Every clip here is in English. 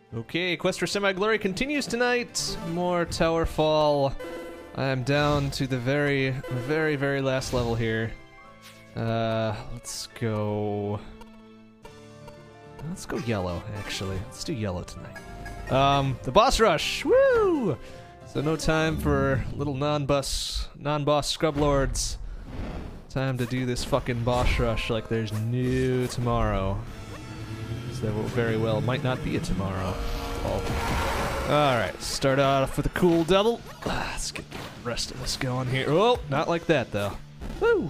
Okay, Quest for Semi-Glory continues tonight. More Towerfall. I am down to the very, very last level here. Let's go yellow, actually. Let's do yellow tonight. The boss rush! Woo! So no time for little non-boss scrub lords. Time to do this fucking boss rush like there's no tomorrow. So there very well might not be a tomorrow. Alright, start off with a cool double. Let's get the rest of this going here. Oh, not like that though. Woo!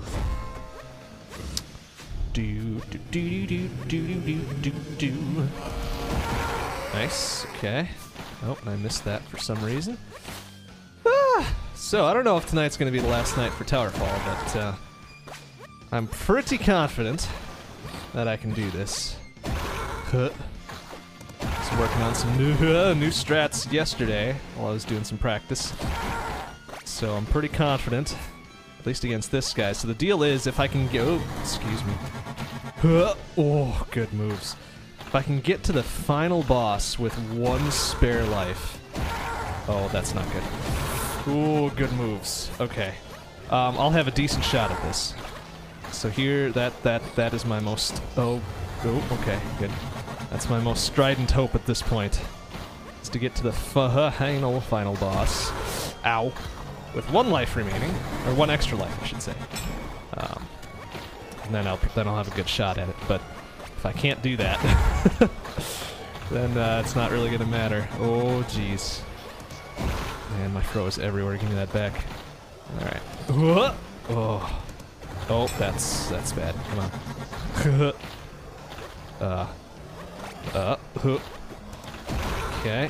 Do. Nice, okay. Oh, I missed that for some reason. So I don't know if tonight's gonna be the last night for Towerfall, but I'm pretty confident that I can do this. Was working on some new strats yesterday while I was doing some practice. So I'm pretty confident, at least against this guy. So the deal is, if I can get... Oh, excuse me. Oh, good moves. If I can get to the final boss with one spare life... Oh, that's not good. Ooh, good moves. Okay. I'll have a decent shot at this. So here, that is my most... Oh, okay, good. That's my most strident hope at this point. Is to get to the final boss. Ow. With one life remaining. Or one extra life, I should say. And then I'll have a good shot at it. But if I can't do that, then it's not really gonna matter. Oh, jeez. Man, my throw is everywhere. Give me that back. Alright. Oh. Oh, that's bad. Come on. Okay.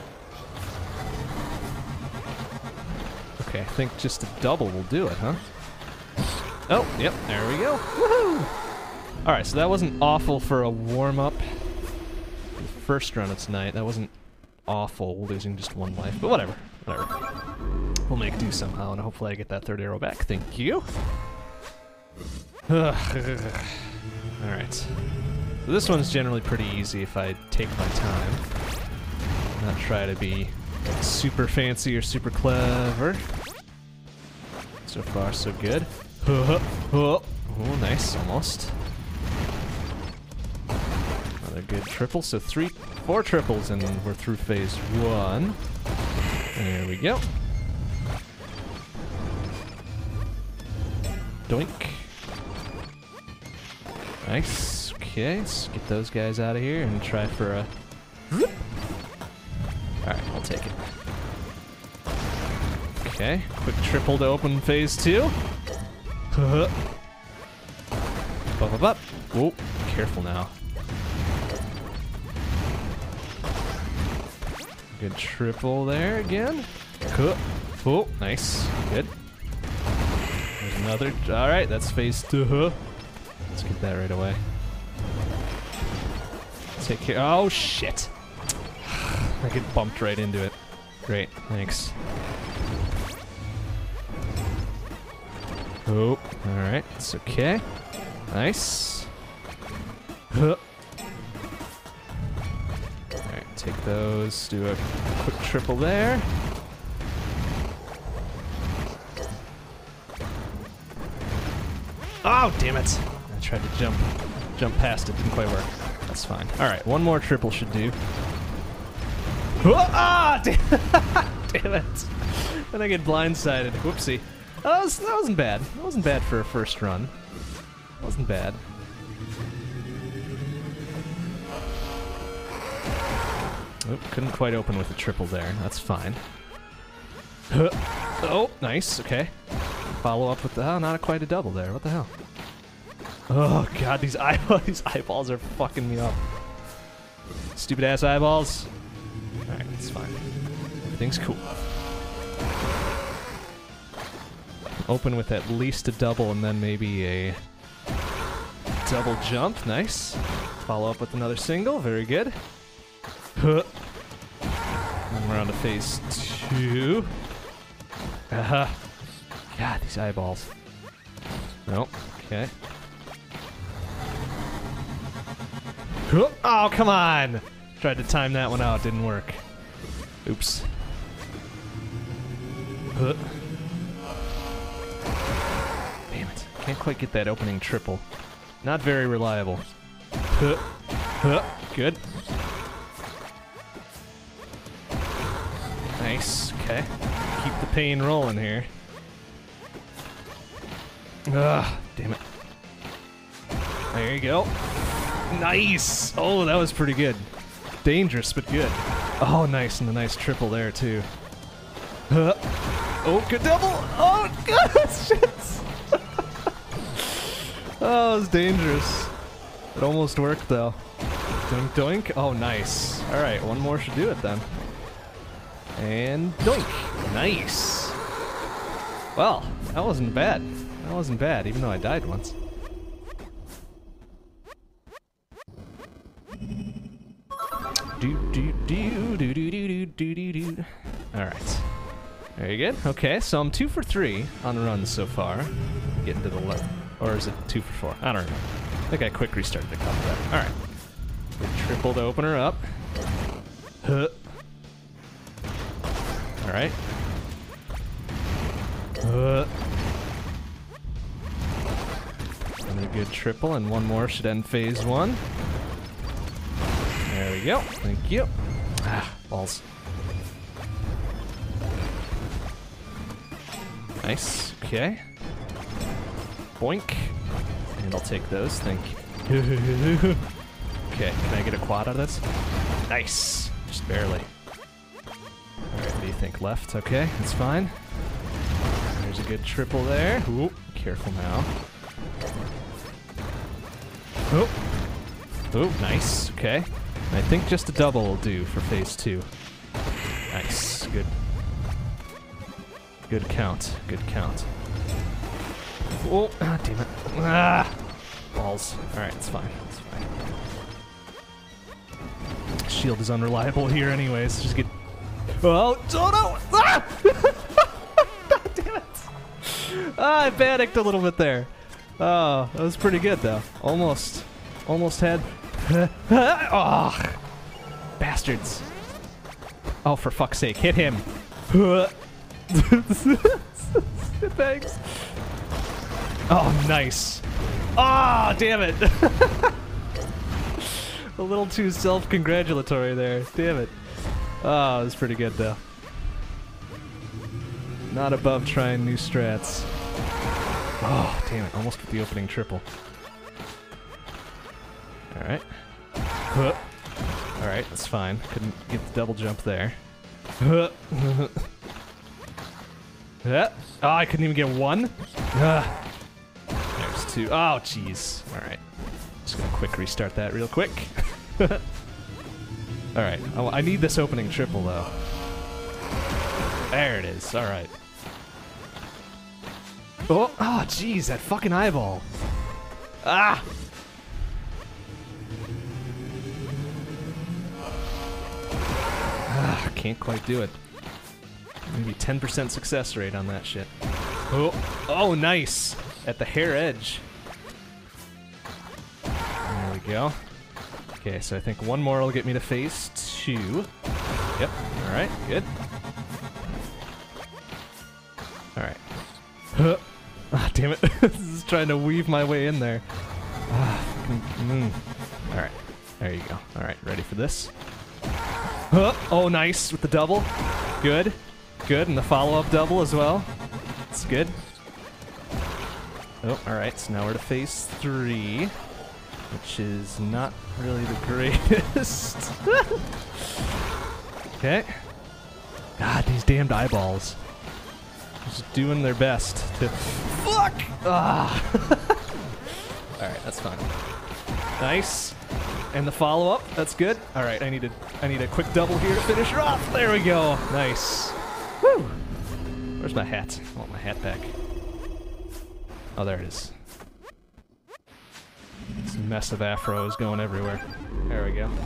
Okay, I think just a double will do it, huh? Oh, yep, there we go. Woohoo! Alright, so that wasn't awful for a warm-up. The first run of tonight, that wasn't awful, losing just one life, but whatever. We'll make do somehow, and hopefully I get that third arrow back. Thank you. Alright. So this one's generally pretty easy if I take my time. Not try to be super fancy or super clever. So far, so good. Oh, nice, almost. Another good triple, so 4 triples and we're through phase 1. There we go. Doink. Nice. Okay, let's get those guys out of here and try for a... Alright, I'll take it. Okay, quick triple to open phase 2. Up. Oh, careful now. Good triple there again. Oh, nice. Good. There's another. Alright, that's phase 2. Let's get that right away. Take care. Oh, shit. I get bumped right into it. Great, thanks. Oh, alright, it's okay. Nice. Alright, take those, do a quick triple there. Oh, damn it! I tried to jump past it, didn't quite work. That's fine. Alright, one more triple should do. Ah! Damn it! Then I get blindsided. Whoopsie. That wasn't bad. That wasn't bad for a first run. Wasn't bad. Oop, couldn't quite open with a triple there. That's fine. Oh, nice. Okay. Follow up with the... Oh, not quite a double there. What the hell? Oh, God. These eyeballs are fucking me up. Stupid-ass eyeballs. Alright, it's fine. Everything's cool. Open with at least a double and then maybe a double jump. Nice. Follow up with another single. Very good. And we're on to phase 2. God, these eyeballs. Nope. Okay. Oh, come on! Tried to time that one out, didn't work. Oops. Damn it. Can't quite get that opening triple. Not very reliable. Good. Nice. Okay. Keep the pain rolling here. Ugh. Damn it. There you go. Nice! Oh, that was pretty good. Dangerous, but good. Oh, nice. And a nice triple there, too. Oh, good double! Oh, God! Shit! Oh, it was dangerous. It almost worked, though. Doink, doink. Oh, nice. Alright, one more should do it, then. And doink! Nice! Well, that wasn't bad. That wasn't bad, even though I died once. Alright. Very good. Okay, so I'm 2 for 3 on runs so far. Getting to the left. Or is it 2 for 4? I don't know. I think I quick restarted a couple there. Alright. Good triple to open her up. Alright. Another good triple, and one more should end phase 1. There we go. Thank you. Ah, balls. Nice. Okay. Boink. And I'll take those. Thank you. Okay, can I get a quad out of this? Nice. Just barely. Alright, what do you think? Left? Okay, that's fine. There's a good triple there. Ooh, careful now. Oh. Oh, nice. Okay. I think just a double will do for phase 2. Nice. Good. Good count. Good count. Oh, ah, damn it. Ah! Balls. Alright, it's fine. It's fine. Shield is unreliable here anyways. Just get... Oh, oh no! Ah! God damn it! Ah, I panicked a little bit there. Oh, that was pretty good though. Almost. Almost had... Oh, bastards. Oh, for fuck's sake, hit him. Thanks. Oh, nice. Ah, oh, damn it. A little too self-congratulatory there. Damn it. Oh, it was pretty good, though. Not above trying new strats. Oh, damn it. Almost with the opening triple. Alright. Alright, that's fine. Couldn't get the double jump there. Oh, I couldn't even get one? There's 2. Oh, jeez. Alright. Just gonna quick restart that real quick. Alright. Oh, I need this opening triple, though. There it is. Alright. Oh, jeez. That fucking eyeball. Ah! Can't quite do it. Maybe 10% success rate on that shit. Oh, nice! At the hair edge. There we go. Okay, so I think one more will get me to phase 2. Yep, alright, good. Alright. Ah, damn it. This is trying to weave my way in there. Alright, there you go. Alright, ready for this? Oh, nice with the double. Good. Good, and the follow-up double as well. It's good. Oh, alright, so now we're to phase 3, which is not really the greatest. Okay. God, these damned eyeballs. Just doing their best to... Fuck! Ah! Alright, that's fine. Nice. And the follow-up, that's good. Alright, I need a quick double here to finish her off. There we go. Nice. Woo! Where's my hat? I want my hat back. Oh, there it is. This mess of afros going everywhere. There we go.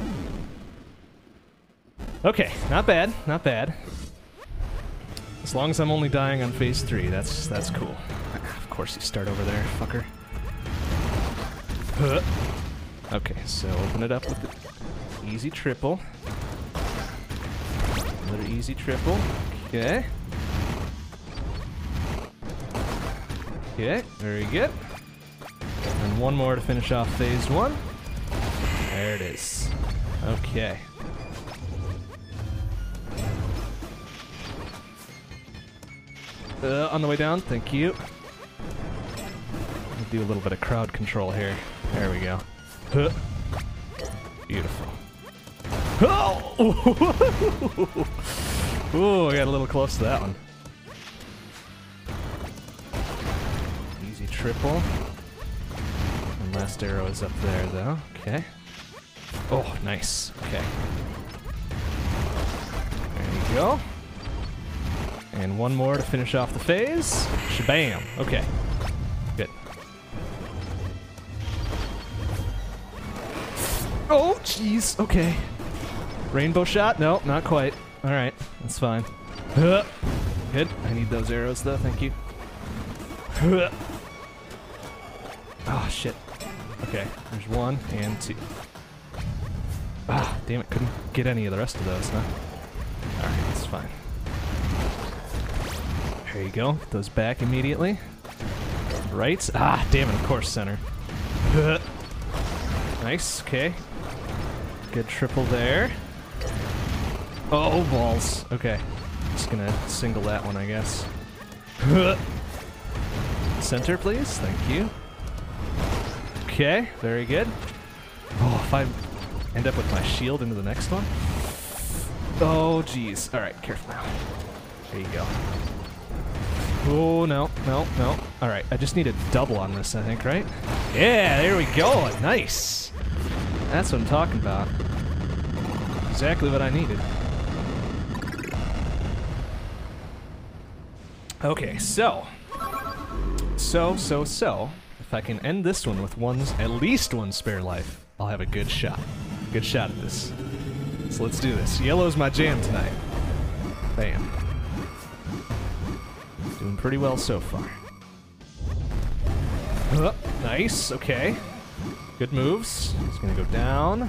Okay, not bad, not bad. As long as I'm only dying on phase 3, that's cool. Of course you start over there, fucker. Okay, so open it up with Easy triple. Another easy triple. Okay. Okay, very good. And one more to finish off phase 1. There it is. Okay. On the way down, thank you. We'll do a little bit of crowd control here. There we go. Beautiful. Oh! Ooh, I got a little close to that one. Easy triple. And last arrow is up there, though. Okay. Oh, nice. Okay. There you go. And one more to finish off the phase. Shabam. Okay. Good. Oh, jeez. Okay. Rainbow shot? No, not quite. All right. That's fine. Good. I need those arrows, though. Thank you. Oh, shit. Okay. There's 1 and 2. Ah, damn it. Couldn't get any of the rest of those, huh? All right. That's fine. There you go. Get those back immediately. Right. Ah, damn it. Of course, center. Nice. Okay. Good triple there. Oh, balls. Okay. Just gonna single that one, I guess. Center, please. Thank you. Okay. Very good. Oh, if I end up with my shield into the next one. Oh, jeez. All right. Careful now. There you go. Oh, no, no, no. All right, I just need a double on this, I think, right? Yeah, there we go. Nice. That's what I'm talking about. Exactly what I needed. Okay, so. If I can end this one with at least one spare life, I'll have a good shot. Good shot at this. So let's do this. Yellow's my jam tonight. Bam. Doing pretty well so far. Nice, okay. Good moves. It's gonna go down.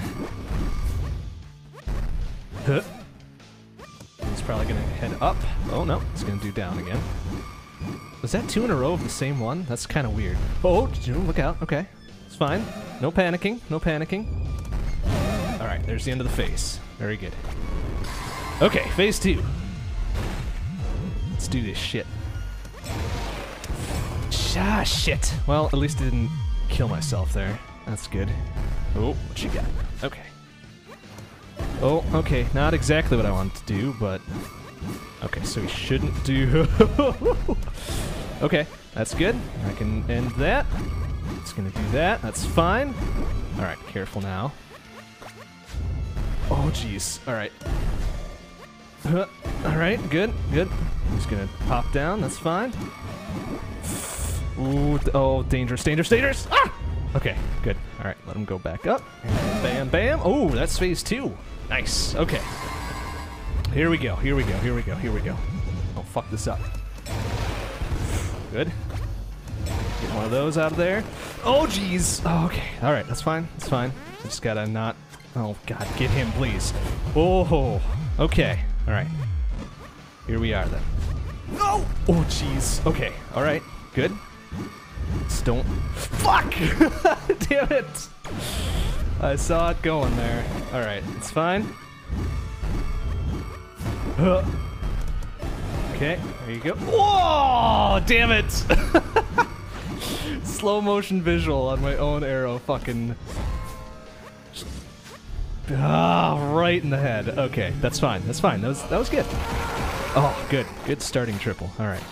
It's probably gonna head up. Oh no, it's gonna do down again. Was that 2 in a row of the same one? That's kind of weird. Oh, look out. Okay, it's fine. No panicking, no panicking. All right, there's the end of the phase. Very good. Okay, phase 2. Let's do this shit. Ah, shit. Well, at least I didn't kill myself there. That's good. Oh, what you got? Okay. Oh, okay. Not exactly what I wanted to do, but... Okay, so we shouldn't do... Okay, that's good. I can end that. It's gonna do that. That's fine. Alright, careful now. Oh, jeez. Alright. Alright, good, good. I'm just gonna pop down. That's fine. Ooh, oh, dangerous, dangerous, dangerous! Ah! Okay, good. All right, let him go back up. And bam, bam. Oh, that's phase 2. Nice. Okay. Here we go, here we go, here we go, here we go. Don't fuck this up. Good. Get one of those out of there. Oh, jeez. Oh, okay. All right, that's fine. That's fine. I just gotta not... Oh, God, get him, please. Oh, okay. All right. Here we are, then. No! Oh, jeez. Okay, all right. Good. Just don't... Fuck! Damn it! I saw it going there. Alright, it's fine. Okay, there you go. Whoa! Damn it! Slow motion visual on my own arrow fucking... right in the head. Okay, that's fine. That's fine. That was good. Oh, good. Good starting triple. Alright.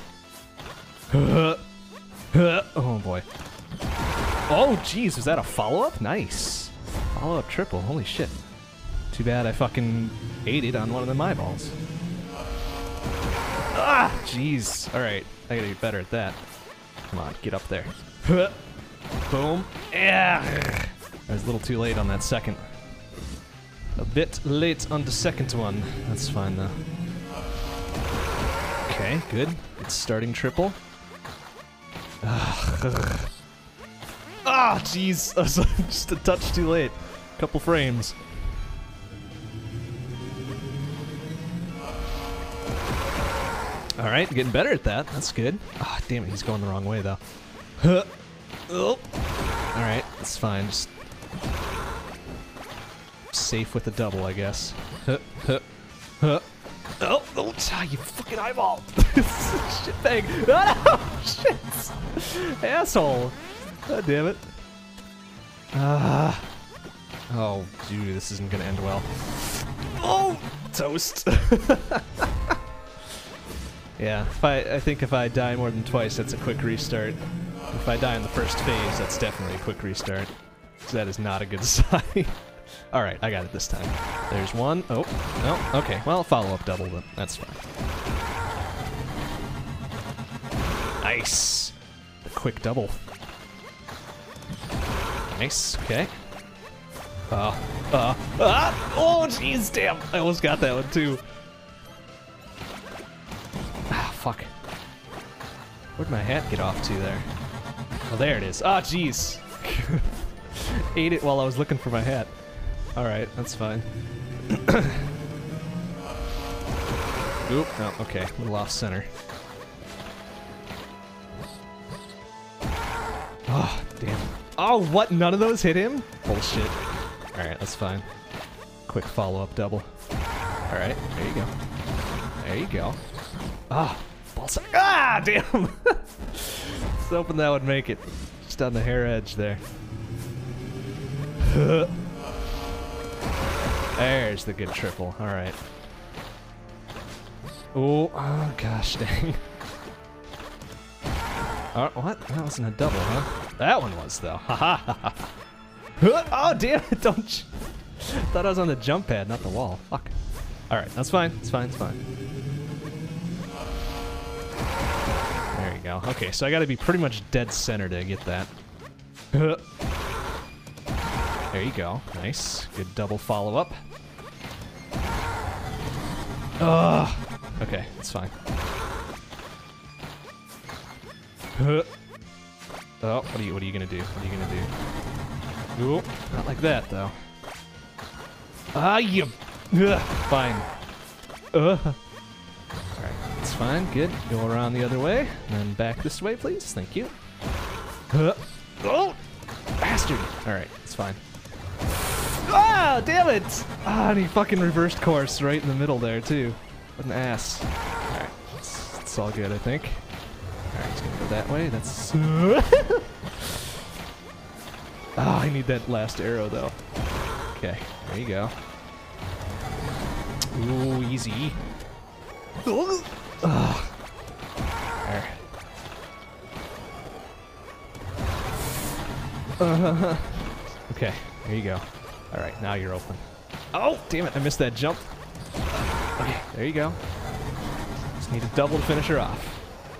Oh boy. Oh jeez, was that a follow-up? Nice. Follow-up triple, holy shit. Too bad I fucking ate it on one of them eyeballs. Ah, jeez. Alright, I gotta get better at that. Come on, get up there. Boom. Yeah. I was a little too late on that second. A bit late on the second one. That's fine though. Okay, good. Good starting triple. Ah, jeez. I was just a touch too late. Couple frames. Alright, getting better at that. That's good. Ah, oh, damn it, he's going the wrong way, though. Huh. Oh. Alright, that's fine. Just safe with the double, I guess. Huh. Huh. Huh. Oh, oh, you fucking eyeball! Shit bang! Oh, shit! Asshole! God damn it. Oh, dude, this isn't gonna end well. Oh! Toast! Yeah, I think if I die more than twice, that's a quick restart. If I die in the first phase, that's definitely a quick restart. So that is not a good sign. Alright, I got it this time. There's one. Oh, no, okay. Well, follow-up double, but that's fine. Nice! The quick double. Nice, okay. Oh, jeez, damn! I almost got that one, too. Ah, fuck. Where'd my hat get off to there? Oh, there it is. Ah, jeez. Ate it while I was looking for my hat. Alright, that's fine. Oop, oh, okay. A little off center. Oh, damn. Oh, what? None of those hit him? Bullshit. Alright, that's fine. Quick follow-up double. Alright, there you go. There you go. Ah, ballsack. Ah, damn! Just hoping that would make it. Just on the hair edge there. There's the good triple. Alright. Oh, gosh dang. What? That wasn't a double, huh? That one was, though. Ha ha ha ha. Oh, damn it, don't you... Thought I was on the jump pad, not the wall. Fuck. Alright, that's fine. It's fine, it's fine. There you go. Okay, so I gotta be pretty much dead center to get that. There you go. Nice. Good double follow-up. Okay, it's fine. Oh, what are you gonna do? What are you gonna do? Ooh, not like that, though. Ah, you... Fine. Alright, it's fine, good. Go around the other way, and then back this way, please. Thank you. Oh! Bastard! Alright, it's fine. Ah, damn it! Ah, and he fucking reversed course right in the middle there, too. What an ass. Alright, it's all good, I think. Alright, he's gonna go that way. That's... Oh, I need that last arrow, though. Okay, there you go. Ooh, easy. There. Okay, there you go. Alright, now you're open. Oh, damn it, I missed that jump. Okay, there you go. Just need a double to finish her off.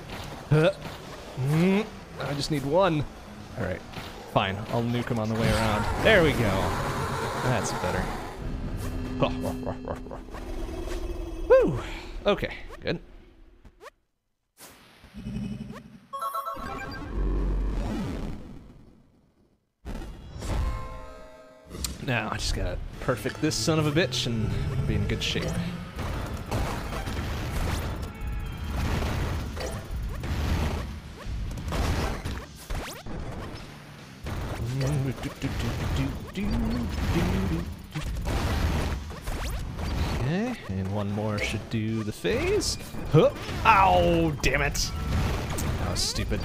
I just need one. Alright, fine. I'll nuke him on the way around. There we go. That's better. Woo! Okay, good. Now, I just gotta perfect this son of a bitch and be in good shape. Okay, and one more should do the phase. Huh. Ow, damn it. That was stupid.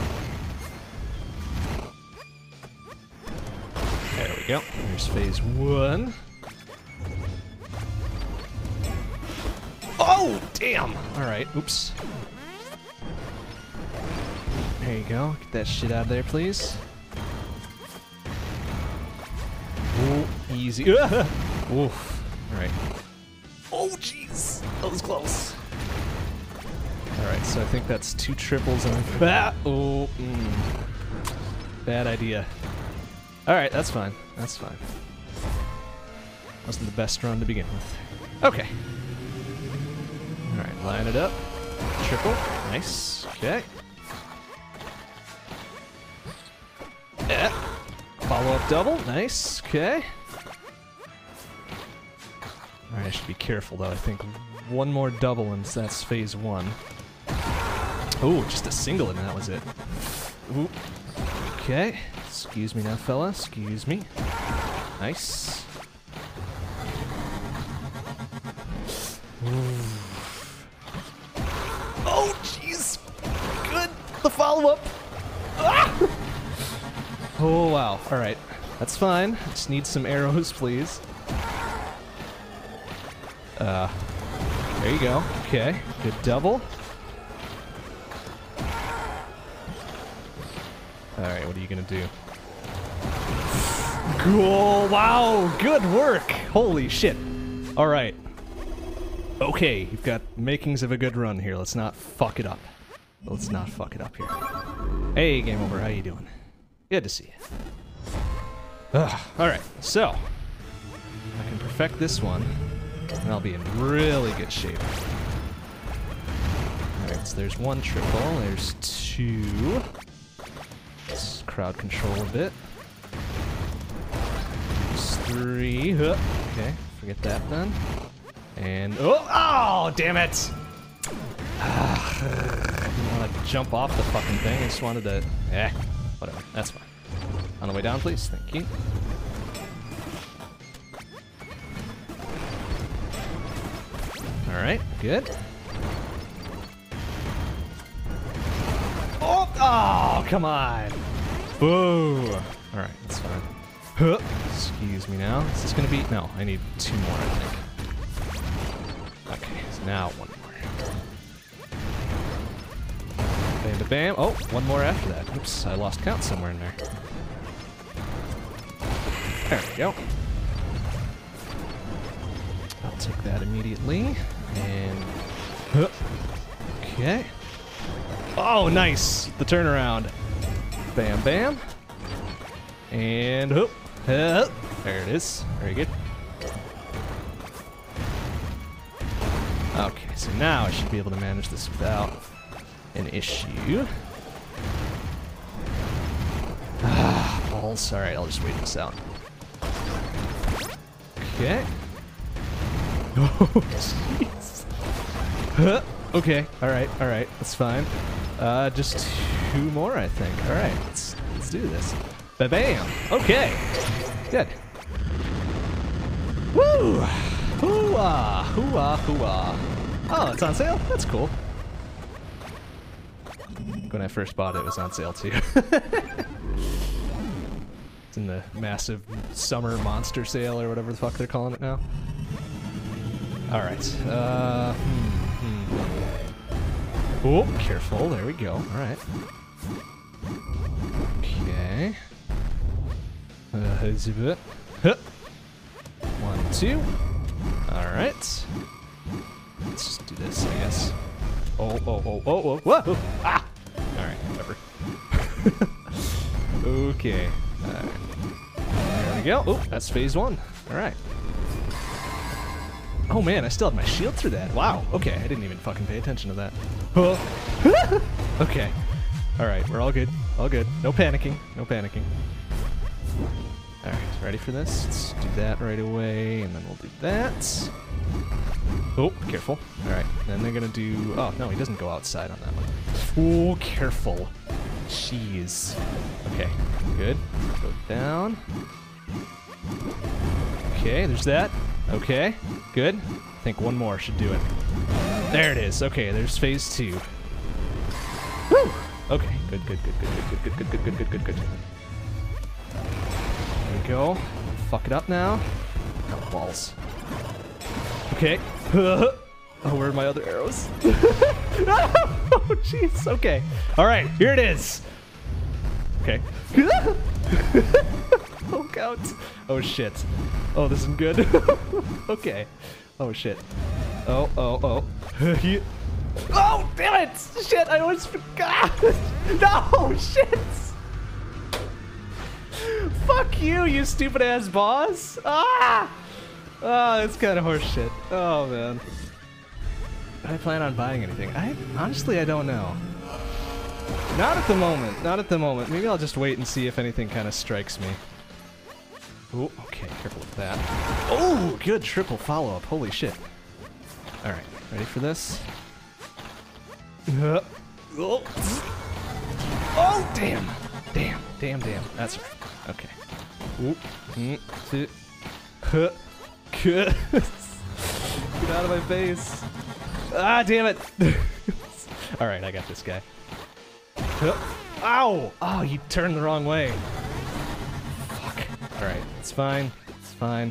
There we go. Here's phase one. Oh, damn. All right, oops. There you go. Get that shit out of there, please. Ooh, easy. Oof. Alright. Oh, jeez. That was close. Alright, so I think that's 2 triples on... Ah! Oh, bad idea. Alright, that's fine. That's fine. Wasn't the best run to begin with. Okay. Alright, line it up. Triple. Nice. Okay. Yeah. Follow-up double. Nice. Okay. Alright, I should be careful, though. I think one more double and that's phase one. Oh, just a single and that was it. Ooh. Okay. Excuse me now, fella. Excuse me. Nice. Ooh. Oh, jeez. Good. The follow-up. Ah! Oh, wow. All right. That's fine. Just need some arrows, please. There you go. Okay. Good double. Alright, what are you gonna do? Cool! Wow! Good work! Holy shit. Alright. Okay, you've got makings of a good run here. Let's not fuck it up. Let's not fuck it up here. Hey, Game Over, how you doing? Good to see you. Alright, so. I can perfect this one, and I'll be in really good shape. Alright, so there's one triple, there's two. Let's crowd control a bit. There's three. Okay, forget that then. And oh, damn it! I didn't want to jump off the fucking thing. I just wanted to. Whatever. That's fine. On the way down, please. Thank you. All right, good. Oh, come on. Boo. All right, that's fine. Huh. Excuse me now. Is this gonna be? No, I need two more, I think. Okay, so now one more. Bam, bam, bam. Oh, one more after that. Oops, I lost count somewhere in there. There we go. I'll take that immediately. And... huh. Okay. Oh, nice! The turnaround. Bam, bam. And hoop. There it is. Very good. Okay, so now I should be able to manage this without an issue. Ah, balls. Alright, I'll just wait this out. Okay. Oh, jeez. Huh. Okay, alright, that's fine. Just two more, I think. Alright, let's do this. Ba-bam! Okay! Good. Woo! Hoo-ah! Hoo-ah! Hoo-ah! Oh, it's on sale? That's cool. When I first bought it, it was on sale too. It's in the massive summer monster sale or whatever the fuck they're calling it now. Alright, Oh, careful, there we go, alright. Okay. Huh. 1, 2. Alright. Let's just do this, I guess. Oh, whoa! Ah! Alright, whatever. Okay. Alright. There we go. Oh, that's phase 1. Alright. Oh man, I still have my shield through that. Wow, okay, I didn't even fucking pay attention to that. Oh. Okay. Alright, we're all good. All good. No panicking. No panicking. Alright, ready for this? Let's do that right away, and then we'll do that. Oh, careful. Alright, then they're gonna do... oh, no, he doesn't go outside on that one. Oh, careful. Jeez. Okay, good. Go down. Okay, there's that. Okay, good. I think one more should do it. There it is. Okay, there's phase 2. Woo! Okay, good. There we go. Fuck it up now. Oh, balls. Okay. Oh, where are my other arrows? Oh, jeez. Okay. All right, here it is. Okay. Oh, count. Oh, shit. Oh, this isn't good. Okay. Oh, shit. Oh. Oh, damn it! Shit, I almost forgot! No, shit! Fuck you, you stupid ass boss! Ah! Oh, that's kind of horse shit. Oh, man. Do I plan on buying anything? Honestly, I don't know. Not at the moment. Not at the moment. Maybe I'll just wait and see if anything kind of strikes me. Oh, okay, careful with that. Oh, good triple follow-up. Holy shit. Alright, ready for this? Oh, oh damn. Damn, damn, damn. That's right. Okay. Oop. Get out of my face. Ah, damn it. Alright, I got this guy. Ow! Oh, you turned the wrong way. Fuck. Alright, it's fine. It's fine.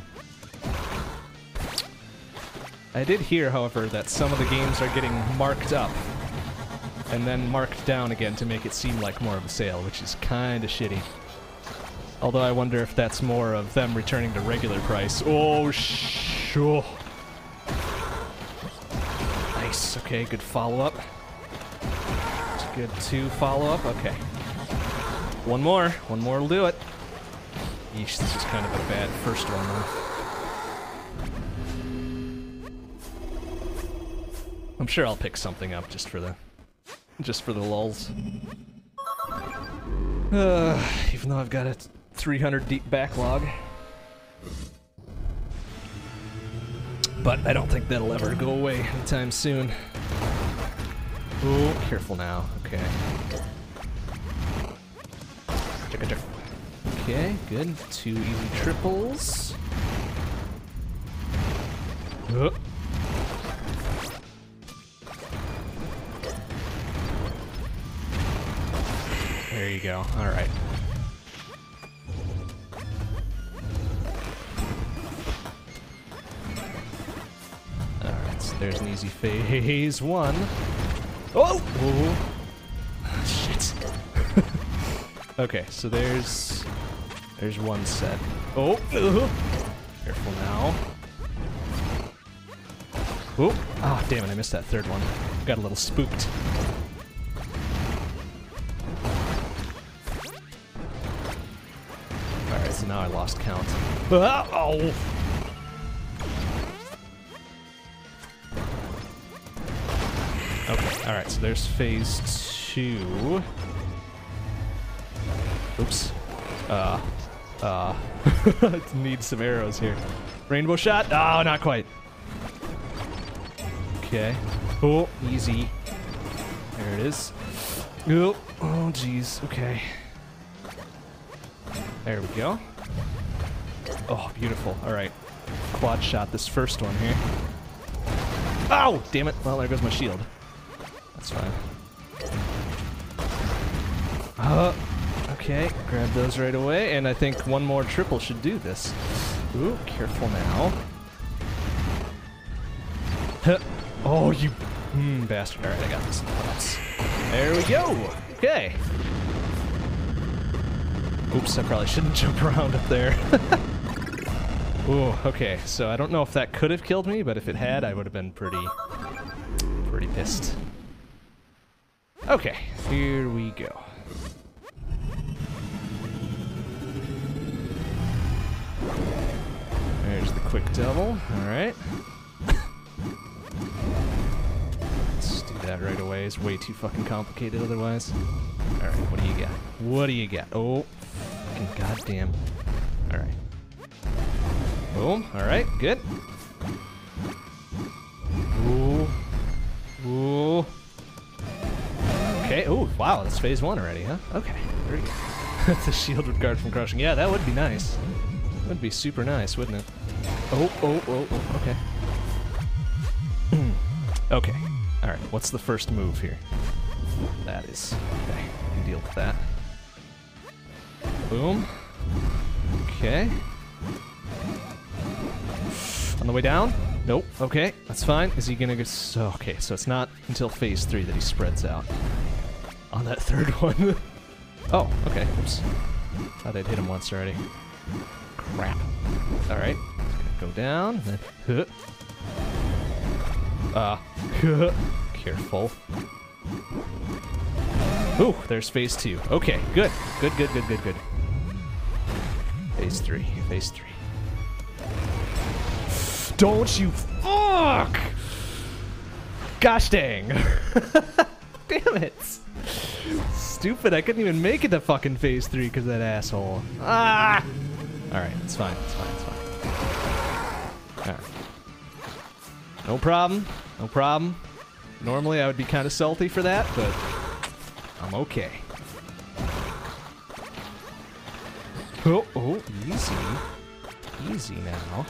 I did hear, however, that some of the games are getting marked up and then marked down again to make it seem like more of a sale, which is kinda shitty. Although I wonder if that's more of them returning to regular price. Oh, sure. Nice. Okay, good follow-up. Good 2 follow-up. Okay. One more. One more will do it. Yeesh, this is kind of a bad first one, though. I'm sure I'll pick something up just for the lulz. Even though I've got a 300 deep backlog. But I don't think that'll ever go away anytime soon. Oh, careful now. Okay. Okay, good. 2 easy triples. There you go. All right. All right. So there's an easy phase 1. Oh! Whoa. Shit. Okay, so there's one set. Oh! Careful now. Oh! Ah, damn it! I missed that third one. Got a little spooked. All right, so now I lost count. Ah, oh! Okay, alright, so there's phase 2. Oops. Need some arrows here. Rainbow shot? Oh, not quite. Okay. Oh, easy. There it is. Oh, jeez. Okay. There we go. Oh, beautiful. Alright. Quad shot this first one here. Ow! Damn it. Well, there goes my shield. That's fine. Okay, grab those right away, and I think one more triple should do this. Ooh, careful now. Oh, you bastard. Alright, I got this. There we go! Okay. Oops, I probably shouldn't jump around up there. Ooh, okay, so I don't know if that could have killed me, but if it had, I would have been pretty pissed. Okay, here we go. There's the quick double, alright. Let's do that right away, it's way too fucking complicated otherwise. Alright, what do you got? What do you got? Oh, fucking goddamn. Alright. Boom, alright, good. Ooh. Ooh. Okay, oh, wow, that's phase 1 already, huh? Okay, very good. The shield would guard from crushing. Yeah, that would be nice. That would be super nice, wouldn't it? Oh, okay. Okay, alright, what's the first move here? That is, okay, I can deal with that. Boom. Okay. On the way down? Nope, okay, that's fine. Is he gonna go, so, okay, so it's not until phase 3 that he spreads out. On that third one. Oh, okay, oops. Thought I'd hit him once already. Crap. Alright, go down, then, careful. Ooh, there's phase 2. Okay, good. Good. Phase 3, phase 3. Don't you fuck! Gosh dang. Damn it. Stupid, I couldn't even make it to fucking phase 3 because of that asshole. Ah! Alright, it's fine. Alright. No problem. Normally I would be kind of salty for that, but I'm okay. Oh, oh, easy. Easy now.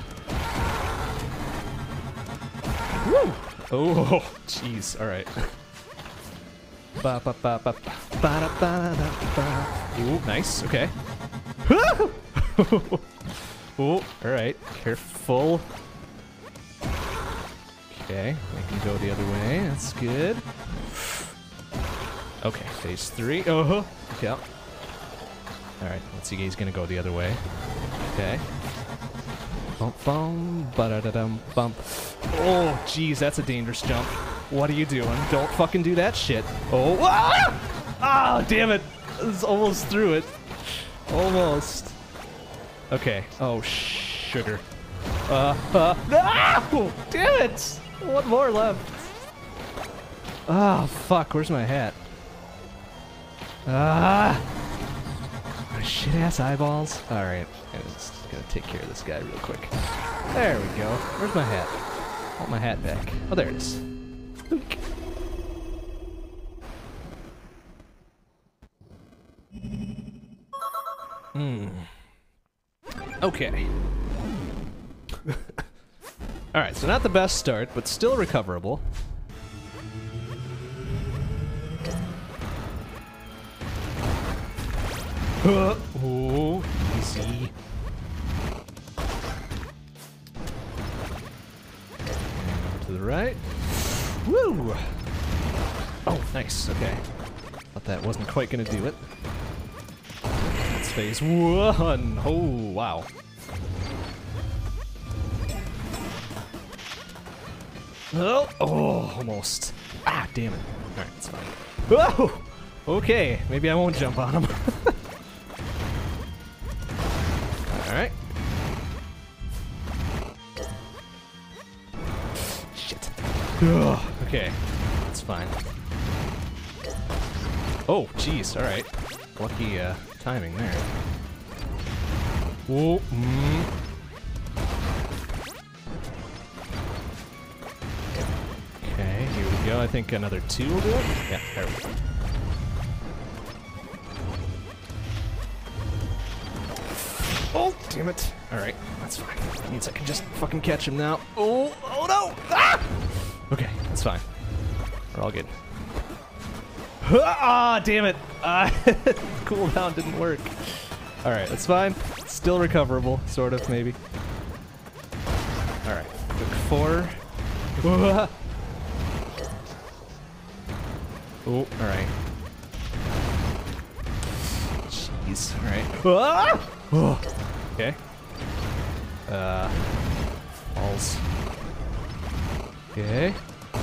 Woo! Oh, jeez. All right. Ba ba ba ba ba ba ba ba. Ooh, nice. Okay. Oh, all right. Careful. Okay, I can go the other way. That's good. Okay, phase 3. Oh, okay. All right, let's see. He's gonna go the other way. Okay. Bum bum ba da da dum bump. Oh, jeez, that's a dangerous jump. What are you doing? Don't fucking do that shit. Oh, ah! Ah, damn it! I was almost through it. Almost. Okay. Oh, sugar. No! Damn it! One more left. Oh, fuck. Where's my hat? Ah! My shit-ass eyeballs. Alright. I'm just gonna take care of this guy real quick. There we go. Where's my hat? I want my hat back. Oh, there it is. Boink. Okay. Alright, so not the best start, but still recoverable. Oh, easy. And to the right. Woo! Oh, nice, okay. Thought that wasn't quite gonna do it. That's phase 1. Oh, wow. Oh, oh, almost. Ah, damn it. Alright, it's fine. Whoa! Okay, maybe I won't jump on him. Alright. Shit. Ugh, okay, that's fine. Oh, jeez, alright. Lucky timing there. Whoa, Okay, here we go. I think another 2 will do it. Yeah, there we go. Oh, damn it. Alright, that's fine. That means I can just fucking catch him now. Oh, oh no! Ah! Okay, that's fine. We're all good. Ah, damn it! Cooldown didn't work. Alright, that's fine. Still recoverable, sort of, maybe. Alright, quick 4. Oh, alright. Jeez, alright. Ah! Oh, okay. Balls. Okay.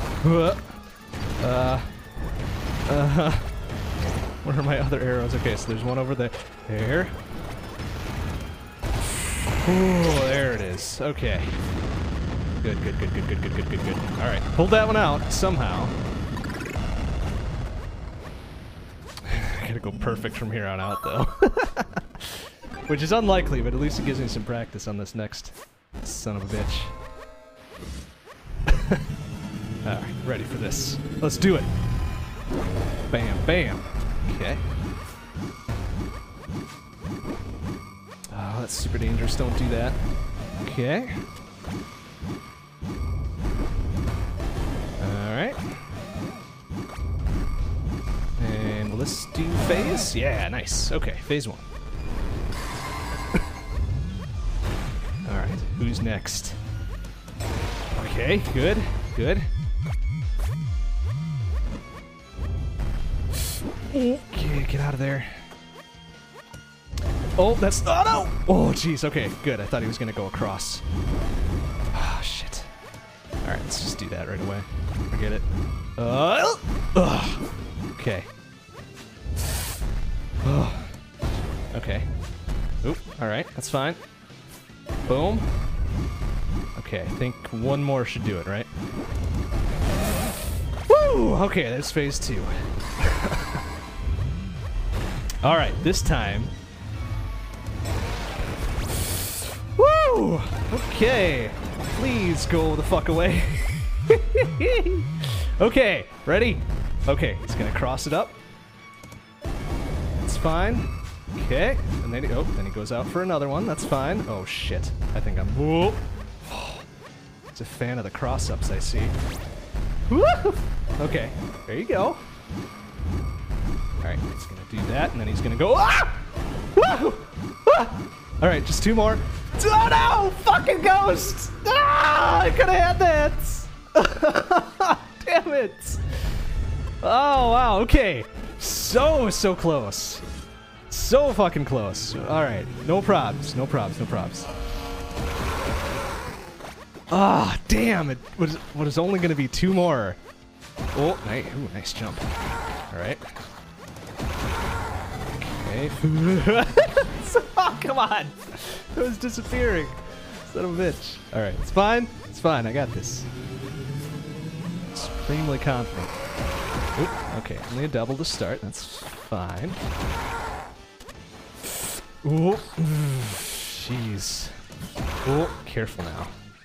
Where are my other arrows? Okay, so there's one over there. There. Oh, there it is. Okay. Good, good, good, good, good, good, good, good, good. Alright, pulled that one out somehow. I gotta go perfect from here on out, though. Which is unlikely, but at least it gives me some practice on this next son of a bitch. Alright, ready for this. Let's do it. Bam, bam. Okay. Oh, that's super dangerous. Don't do that. Okay. Alright. And will this do phase? Yeah, nice. Okay, phase 1. Alright, who's next? Okay, good, good. Okay, get out of there. Oh, that's... Oh, no! Oh, jeez, okay, good. I thought he was gonna go across. Oh, shit. Alright, let's just do that right away. Forget it. Okay. Okay. Oop, alright, that's fine. Boom. Okay, I think one more should do it, right? Woo! Okay, there's phase 2. Alright, this time. Woo! Okay. Please go the fuck away. Okay, ready? Okay, he's gonna cross it up. fine. Okay, and then then he goes out for another one. That's fine. Oh shit! I think I'm. Whoa. He's a fan of the cross-ups, I see. Woo! Okay, there you go. All right, he's gonna do that, and then he's gonna go. Ah! Woo! Ah! All right, just 2 more. Oh no! Fucking ghost! Ah! I could have had that. Damn it! Oh wow. Okay. So close. So fucking close. Alright. No probs. No probs. No probs. Ah, damn. It was only going to be 2 more. Oh, nice. Ooh, nice jump. Alright. Okay. Oh, come on. It was disappearing. Son of a bitch. Alright. It's fine. It's fine. I got this. Extremely confident. Oop, okay, only a double to start. That's fine. Ooh, jeez. Oh, careful now.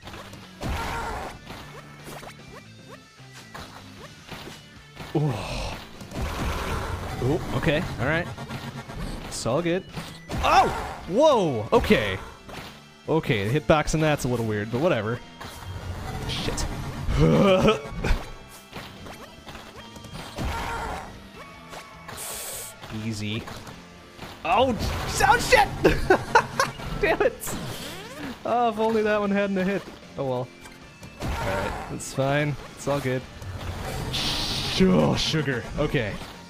Ooh, okay, all right. It's all good. Oh, whoa, okay. Okay, the hitbox and that's a little weird, but whatever. Shit. Easy. Oh shit! Damn it! Oh, if only that one hadn't hit. Oh well. Alright, that's fine. It's all good. Oh, sugar. Okay.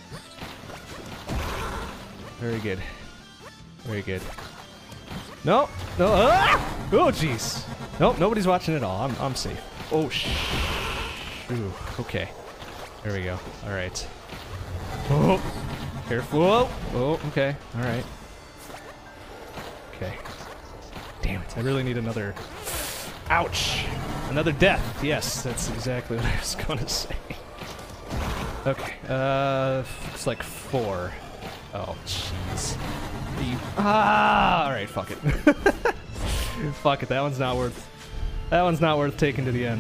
Very good. Very good. No! No! Ah! Oh, jeez. Nope, nobody's watching at all. I'm safe. Oh, Ooh, okay. There we go. Alright. Oh! Careful. Whoa. Oh, okay. Alright. Okay. Damn it. I really need another... Ouch! Another death. Yes, that's exactly what I was going to say. Okay. It's like 4. Oh, jeez. Alright, fuck it. Fuck it. That one's not worth... That one's not worth taking to the end.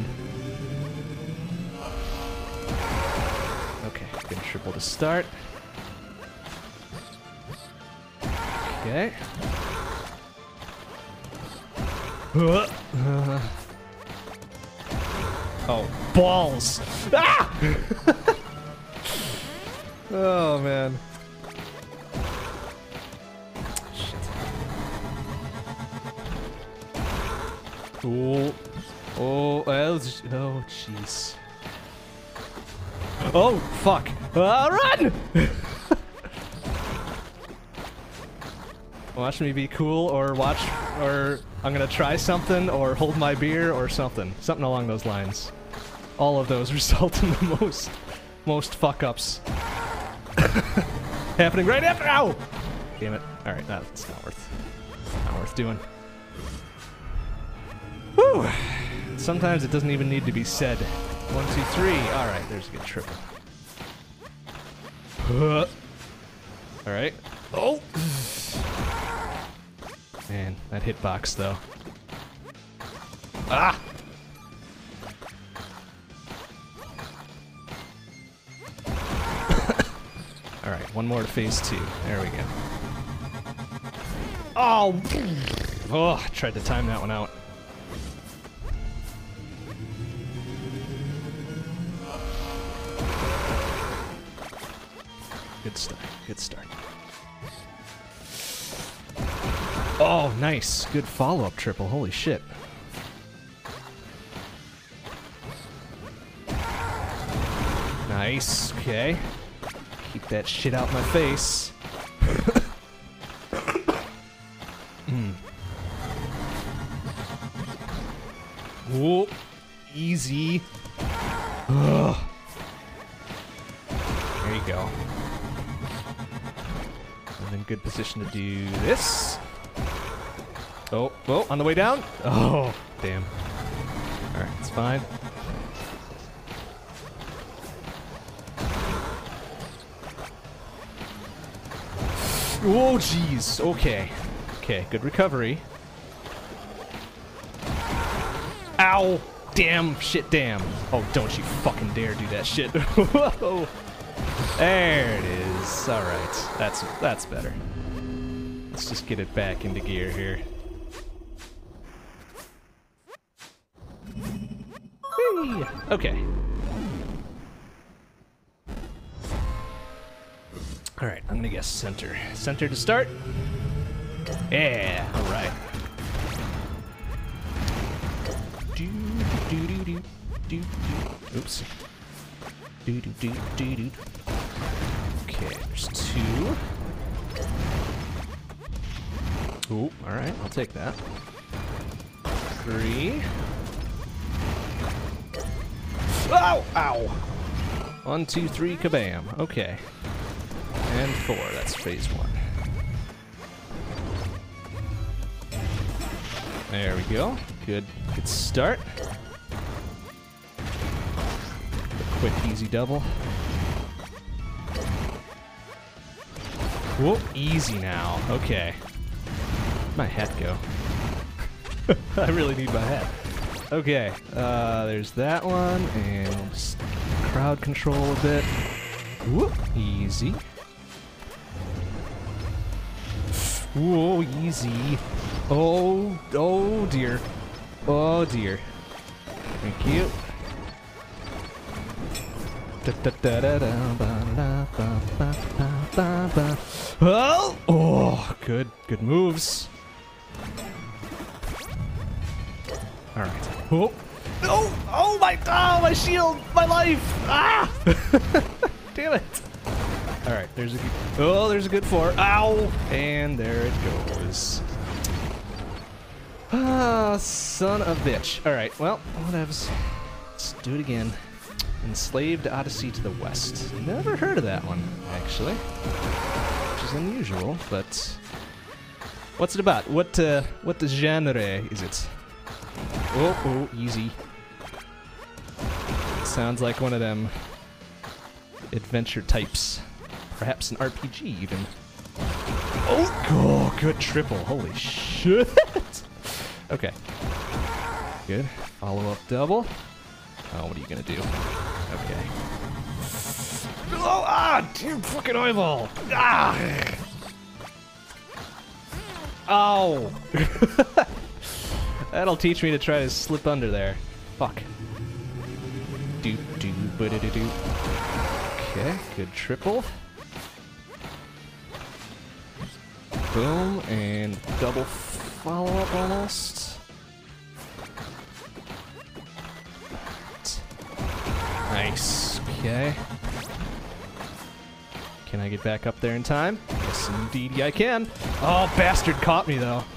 Okay. Get a triple to start. Okay. Oh, balls! Ah! Oh, man. Shit. Oh. Oh, oh, jeez. Oh, fuck. Run! Watch me be cool, or I'm gonna try something, or hold my beer, or something. Something along those lines. All of those result in the most fuck-ups. Happening right after- Ow! Damn it. Alright, that's not worth doing. Whew! Sometimes it doesn't even need to be said. 1, 2, 3. Alright, there's a good triple. Alright. Oh! Man, that hitbox though. Ah! Alright, one more to phase 2. There we go. Oh! Oh, I tried to time that one out. Good start. Good start. Oh, nice. Good follow-up triple. Holy shit. Nice. Okay. Keep that shit out my face. Whoa. Easy. Ugh. There you go. I'm in good position to do this. Oh, oh, on the way down? Oh, damn. Alright, it's fine. Oh, jeez. Okay. Okay, good recovery. Ow! Damn, shit, damn. Oh, don't you fucking dare do that shit. Whoa. There it is. All right, that's better. Let's just get it back into gear here. Whee! Okay. All right, I'm gonna guess center. Center to start. Yeah. All right. Do do do do do do. Oops. Do do do do do. Okay, there's 2. Ooh, all right, I'll take that. 3. Ow! Ow! 1, 2, 3, kabam. Okay. And 4, that's phase 1. There we go. Good start. A quick, easy double. Whoa, easy now. Okay. My hat go. I really need my hat. Okay, there's that one, and we'll just crowd control a bit. Whoop, easy. Whoa, easy. Oh dear. Oh dear. Thank you. Oh, good moves. All right. Oh, oh my shield, my life. Ah! Damn it. All right, there's a good 4. Ow! And there it goes. Ah, son of a bitch. All right, well, whatevs. Let's do it again. Enslaved Odyssey to the West. Never heard of that one, actually. Which is unusual, but what's it about? What genre is it? Oh, easy. Sounds like one of them adventure types. Perhaps an RPG, even. Oh, good triple. Holy shit. Okay. Good. Follow-up double. Oh, what are you gonna do? Okay. Oh, dear fucking eyeball. Ah! Ow! That'll teach me to try to slip under there. Fuck. Do. Okay, good triple. Boom, and double follow-up almost. Nice. Okay. Can I get back up there in time? Yes, indeed, I can. Oh, bastard caught me, though.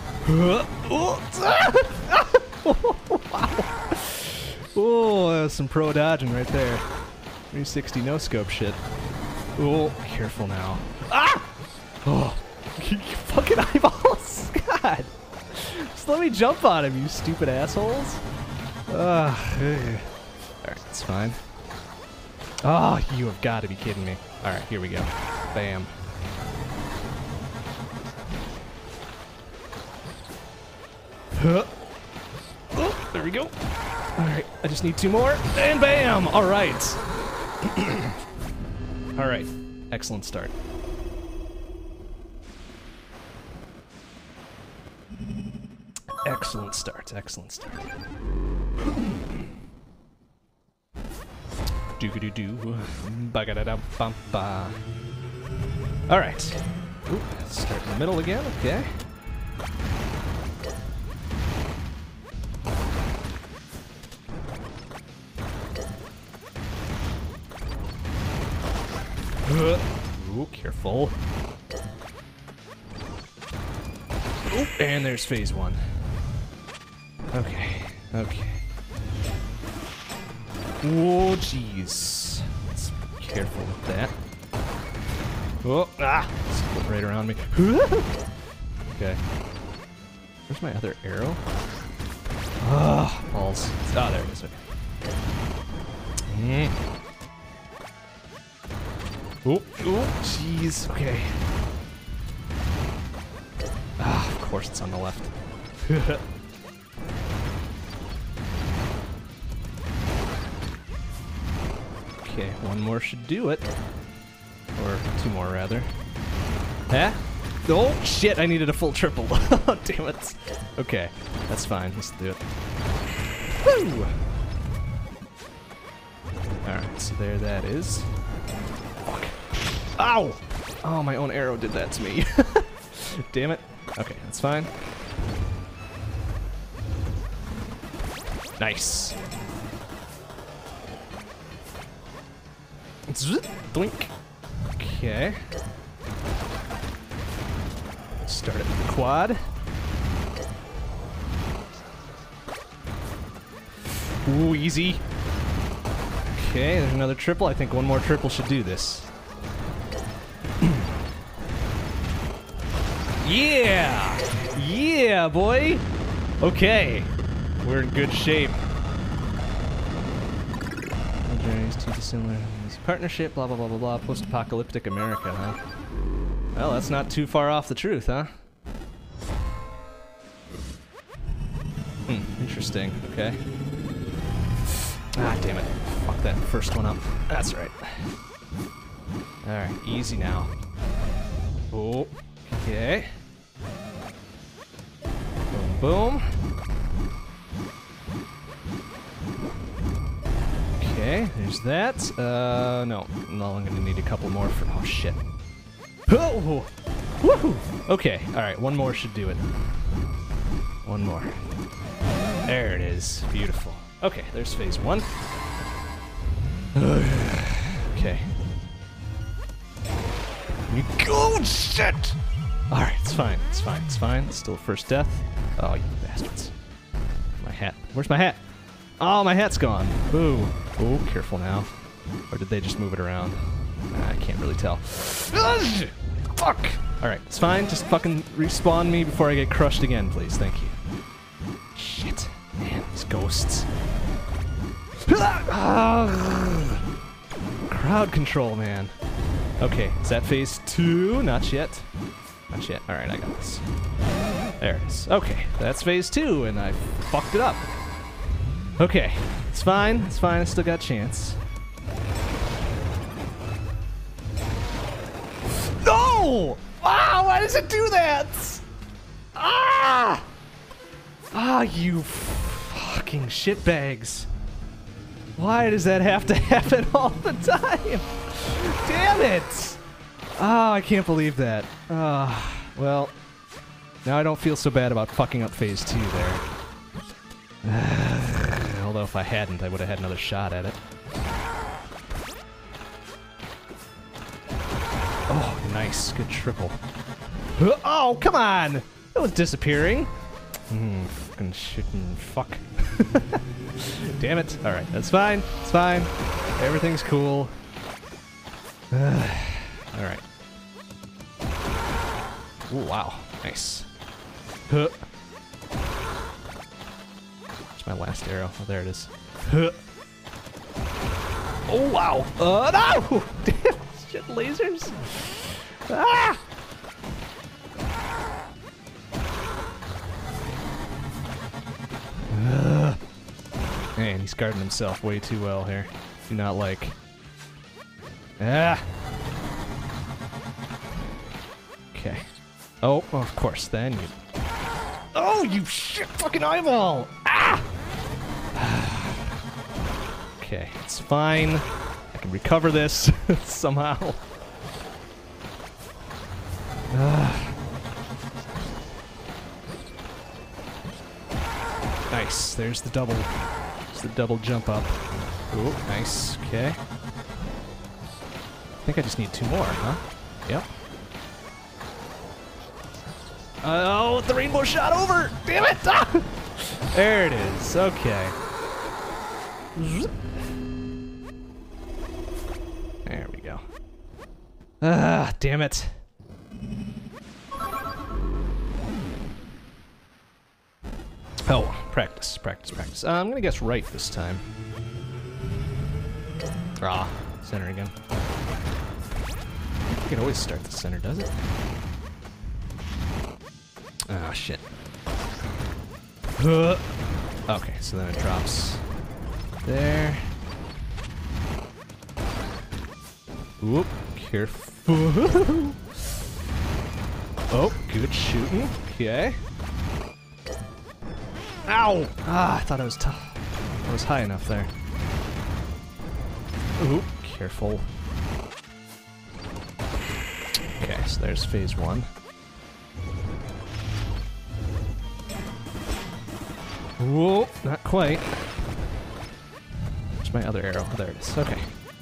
Oh, that was some pro dodging right there. 360 no scope shit. Oh, careful now. Ah! Oh, you fucking eyeballs! God, just let me jump on him, you stupid assholes. All right, that's fine. Oh, you have got to be kidding me. All right, here we go. Bam. Oh, there we go. All right, I just need 2 more, and bam! All right. All right, excellent start. Excellent start, excellent start. Doo-ga-doo-doo, ba-ga-da-da-bum-ba. All right. Ooh, start in the middle again, okay. Ooh, careful. Ooh, and there's phase 1. Okay, okay. Oh, jeez. Let's be careful with that. Oh, split right around me. Okay. Where's my other arrow? Ah, balls. Ah, there it is. Okay. Oh, jeez. Okay. Ah, of course it's on the left. Okay, one more should do it. Or two more, rather. Huh? Oh, shit, I needed a full triple. Oh, damn it. Okay, that's fine. Let's do it. Woo! Alright, so there that is. Fuck. Ow! Oh, my own arrow did that to me. Damn it. Okay, that's fine. Nice. Doink. Okay. Start it with the quad. Ooh, easy. Okay, there's another triple. I think one more triple should do this. Yeah! Yeah, boy! Okay. We're in good shape. Journeys too dissimilar. Partnership, blah, blah, blah, blah, blah. Post-apocalyptic America, huh? Well, that's not too far off the truth, huh? Interesting. Okay. Ah, damn it. Fuck that first one up. That's right. Alright, easy now. Oh, okay. Boom, boom. Okay, there's that. No, I'm gonna need a couple more for. Oh shit. Oh, woohoo! Okay, all right, one more should do it. One more. There it is. Beautiful. Okay, there's phase one. Okay. You go, shit! All right, it's fine. It's fine. It's fine. It's still first death. Oh, you bastards! My hat. Where's my hat? Oh, my hat's gone. Boo. Oh, careful now. Or did they just move it around? I can't really tell. Ugh! Fuck! Alright, it's fine. Just fucking respawn me before I get crushed again, please. Thank you. Shit. Man, these ghosts. Crowd control, man. Okay, is that phase two? Not yet. Not yet. Alright, I got this. There it is. Okay, that's phase two, and I fucked it up. Okay, it's fine. It's fine. I still got a chance. No! Ah! Why does it do that? Ah! Ah, you fucking shitbags. Why does that have to happen all the time? Damn it! Oh, I can't believe that. Well, now I don't feel so bad about fucking up phase two there. Although if I hadn't, I would have had another shot at it. Oh, nice. Good triple. Oh, come on! That was disappearing. Fucking shitting fuck. Damn it. Alright, that's fine. It's fine. Everything's cool. Alright. Ooh, wow. Nice. Where's my last arrow? Oh, there it is. Oh, wow. No! Damn, shit, lasers. Ah! Man, he's guarding himself way too well here. Do not like. Ah! Okay. Oh, of course, then you... Oh, you shit fucking eyeball! Ah! Okay, it's fine. I can recover this somehow. Nice, there's the double. There's the double jump up. Ooh, nice, okay. I think I just need two more, huh? Yep. Oh, the rainbow shot over! Damn it! Ah! There it is. Okay. There we go. Ah, damn it. Oh, practice, practice, practice. I'm gonna guess right this time. Ah, center again. I can always start the center, does it? Ah, shit. Okay, so then it drops there. Oop, careful. Oh, good shooting. Okay. Ow! Ah, I thought I was tough. I was high enough there. Oop, careful. Okay, so there's phase 1. Whoa, not quite. Where's my other arrow? Oh, there it is. Okay.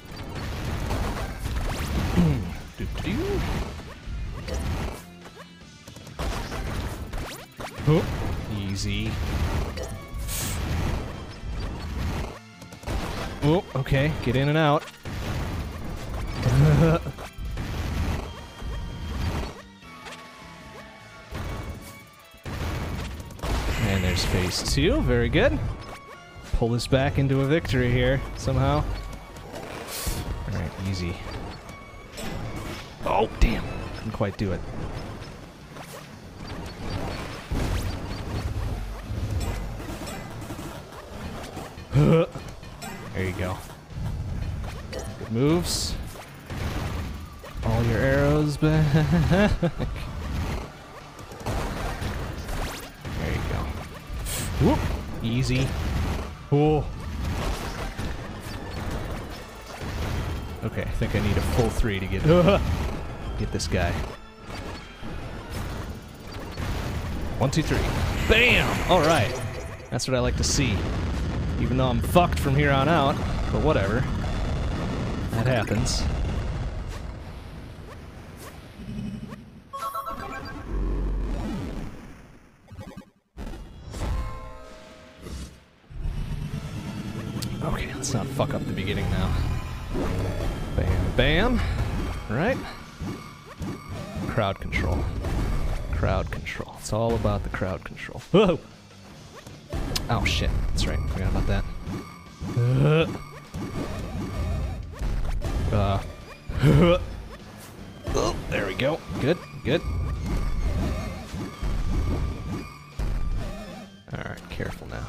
Doo-doo-doo. Oh, easy. Oh, okay. Get in and out. And there's phase 2. Very good. Pull this back into a victory here, somehow. Alright, easy. Oh, damn. Couldn't quite do it. There you go. Good moves. All your arrows back. There you go. Whoop! Easy. Oh. Okay, I think I need a full 3 to get this guy. 1, 2, 3. Bam! All right. That's what I like to see. Even though I'm fucked from here on out, but whatever. That happens. Okay, let's not fuck up the beginning now. Bam, bam. Right? Crowd control. Crowd control. It's all about the crowd control. Whoa! Oh shit, that's right, forgot about that. Oh, there we go. Good, good. Alright, careful now.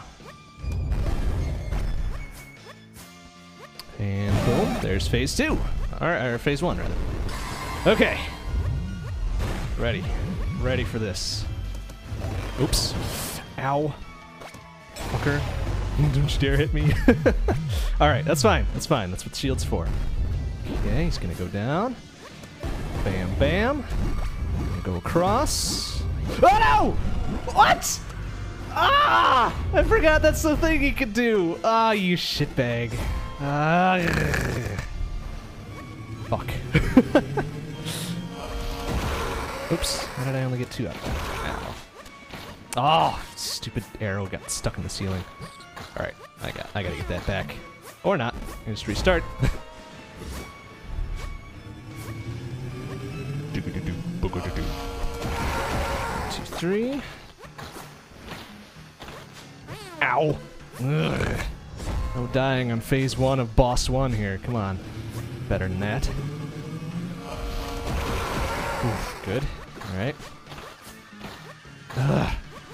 And boom, there's phase 2. Alright, or phase 1 rather. Okay. Ready. Ready for this. Oops. Ow. Fucker. Don't you dare hit me. Alright, that's fine. That's fine. That's what the shield's for. Okay, he's gonna go down. Bam, bam. Gonna go across. Oh no! What? Ah! I forgot that's the thing he could do. Ah, you shitbag. Ah. Fuck. Oops. How did I only get 2 out of that? Ow. Oh, stupid arrow got stuck in the ceiling. Alright, I gotta get that back. Or not. Just restart. 2, 3. Ow! Ugh. No dying on phase 1 of boss 1 here. Come on. Better than that. Oof, good. Alright. Ugh.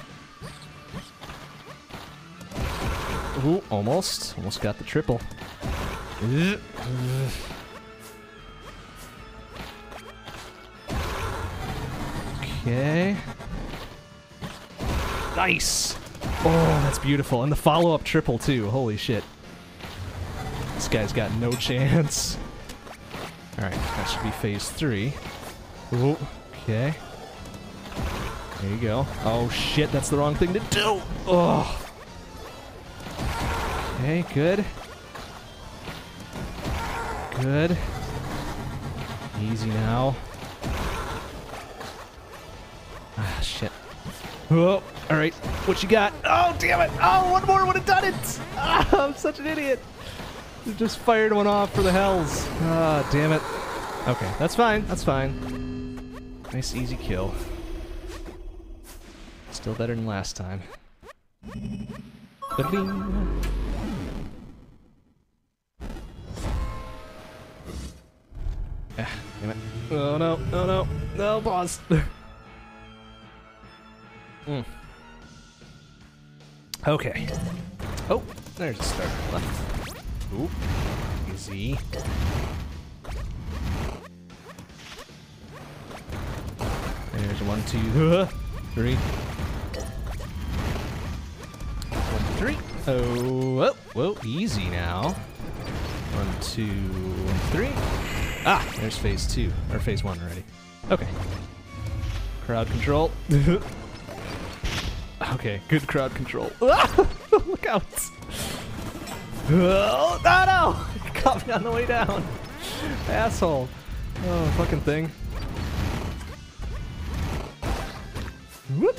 Ooh, almost. Almost got the triple. Okay. Nice! Oh, that's beautiful. And the follow-up triple, too. Holy shit. This guy's got no chance. Alright, that should be phase 3. Ooh, okay. There you go. Oh shit, that's the wrong thing to do! Oh! Okay, good. Good. Easy now. Ah, shit. Oh, alright. What you got? Oh, damn it! Oh, one more would have done it! Ah, I'm such an idiot! Just fired one off for the hells. Ah, damn it. Okay, that's fine. That's fine. Nice, easy kill. Still better than last time. Ba-ding. Ah, damn it. Oh no, no, no. No, boss. Okay. Oh, there's a starter left. Ooh. Easy. There's 1, 2, 3. 1, 3. Oh, whoa, easy now. 1, 2, 3. Ah, there's phase 2, or phase 1 already. Okay. Crowd control. Okay, good crowd control. Look out! Oh, no! Caught me on the way down. Asshole. Oh, fucking thing. What?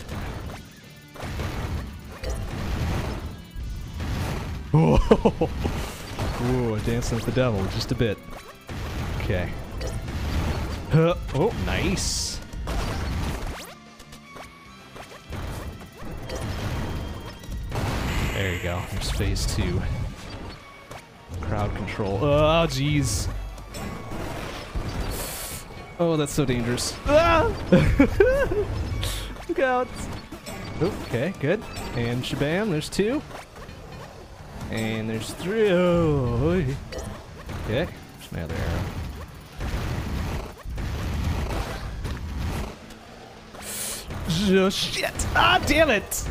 Whoa! Ooh, dancing with the devil just a bit. Okay. Oh, nice. There you go. There's phase 2. Crowd control. Oh, jeez. Oh, that's so dangerous. Ah! Look out. Okay, good. And shabam, there's 2. And there's 3. Oh, okay. There's my other arrow. Oh, shit! Ah, damn it!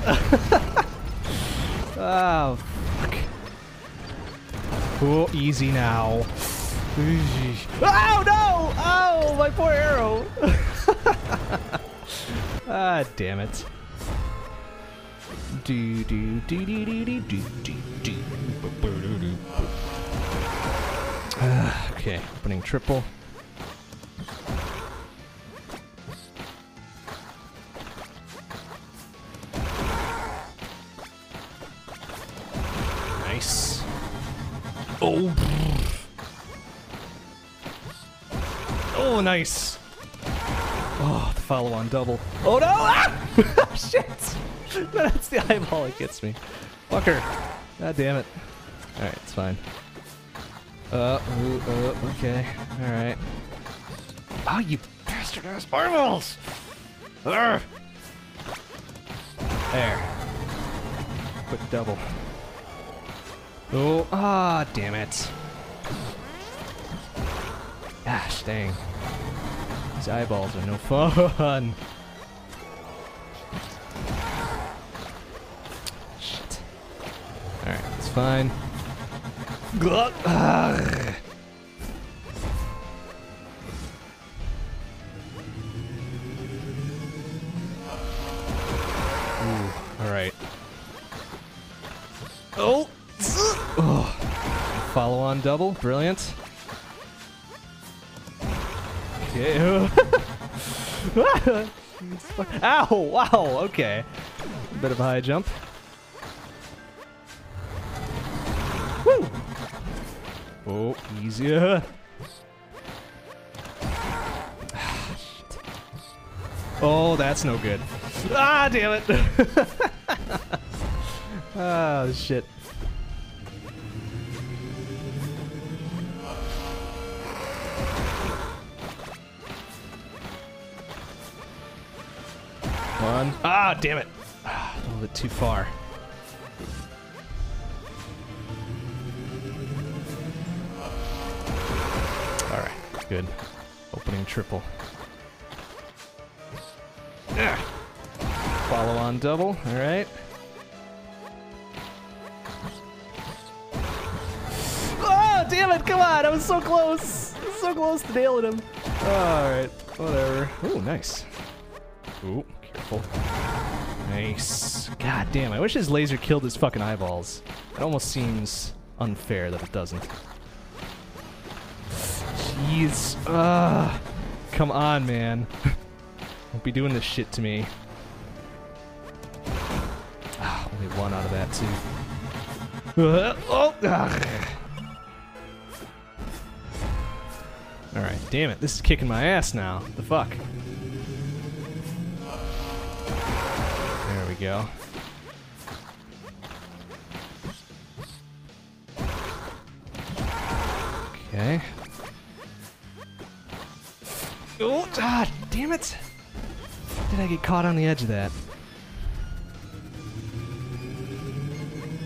Oh, fuck. Oh, easy now. Oh, no! Oh, my poor arrow! Ah, damn it. Okay, opening triple. Nice. Oh. Oh, nice. Oh, the follow-on double. Oh no! Ah! Shit! That's the eyeball that gets me. Fucker. God damn it. Alright, it's fine. Okay. Alright. Oh, you bastard ass eyeballs! There. Quick double. Oh, ah, damn it. Gosh, dang. These eyeballs are no fun. Shit. Alright, it's fine. Alright. Oh! Oh! Follow on double, brilliant. Okay. Ow! Wow, okay. A bit of a high jump. Woo! Oh, easier. Oh, that's no good. Ah, damn it! Ah, shit. One. Ah, damn it. A little bit too far. Alright, good. Opening triple. Follow on double, alright. Oh, damn it, come on, I was so close. So close to nailing him. Alright, whatever. Ooh, nice. Ooh, careful. Nice. God damn, I wish his laser killed his fucking eyeballs. It almost seems unfair that it doesn't. Jeez. Come on, man. Don't be doing this shit to me. Only 1 out of that, too. Alright, damn it. This is kicking my ass now. What the fuck? There we go. Okay. Oh, ah, damn it! How did I get caught on the edge of that?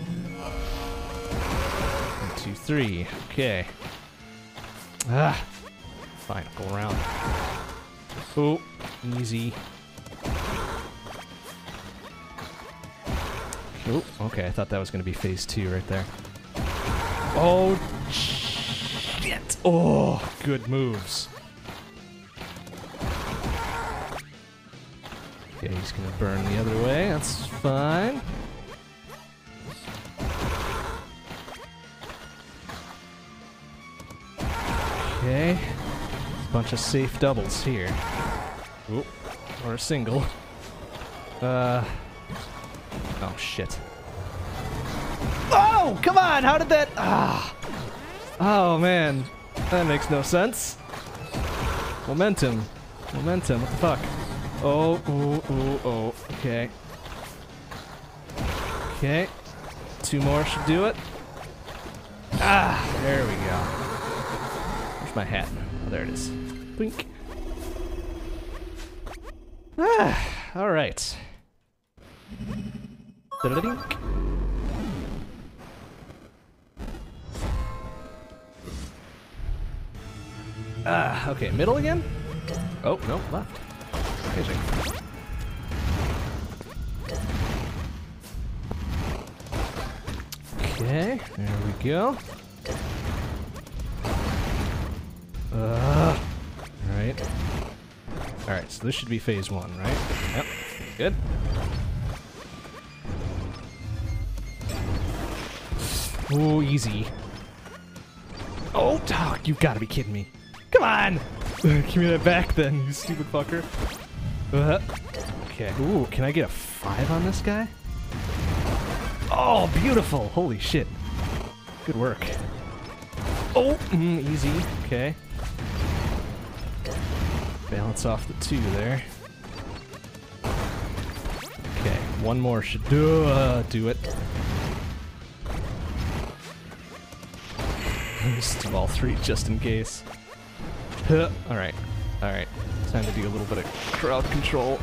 1, 2, 3. Okay. Ah. fine. Go around. Oh, easy. Oh, okay. I thought that was going to be phase 2 right there. Oh, shit. Oh, good moves. Okay, he's going to burn the other way. That's fine. Okay. Bunch of safe doubles here. Oop. Or a single. Oh, shit. Oh, come on! How did that... Ah! Oh, man. That makes no sense. Momentum. Momentum, what the fuck? Oh, ooh, ooh, oh. Okay. Okay. 2 more should do it. Ah! There we go. Where's my hat? Oh, there it is. Blink. Ah! Alright. Da-da-dink. Okay, middle again? Oh, no, left. Amazing. Okay, there we go. Alright. Alright, so this should be phase 1, right? Yep, good. Ooh, easy. Oh, dog, you've got to be kidding me. Come on! Give me that back then, you stupid fucker. Okay. Ooh, can I get a 5 on this guy? Oh, beautiful! Holy shit. Good work. Oh, easy. Okay. Balance off the 2 there. Okay, 1 more should do it. Just do all 3 just in case. Alright, alright. Time to do a little bit of crowd control.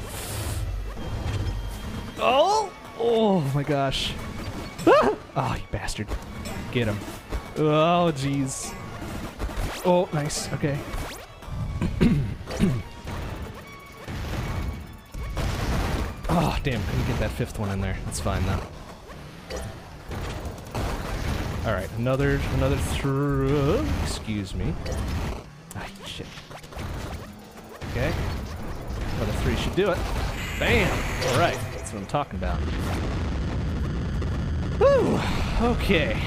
Oh! Oh my gosh. Ah! Oh, you bastard. Get him. Oh, jeez. Oh, nice. Okay. Oh, damn. Couldn't get that 5th one in there. That's fine, though. Alright, another through. Excuse me. Ah, shit. Okay. Another 3 should do it. Bam! Alright, that's what I'm talking about. Woo! Okay.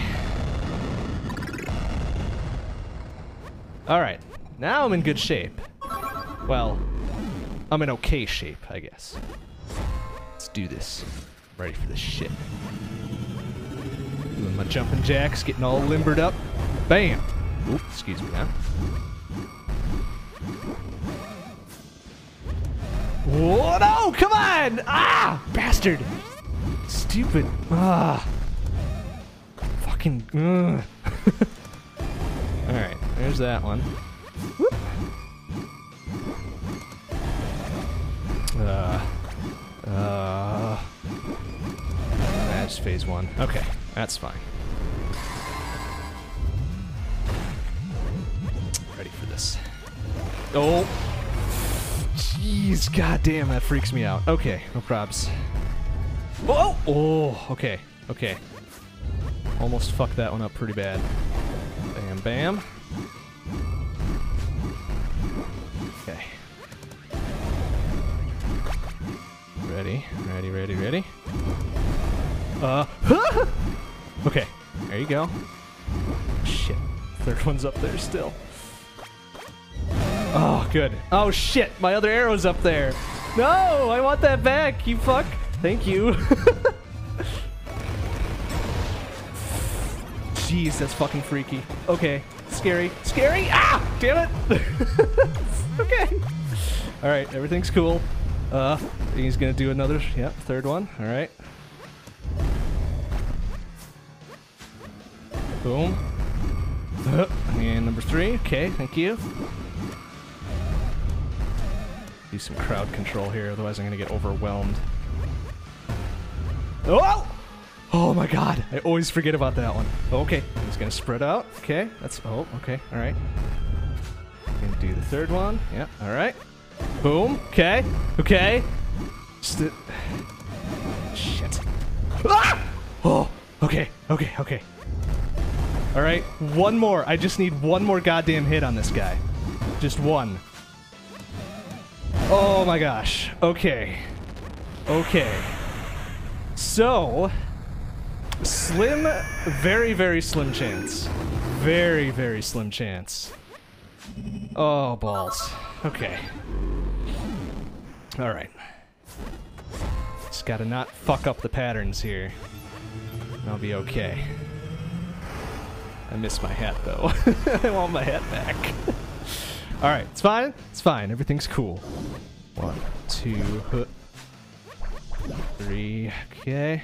Alright, now I'm in good shape. Well, I'm in okay shape, I guess. Let's do this. I'm ready for this shit. Doing my jumping jacks, getting all limbered up. Bam! Oop, excuse me now. Whoa, no! Come on! Ah! Bastard! Stupid. Ah. Fucking. Alright, there's that one. Whoop. That's phase 1. Okay, that's fine. Ready for this. Oh! Jeez, goddamn, that freaks me out. Okay, no probs. Whoa! Oh, okay, okay. Almost fucked that one up pretty bad. Bam, bam. Okay. Ready, ready, ready, ready. Okay, there you go. Shit, 3rd one's up there still. Oh, good. Oh, shit, my other arrow's up there. No, I want that back, you fuck. Thank you. Jeez, that's fucking freaky. Okay, scary, scary. Ah, damn it. Okay. All right, everything's cool. He's gonna do another, yep, 3rd one. All right. Boom. And number 3. Okay, thank you. Do some crowd control here, otherwise I'm gonna get overwhelmed. Oh! Oh my god, I always forget about that one. Okay, he's gonna spread out. Okay, that's, oh, okay, alright. And do the third one. Yeah, alright. Boom. Okay. Okay. Shit. Ah! Oh, okay, okay, okay. Alright, one more. I just need one more goddamn hit on this guy. Just one. Oh my gosh. Okay. Okay. So, slim, very, very slim chance. Very, very slim chance. Oh, balls. Okay. Alright. Just gotta not fuck up the patterns here. I'll be okay. I miss my hat, though. I want my hat back. Alright, it's fine. It's fine. Everything's cool. 1, 2, 3, okay.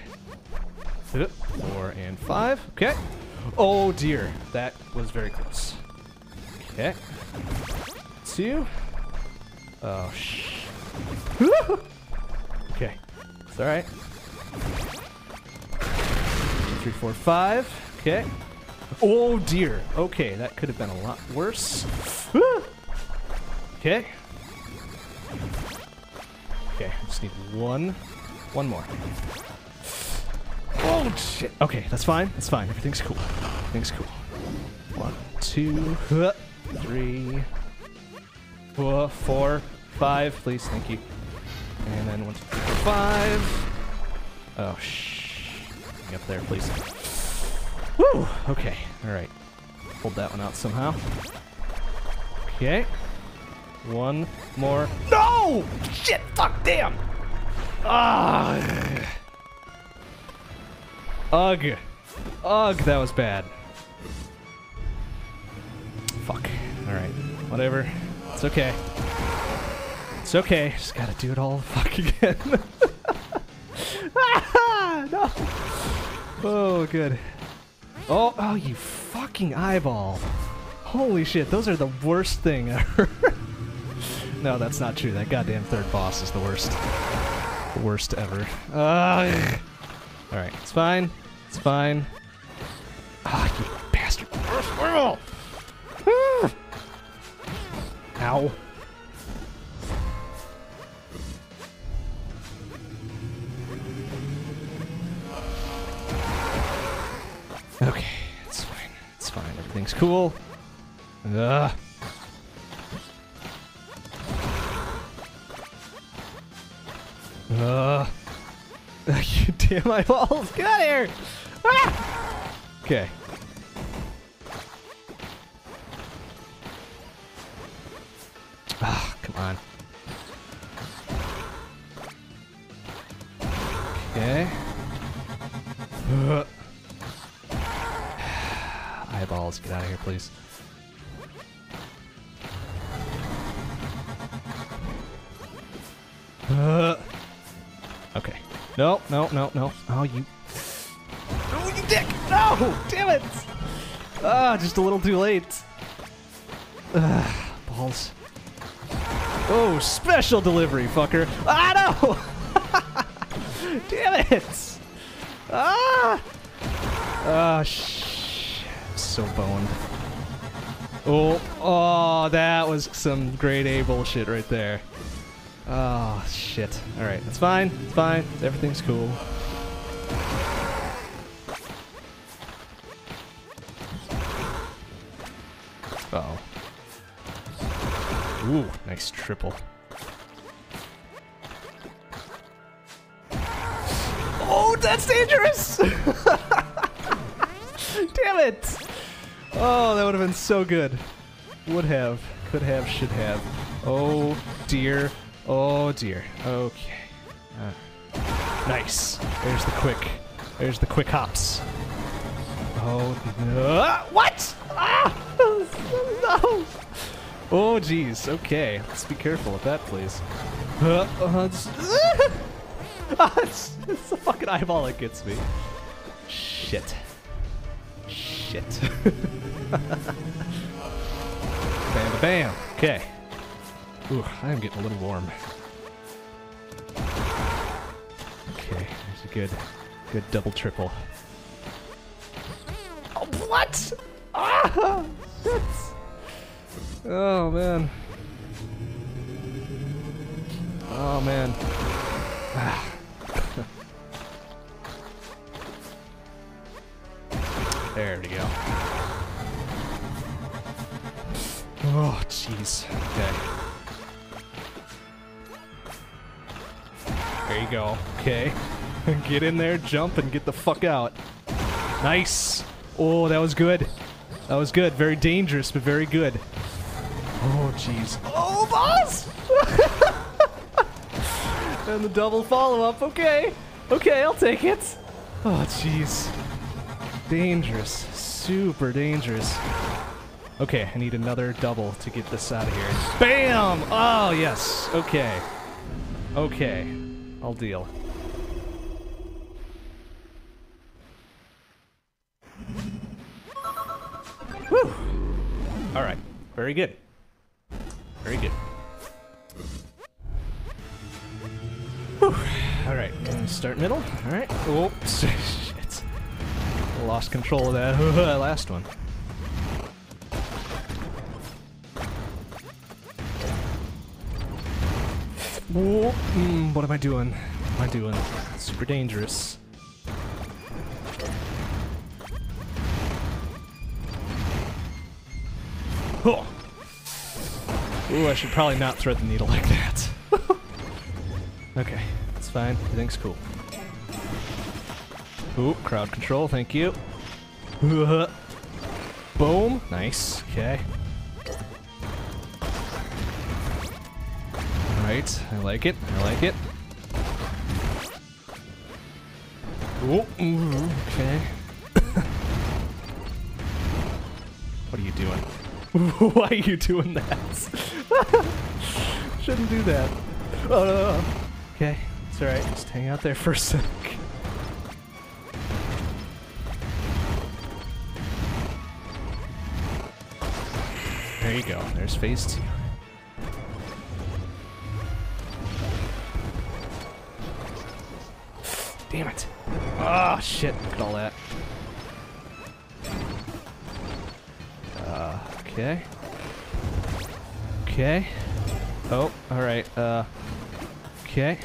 4 and 5, okay. Oh dear, that was very close. Okay. 2. Oh, shh. Okay, it's alright. 3, 4, 5, okay. Oh dear, okay, that could have been a lot worse. Okay. Okay, I just need one more. Oh shit. Okay, that's fine. That's fine. Everything's cool. Everything's cool. 1, 2, 3, 4, 5. Please, thank you. And then 1, 2, 3, 4, 5. Oh shh. Get up there, please. Woo. Okay. All right. Hold that one out somehow. Okay. One more. No! Shit! Fuck! Damn! Ah! Ugh. Ugh, that was bad. Fuck. Alright. Whatever. It's okay. It's okay. Just gotta do it all fuck again. Ah! No! Oh, good. Oh, oh, you fucking eyeball. Holy shit, those are the worst thing ever. No, that's not true. That goddamn third boss is the worst. The worst ever. Alright, it's fine. It's fine. Ah, you bastard. Ow. Okay, it's fine. It's fine. Everything's cool. Ugh. You damn eyeballs! Get out of here! Ah! Okay. Ah, come on. Okay. Eyeballs, get out of here, please. Okay. No, no, no, no. Oh, you... Oh, you dick! No! Damn it! Ah, just a little too late. Balls. Oh, special delivery, fucker. Ah, no! Damn it! Ah! Ah, so boned. Oh, oh, that was some grade A bullshit right there. Oh, shit. Alright, that's fine. It's fine. Everything's cool. Uh-oh. Ooh, nice triple. Oh, that's dangerous! Damn it! Oh, that would have been so good. Would have. Could have. Should have. Oh, dear. Oh, dear. Okay. Nice. There's the quick. There's the quick hops. Oh, no. What? Ah! No! Oh, jeez. Okay. Let's be careful with that, please. It's the fucking eyeball that gets me. Shit. Shit. Bam, bam. Okay. Ooh, I am getting a little warm. Okay, there's a good double triple. Oh, what? Ah! Shit. Oh, man. Oh, man. Ah. There we go. Oh, jeez. Okay. There you go. Okay. Get in there, jump, and get the fuck out. Nice. Oh, that was good. That was good. Very dangerous, but very good. Oh, jeez. Oh, boss! And the double follow-up. Okay. Okay, I'll take it. Oh, jeez. Dangerous. Super dangerous. Okay, I need another double to get this out of here. Bam! Oh, yes. Okay. Okay. I'll deal. Whew! Alright. Very good. Very good. Whew. Alright, start middle. Alright. Oh, shit. Lost control of that last one. Whoa. What am I doing? What am I doing? Super dangerous. Oh. Ooh, I should probably not thread the needle like that. Okay, it's fine. Everything's cool. Ooh, crowd control, thank you. Boom. Nice. Okay. Alright, I like it. I like it. Ooh, okay. What are you doing? Why are you doing that? Shouldn't do that. Oh, no. Okay, it's alright. Just hang out there for a sec. There you go. There's phase 2. Damn it. Oh, shit. Look at all that. Okay. Okay. Oh, alright. Okay.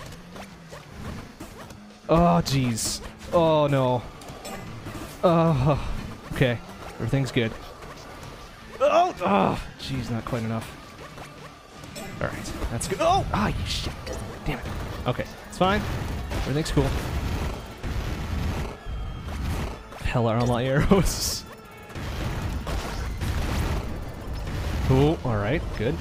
Oh, jeez. Oh, no. Oh, okay. Everything's good. Oh, oh, jeez, not quite enough. Alright, that's good. Oh, ah, you shit. Damn it. Okay, it's fine. Everything's cool. Hell are all my arrows. Cool, alright, good.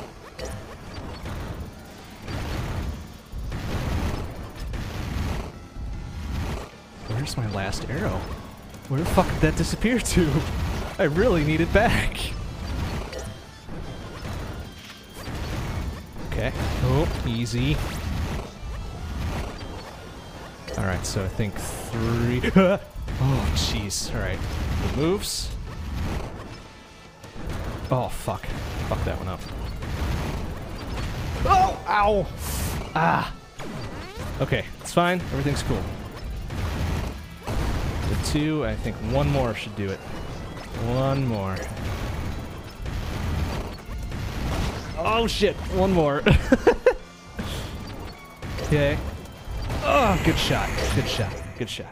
Where's my last arrow? Where the fuck did that disappear to? I really need it back. Okay. Oh, easy. Alright, so I think 3... Oh, jeez. Alright. It moves. Oh, fuck. Fuck that one up. Oh! Ow! Ah! Okay, it's fine. Everything's cool. The 2, I think one more should do it. One more. Oh, shit! One more. Okay. Oh, good shot. Good shot. Good shot.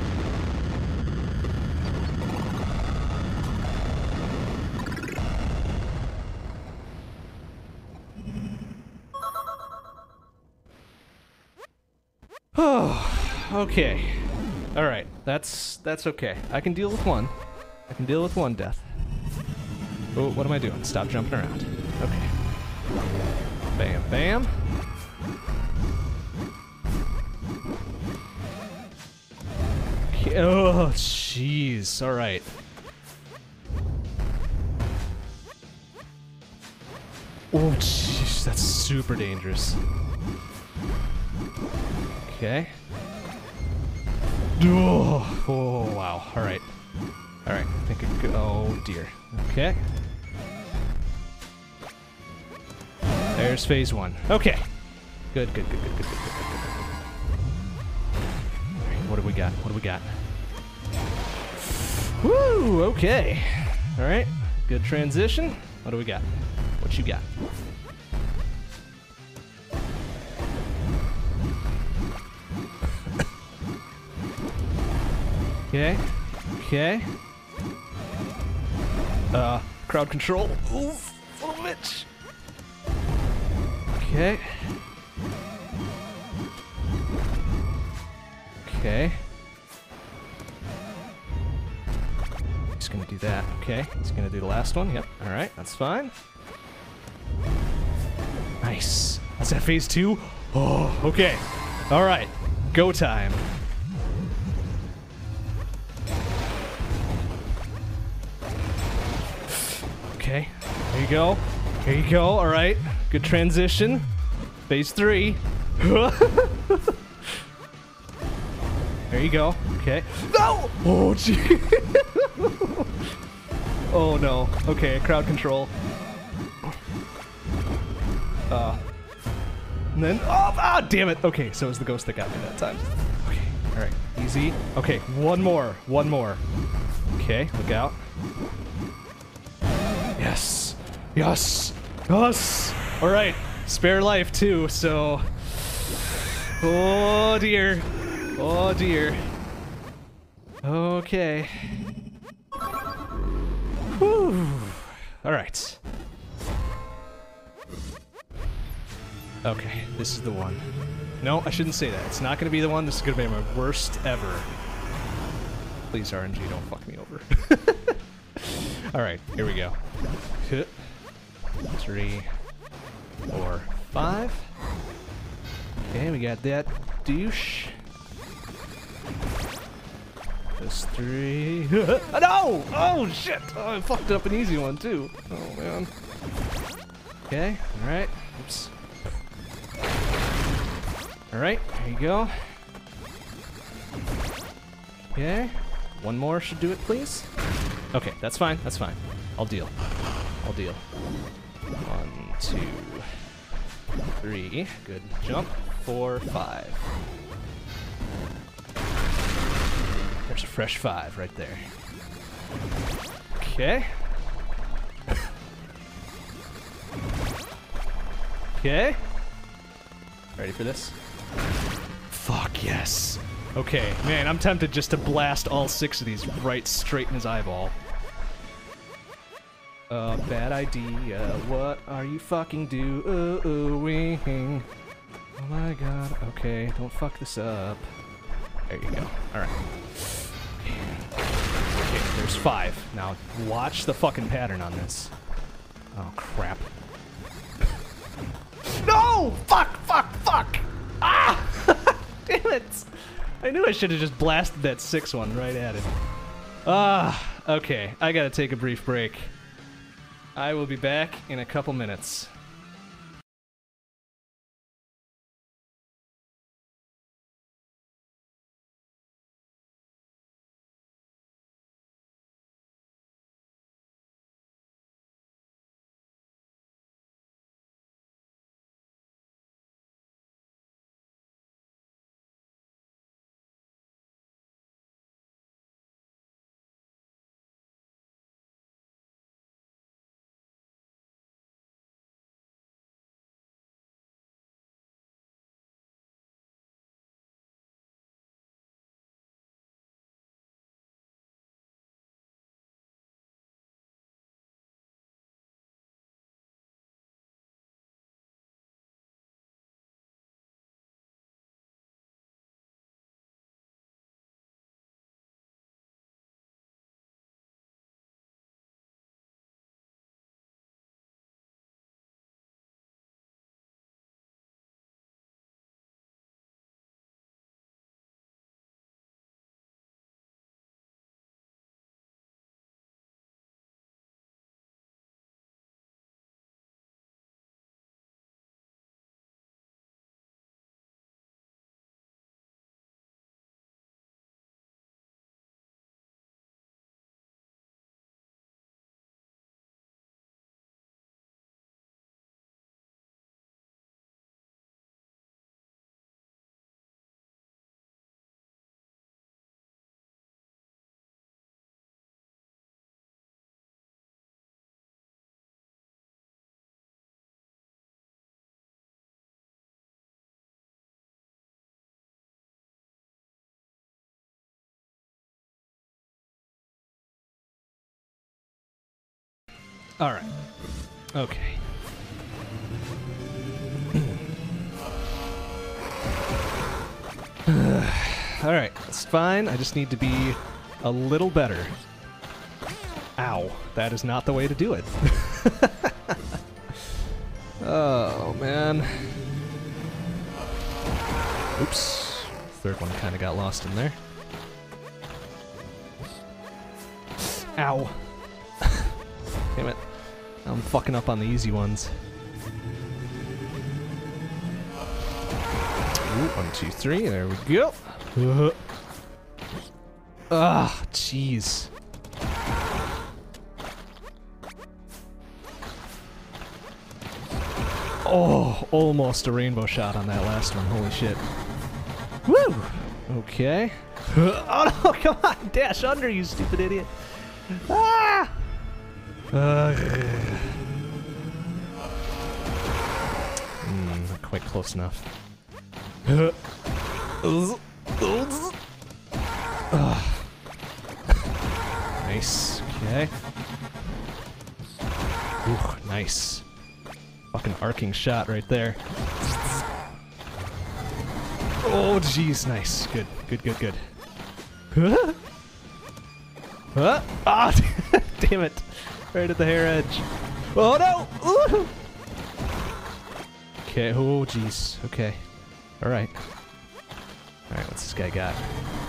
Oh, okay. Alright, that's okay. I can deal with one. I can deal with one death. Oh, what am I doing? Stop jumping around. Okay. Bam, bam. Okay. Oh, jeez. Alright. Oh, jeez. That's super dangerous. Okay. Oh, oh wow. Alright. Alright. I think it could. Oh, dear. Okay. There's phase 1. Okay. Good, good, good, good, good, good, good, good, good. Alright, what do we got? What do we got? Woo! Okay. Alright. Good transition. What do we got? What you got? Okay. Okay. Crowd control. Oof. Little bitch. Okay. Okay. He's gonna do that. Okay. He's gonna do the last one. Yep. Alright, that's fine. Nice. Is that phase 2? Oh, okay. Alright. Go time. Okay. There you go. Here you go. Alright. Good transition. Phase 3. There you go. Okay. No! Oh, gee. Oh, no. Okay, crowd control. And then... Oh, damn it. Okay, so it was the ghost that got me that time. Okay, alright. Easy. Okay, one more. One more. Okay, look out. Yes. Yes. Yes. Alright. Spare life, too, so... Oh, dear. Oh, dear. Okay. Whew. Alright. Okay, this is the one. No, I shouldn't say that. It's not gonna be the one. This is gonna be my worst ever. Please, RNG, don't fuck me over. Alright, here we go. 3, 4, 5. Okay, we got that douche. That's 3. No! Oh, shit! Oh, I fucked up an easy one, too. Oh, man. Okay, alright. Oops. Alright, here you go. Okay. One more should do it, please. Okay, that's fine. That's fine. I'll deal. I'll deal. 1, 2, 3. Good jump. 4, 5. There's a fresh 5 right there. Okay. Okay. Ready for this? Fuck yes. Okay, man, I'm tempted just to blast all 6 of these right straight in his eyeball. Bad idea. What are you fucking doing? Oh my god. Okay, don't fuck this up. There you go. Alright. Okay, there's 5. Now, watch the fucking pattern on this. Oh, crap. No! Fuck! Fuck! Fuck! Ah! Damn it! I knew I should have just blasted that 6 one right at it. Okay. I gotta take a brief break. I will be back in a couple minutes. All right. Okay. All right, it's fine. I just need to be a little better. Ow, that is not the way to do it. Oh, man. Oops. Third one kind of got lost in there. Ow. Damn it. I'm fucking up on the easy ones. Ooh, 1, 2, 3. There we go. Ah, jeez. Oh, almost a rainbow shot on that last one. Holy shit. Woo! Okay. Oh no, come on! Dash under, you stupid idiot. Ah! Not quite close enough. Nice. Okay. Ooh, nice. Fucking arcing shot right there. Oh, jeez, nice. Good, good, good, good. Huh? Ah, damn it. Right at the hair edge. Oh, no! Ooh. Okay, oh, jeez. Okay. Alright. Alright, what's this guy got?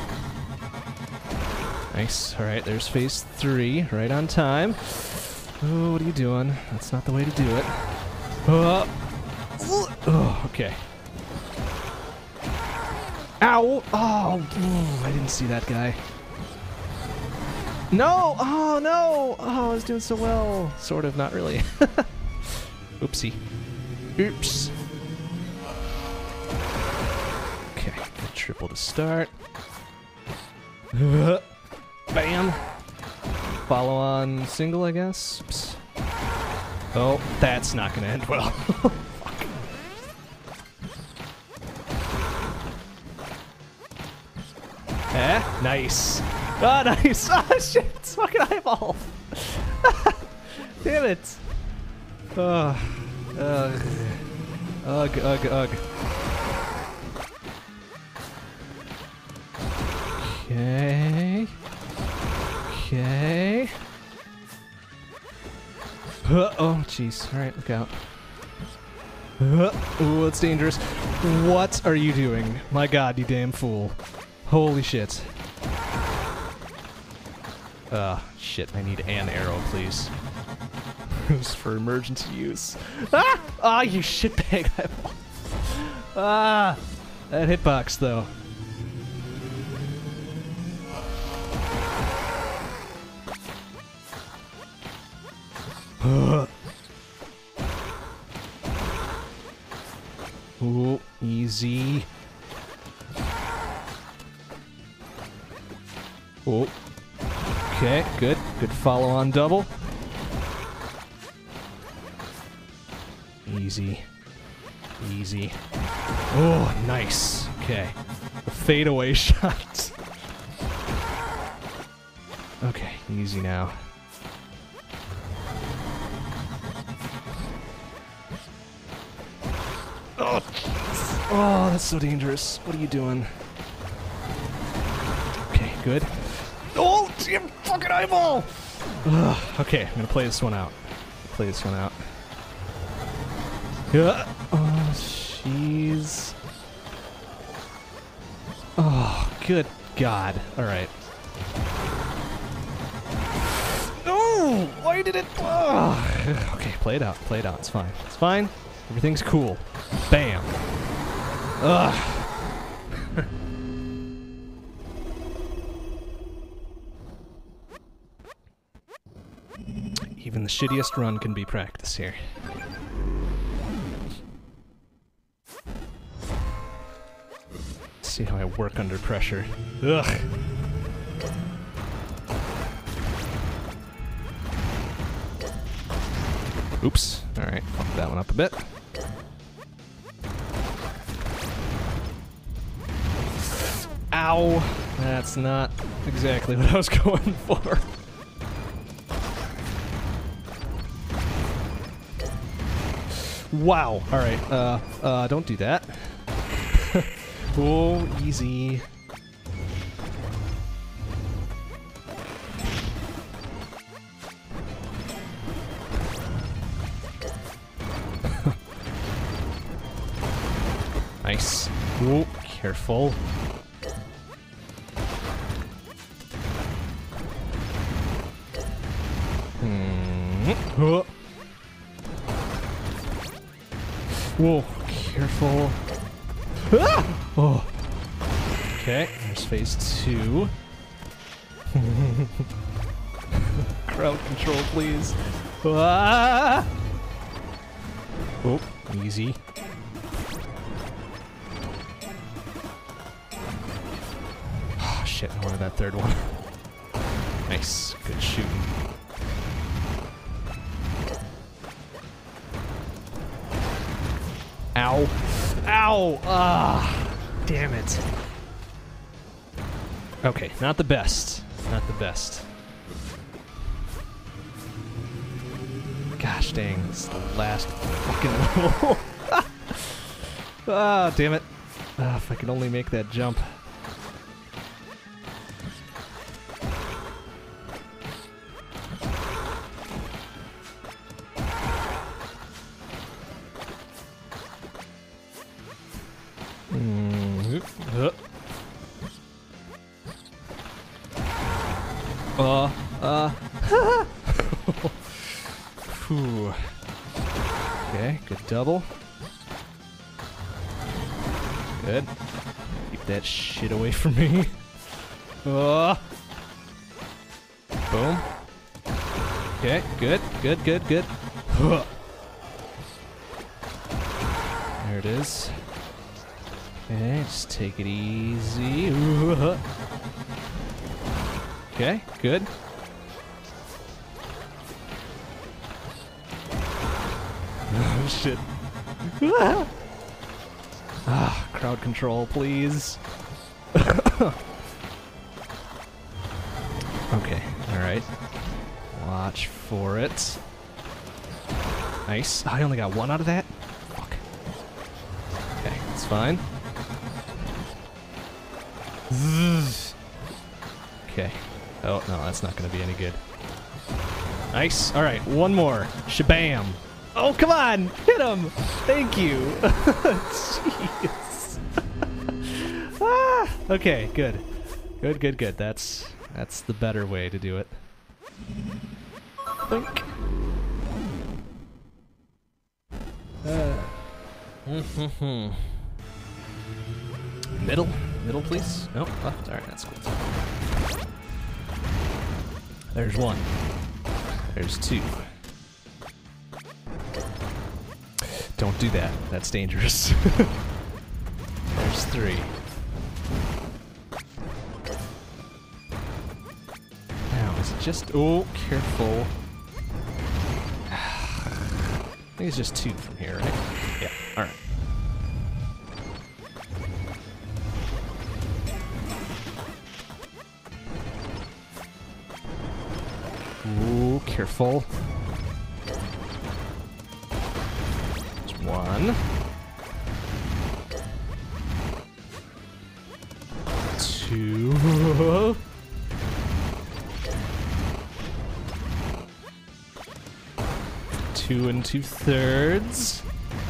Nice. Alright, there's phase 3. Right on time. Oh, what are you doing? That's not the way to do it. Oh, okay. Ow! Oh, I didn't see that guy. No! Oh, no! Oh, I was doing so well. Sort of, not really. Oopsie. Oops. Okay, good triple to start. Bam! Follow on single, I guess. Oops. Oh, that's not gonna end well. Eh? Nice. Oh, nice. Oh, shit. It's fucking eyeball. Damn it. Ugh. Ugh. Ugh, ugh, ugh. Okay. Okay. Oh, jeez. Alright, look out. Oh, it's dangerous. What are you doing? My god, you damn fool. Holy shit. Shit, I need an arrow, please. Just for emergency use. Ah! Ah, you shitbag. Ah! That hitbox, though. Ooh, easy. Oh. Okay, good. Good follow on double. Easy. Easy. Oh, nice. Okay. The fadeaway shot. Okay, easy now. Oh, oh, that's so dangerous. What are you doing? Okay, good. Oh, damn fucking eyeball! Ugh, okay, I'm gonna play this one out. Play this one out. Oh, jeez. Oh, good God. Alright. Oh, why did it... Oh. Okay, play it out. Play it out. It's fine. It's fine. Everything's cool. Bam. Ugh. Even the shittiest run can be practice here. Let's see how I work under pressure. Ugh. Oops. Alright, fuck that one up a bit. Ow! That's not exactly what I was going for. Wow. All right. Don't do that. Oh, easy. Nice. Oh, careful. Oh. Whoa, careful. Ah! Oh. Okay, there's phase 2. Crowd control, please. Ah! Oh, easy. Oh, shit, I wanted that third one. Nice, good shooting. Ow. Ow! Ah! Damn it. Okay, not the best. Not the best. Gosh dang, this is the last fucking level. Ah, damn it. Ah, if I could only make that jump. Whew. Okay, good double. Good. Keep that shit away from me. Boom. Okay, good, good, good, good. There it is. Okay, just take it easy. Okay, good. Oh, shit. Ah, crowd control, please. Okay, alright. Watch for it. Nice. I only got one out of that? Fuck. Okay, it's fine. Okay. Oh, no, that's not going to be any good. Nice. Alright, one more. Shabam. Oh, come on! Hit him! Thank you! Jeez. Ah, okay, good. Good, good, good. That's the better way to do it. Think. Middle? Middle, please? No? Left? Alright, that's cool. There's one. There's two. Don't do that. That's dangerous. There's three. Now, is it just... Oh, careful. I think it's just two from here, right? Yeah, alright. Ooh, careful. There's one. Two. 2 2/3.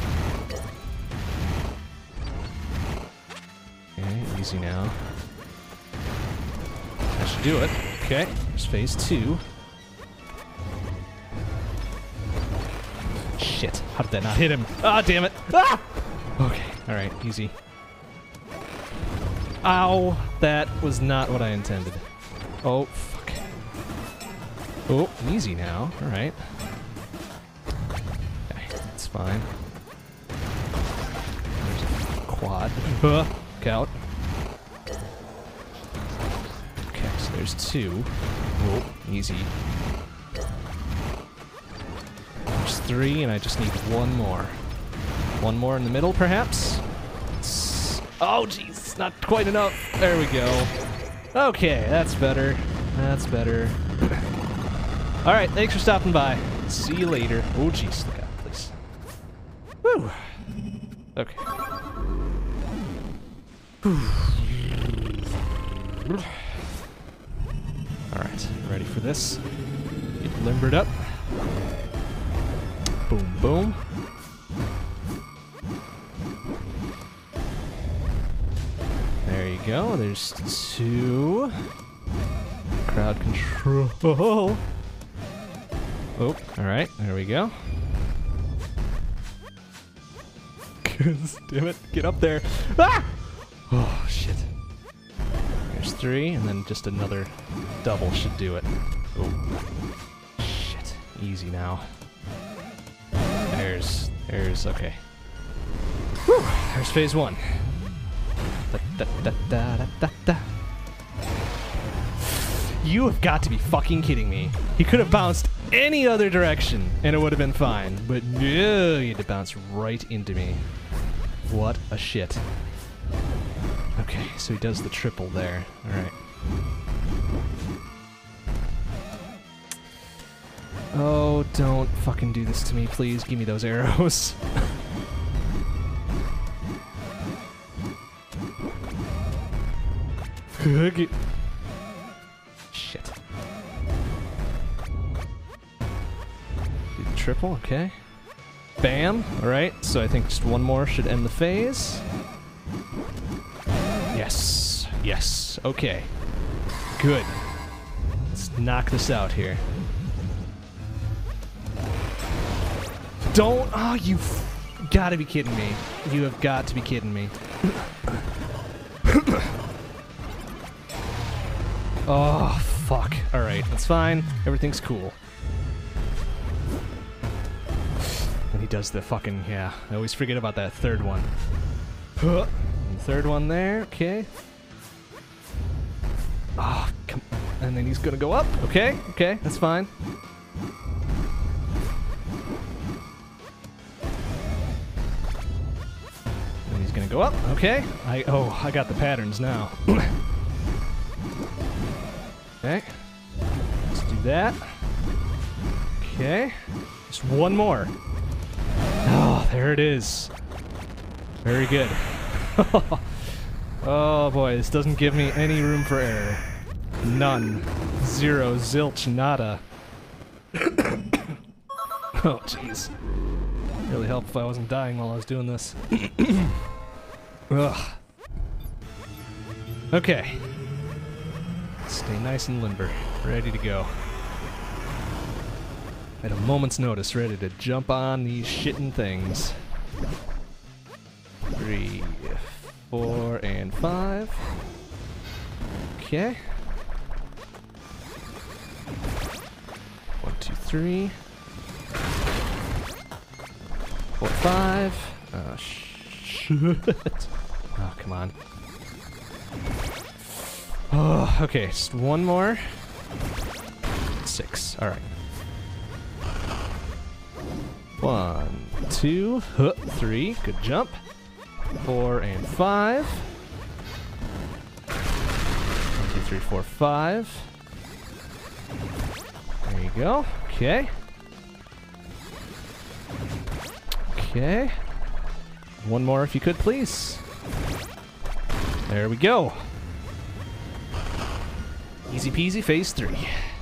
Okay, easy now. That should do it. Okay, there's phase 2. Shit, how did that not hit him? Ah, damn it! Ah! Okay, alright, easy. Ow! That was not what I intended. Oh, fuck. Oh, easy now. Alright. Okay, that's fine. There's a quad. Look out. Okay, so there's 2. Oh, easy. There's 3, and I just need one more. One more in the middle, perhaps? Oh, jeez, not quite enough. There we go. Okay, that's better. That's better. All right, thanks for stopping by. See you later. Oh, jeez, look out, please. Woo! Okay. Alright, ready for this? Get limbered up. Boom, boom. There you go, there's 2. Crowd control. Oh, alright, there we go. Damn it, get up there. Ah! Oh, shit. There's 3, and then just another double should do it. Oh. Shit. Easy now. There's, okay. Whew, there's phase 1. Da, da, da, da, da, da. You have got to be fucking kidding me. He could have bounced any other direction, and it would have been fine. But no, he had to bounce right into me. What a shit. Okay, so he does the triple there. Alright. Oh, don't fucking do this to me, please. Give me those arrows. Shit. Do the triple, okay. Bam! Alright, so I think just one more should end the phase. Yes. Yes. Okay. Good. Let's knock this out here. Don't... Oh, you gotta be kidding me. You have got to be kidding me. Oh, fuck. Alright, that's fine. Everything's cool. And he does the fucking... Yeah, I always forget about that third one. And the third one there, okay. Oh, come... And then he's gonna go up. Okay, okay, that's fine. And he's gonna go up. Okay. I got the patterns now. Okay. Let's do that. Okay. Just one more. Oh, there it is. Very good. Oh boy, this doesn't give me any room for error. None. Zero. Zilch. Nada. Oh, jeez. Really help if I wasn't dying while I was doing this. Ugh. Okay. Stay nice and limber. Ready to go. At a moment's notice, ready to jump on these shitting things. 3, 4, and 5. Okay. 1, 2, 3. 4, 5. Oh, shit. Oh, come on. Oh, okay, just one more. 6. All right. 1, 2, 3. Good jump. 4 and 5. 1, 2, 3, 4, 5. There you go. Okay. Okay. One more if you could, please. There we go. Easy peasy, phase 3.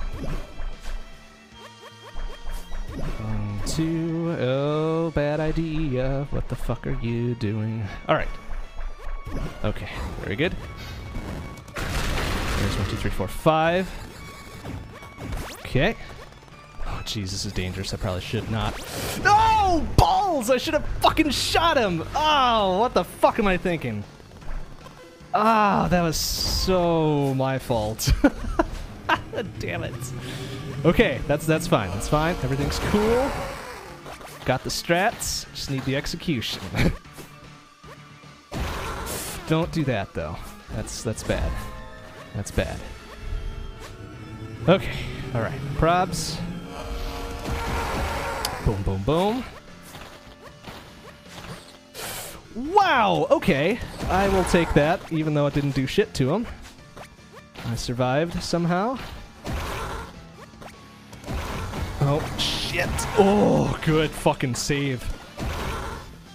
1, 2, oh, bad idea. What the fuck are you doing? Alright. Okay, very good. There's 1, 2, 3, 4, 5. Okay. Oh, jeez, this is dangerous. I probably should not. No! Balls! I should have fucking shot him! Oh, what the fuck am I thinking? Ah, that was so my fault. Damn it. Okay, that's fine. That's fine. Everything's cool. Got the strats. Just need the execution. Don't do that though. That's bad. That's bad. Okay. All right. Probs. Boom, boom, boom. Wow, okay. I will take that, even though it didn't do shit to him. I survived somehow. Oh, shit. Oh, good fucking save.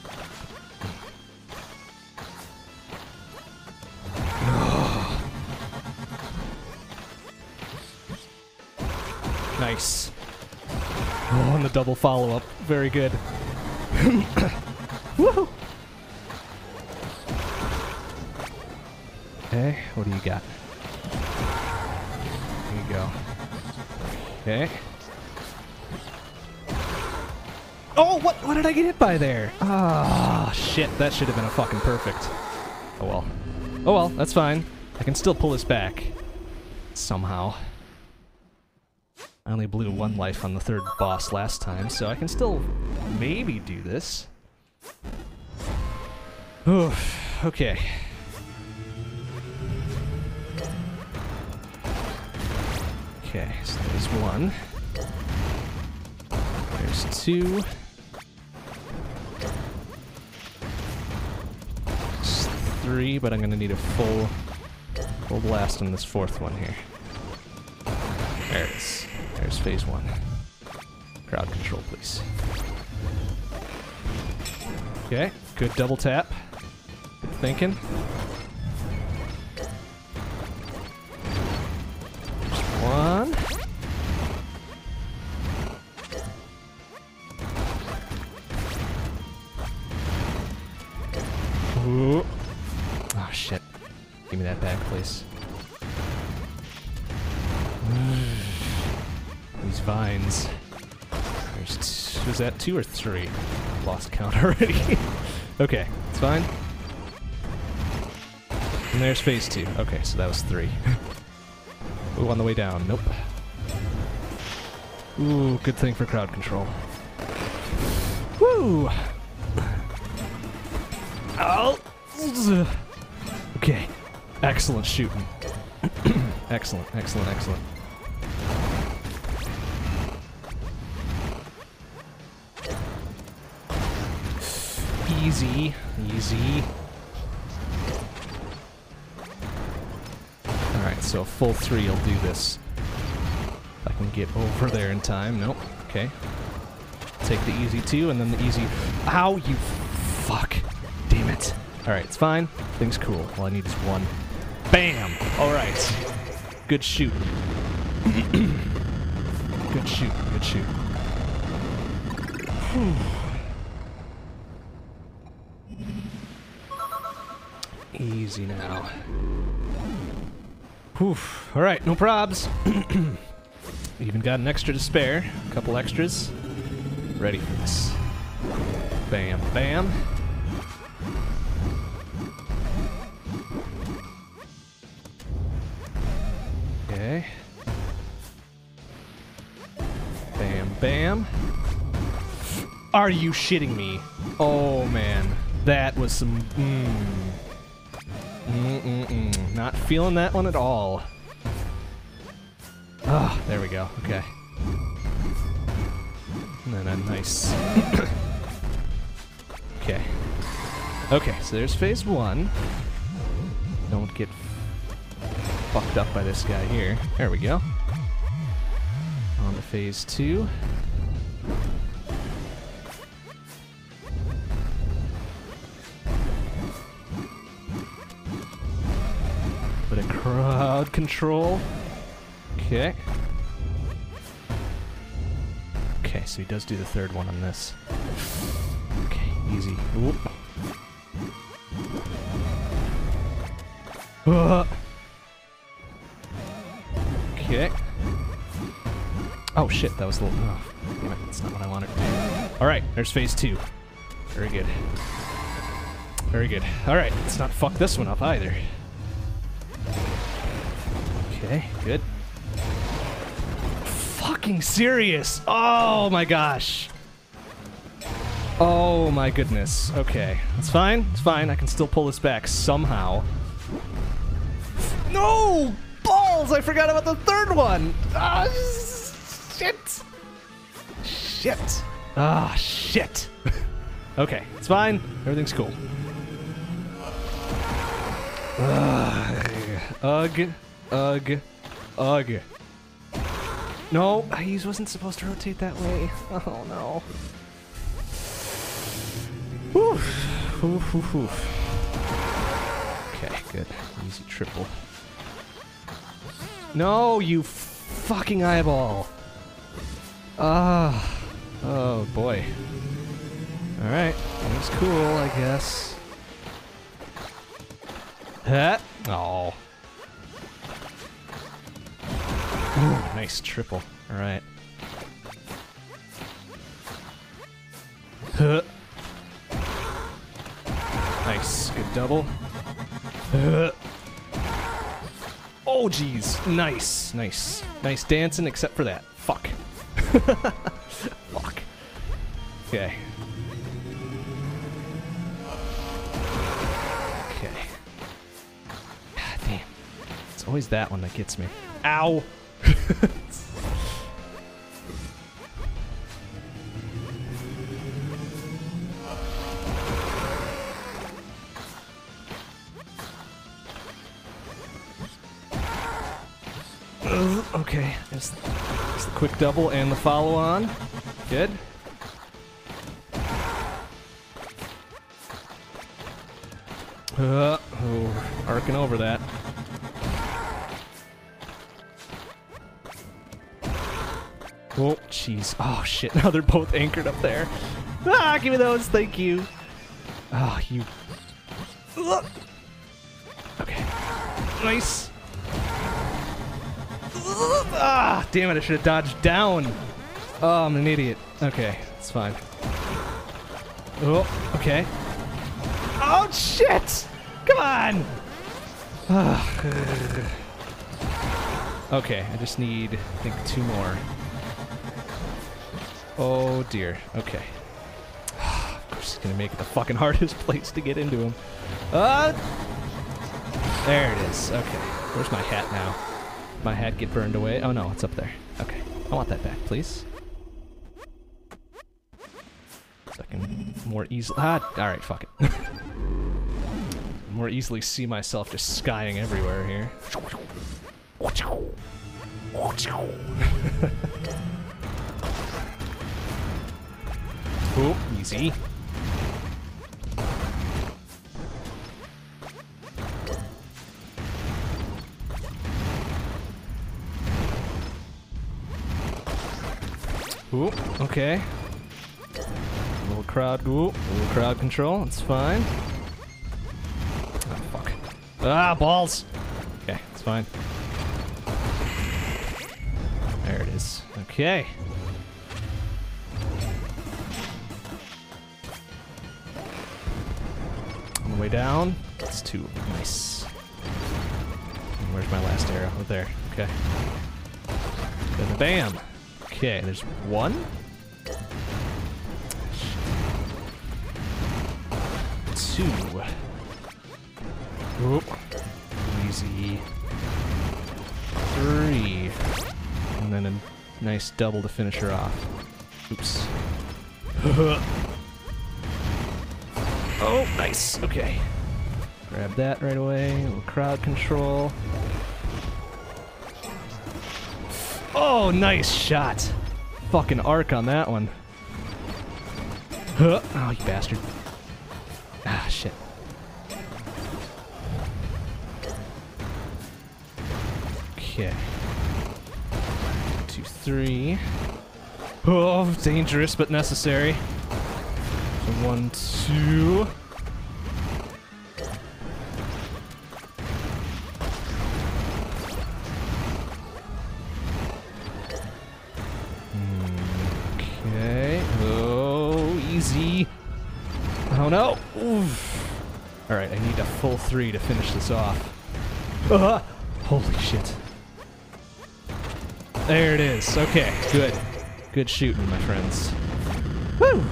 Oh, and the double follow-up. Very good. Woohoo! Okay, what do you got? There you go. Okay. Oh, what did I get hit by there? Ah, shit, that should have been a fucking perfect. Oh well. Oh well, that's fine. I can still pull this back. Somehow. I only blew 1 life on the 3rd boss last time, so I can still maybe do this. Oof, okay. Okay, so there's 1. There's 2. There's 3, but I'm gonna need a full blast on this 4th one here. There it is. There's phase 1. Crowd control, please. Okay, good double tap. Good thinking. There's 1. Ooh. Oh shit. Give me that back, please. These vines. Was that 2 or 3? Lost count already. Okay, it's fine. And there's phase 2. Okay, so that was 3. Ooh, on the way down. Nope. Ooh, good thing for crowd control. Woo! Oh! Okay. Excellent shooting. Excellent, excellent, excellent. Easy, easy. Alright, so full 3 will do this. If I can get over there in time. Nope. Okay. Take the easy 2 and then the easy... Ow, you fuck. Damn it. Alright, it's fine. Thing's cool. All I need is 1. Bam! Alright. Good shoot. Good shoot, good shoot. Whew. Easy now. Whew. Alright, no probs. Even got an extra to spare. A couple extras. Ready for this. Bam, bam. Okay. Bam, bam. Are you shitting me? Oh, man. That was some... Not feeling that one at all. Ah, there we go. Okay. And then a nice... Okay. Okay, so there's phase 1. Don't get fucked up by this guy here. There we go. On to phase 2. Bit of crowd control. Okay. Okay, so he does do the 3rd one on this. Okay, easy. Oop. Okay. Oh shit, that was a little... Oh, damn it, that's not what I wanted to do. Alright, there's phase 2. Very good. Very good. Alright, let's not fuck this one up either. Okay, good. Fucking serious! Oh my gosh! Oh my goodness. Okay, it's fine. It's fine. I can still pull this back somehow. No! Balls! I forgot about the 3rd one! Ah, shit! Shit! Ah, shit! Okay, it's fine. Everything's cool. Ugh. Ugh. Ugh. No, he wasn't supposed to rotate that way. Oh no. Oof. Oof, oof, oof. Okay, good. Easy triple. No, you fucking eyeball. Ah. boy. Alright, that was cool, I guess. Huh? Oh. Ooh, nice triple. Alright. Huh. Nice, good double. Huh. Oh, jeez. Nice, nice. Nice dancing, except for that. Fuck. Fuck. Okay. Okay. God damn. It's always that one that gets me. Ow! Okay, there's the quick double and the follow-on. Good. Oh, arcing over that. Oh, jeez. Oh, shit. Now they're both anchored up there. Ah, give me those. Thank you. Oh, you. Okay. Nice. Ah, damn it. I should have dodged down. Oh, I'm an idiot. Okay, it's fine. Oh, okay. Oh, shit. Come on. Okay, I just need, I think, 2 more. Oh, dear. Okay. Of course, it's gonna make it the fucking hardest place to get into him. There it is. Okay. Where's my hat now? My hat get burned away? Oh, no, it's up there. Okay. I want that back, please. So I can more easily... Ah, alright, fuck it. More easily see myself just skying everywhere here. Oh, easy. Ooh, okay. A little crowd control, it's fine. Oh, fuck. Ah, balls! Okay, it's fine. There it is. Okay. On the way down, that's 2. Nice. And where's my last arrow? Oh, there. Okay. Then bam! Okay, there's 1. 2. Oop. Easy. 3. And then a nice double to finish her off. Oops. Oh, nice. Okay. Grab that right away. A little crowd control. Oh, nice shot. Fucking arc on that one. Oh, you bastard. Ah, shit. Okay. 2, 3. Oh, dangerous but necessary. So 1, 2. Oh no! Oof. Alright, I need a full 3 to finish this off. Holy shit. There it is. Okay, good. Good shooting, my friends. Woo!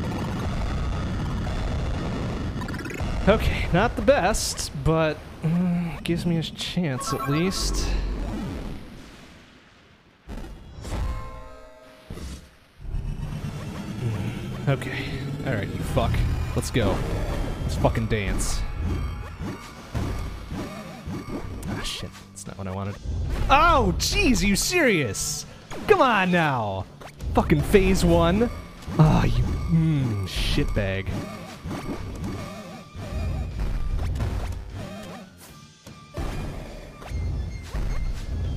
Okay, not the best, but gives me a chance at least. Okay. Alright, you fuck. Let's go. Let's fucking dance. Ah, shit. That's not what I wanted. Oh, jeez, are you serious? Come on now. Fucking phase 1. Ah, you shitbag.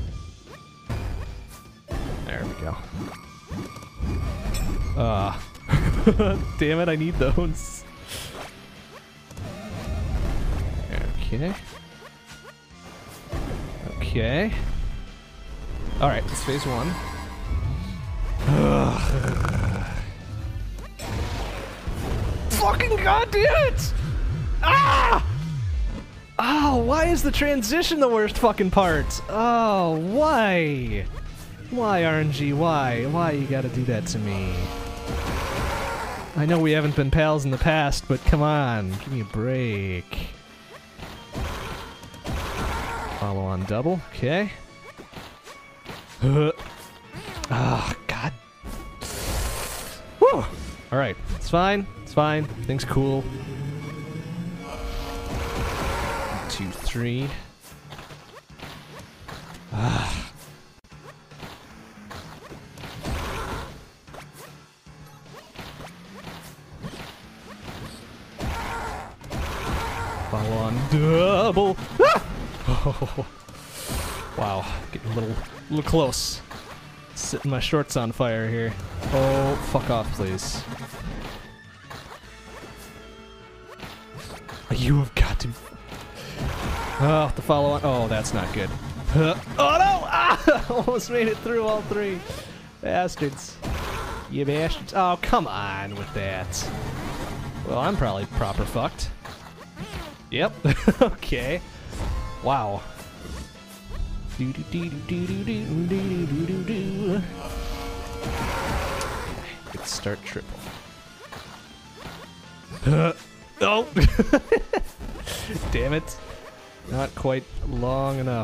There we go. Damn it, I need those. Okay. Okay. Alright, it's phase 1. Fucking goddamn it! Ah! Oh, why is the transition the worst fucking part? Oh, why? Why, RNG? Why? Why you gotta do that to me? I know we haven't been pals in the past, but come on, give me a break. Follow on double, okay. Ah, God. Whew! Alright, it's fine, it's fine, things cool. 1, 2, 3. Ah. Follow on double. Ah! Oh, wow, getting a little close. Setting my shorts on fire here. Oh, fuck off, please. You have got to. Oh, the follow on. Oh, that's not good. Oh no! Ah! Almost made it through all 3. Bastards. You bastards. Oh, come on with that. Well, I'm probably proper fucked. Yep. Okay. Wow. Do do do do do do do do do do. Okay, good start triple. Oh! Damn it. Not quite long enough.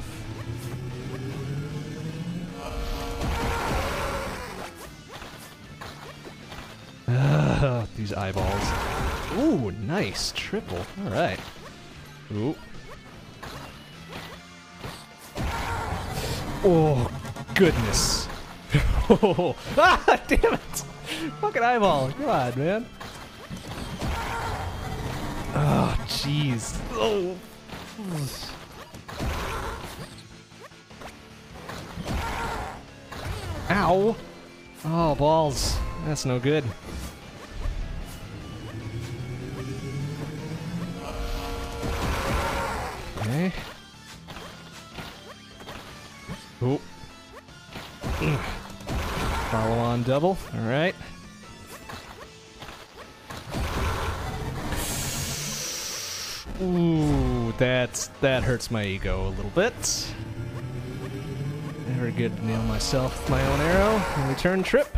These eyeballs. Ooh, nice triple. All right. Ooh. Oh, goodness. Oh, ah, damn it. Fucking eyeball. Come on, man. Oh, jeez. Oh. Ow. Oh, balls. That's no good. Okay. Oh. Follow on double. All right. Ooh, that hurts my ego a little bit. Never good to nail myself with my own arrow. And return trip.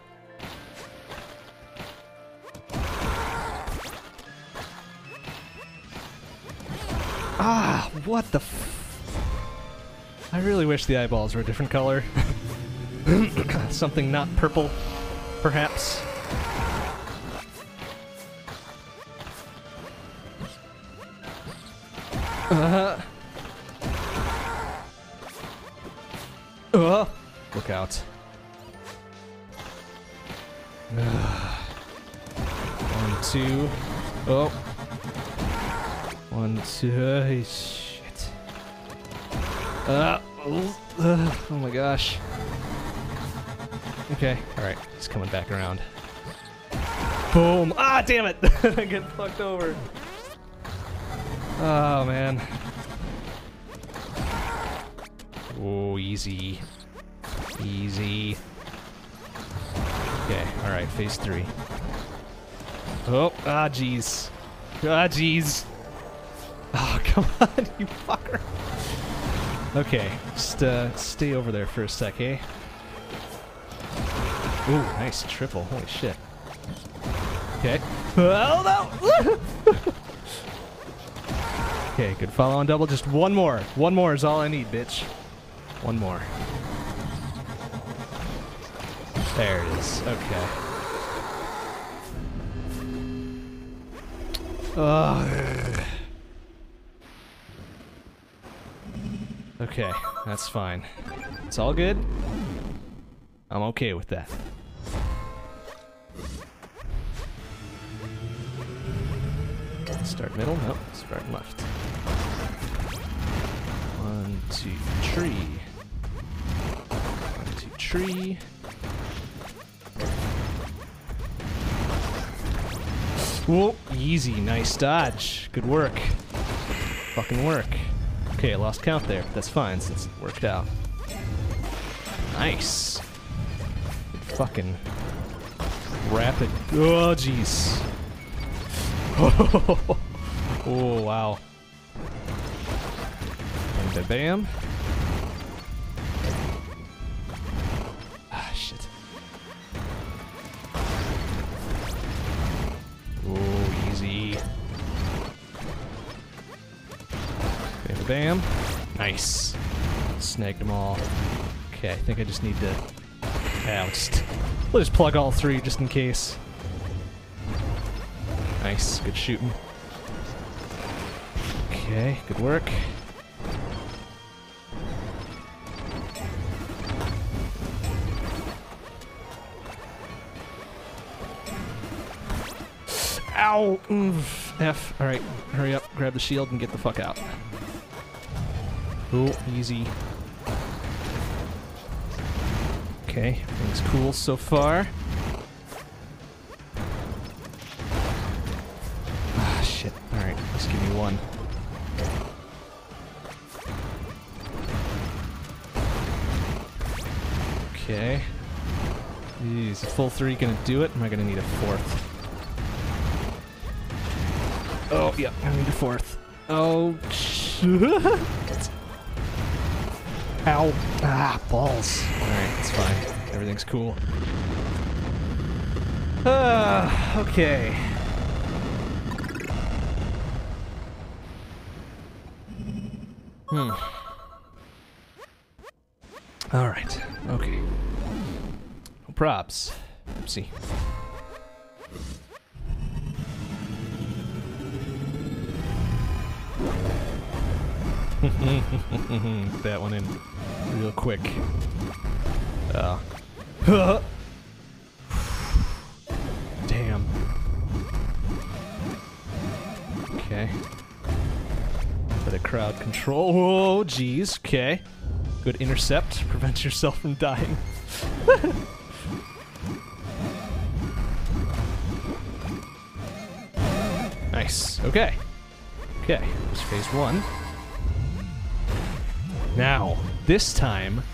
Ah, what the I really wish the eyeballs were a different color. Something not purple, perhaps. Look out. 1, 2. Oh. 1, 2. Shit. Oh my gosh. Okay, alright. He's coming back around. Boom! Ah, damn it! I get fucked over. Oh, man. Oh, easy. Easy. Okay, alright, phase 3. Oh, ah, jeez. Ah, jeez. Oh, come on, you fucker. Okay, just stay over there for a sec, eh? Ooh, nice triple. Holy shit. Okay. Oh, no! Okay, good follow on double. Just one more. One more is all I need, bitch. One more. There it is. Okay. Okay, that's fine. It's all good. I'm okay with that. Start middle? Nope. Start left. 1, 2, tree. 1, 2, tree. Whoa, easy, nice dodge. Good work. Fucking work. Okay, I lost count there, but that's fine since it worked out. Nice. Fucking rapid. Oh, jeez. Oh, wow. Bam, bam. Ah, shit. Oh, easy. Bam, bam. Nice. Snagged them all. Okay, I think I just need to... we'll just plug all three just in case. Nice, good shooting. Okay, good work. Ow! F. Alright, hurry up, grab the shield and get the fuck out. Cool, easy. Okay, everything's cool so far. Ah, shit. Alright, just give me one. Okay. Is a full 3 gonna do it? Am I gonna need a 4th? Oh, yeah, I need a 4th. Oh, shit. Ow. Ah, balls. Alright, it's fine. Everything's cool. Okay. Alright, okay. No props. Oopsie. That one in real quick. Damn. Okay. Bit of crowd control. Whoa, jeez. Okay. Good intercept. Prevent yourself from dying. Nice. Okay. Okay. There's phase 1. Now, this time...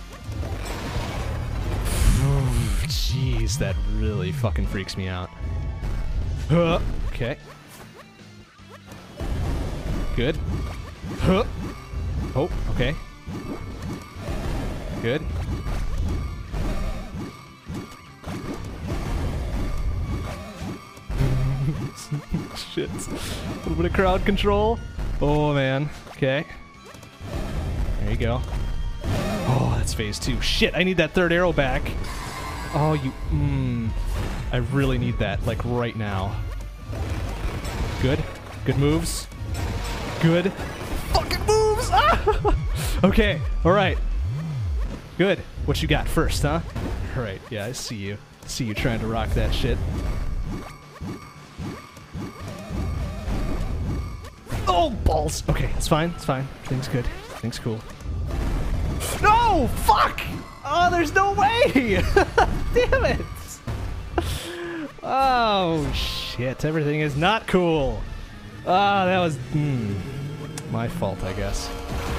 Jeez, that really fucking freaks me out. Okay. Good. Oh, okay. Good. Shit. A little bit of crowd control. Oh, man. Okay. There you go. Oh, that's phase 2. Shit, I need that 3rd arrow back. Oh, you... I really need that, like, right now. Good. Good moves. Good. Fucking moves! Ah! Okay, alright. Good. What you got first, huh? Alright, yeah, I see you. See you trying to rock that shit. Oh, balls! Okay, it's fine, it's fine. Everything's good. Everything's cool. No! Fuck! Oh, there's no way! Damn it! Oh, shit. Everything is not cool. Ah, that was... my fault, I guess.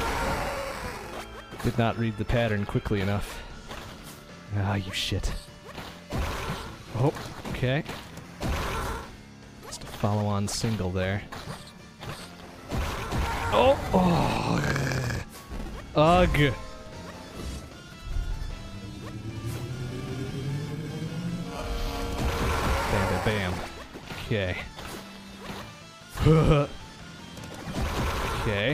Did not read the pattern quickly enough. Ah, you shit. Oh, okay. Just a follow-on single there. Oh! Oh! Ugh! Bam, bam, bam. Okay. Okay.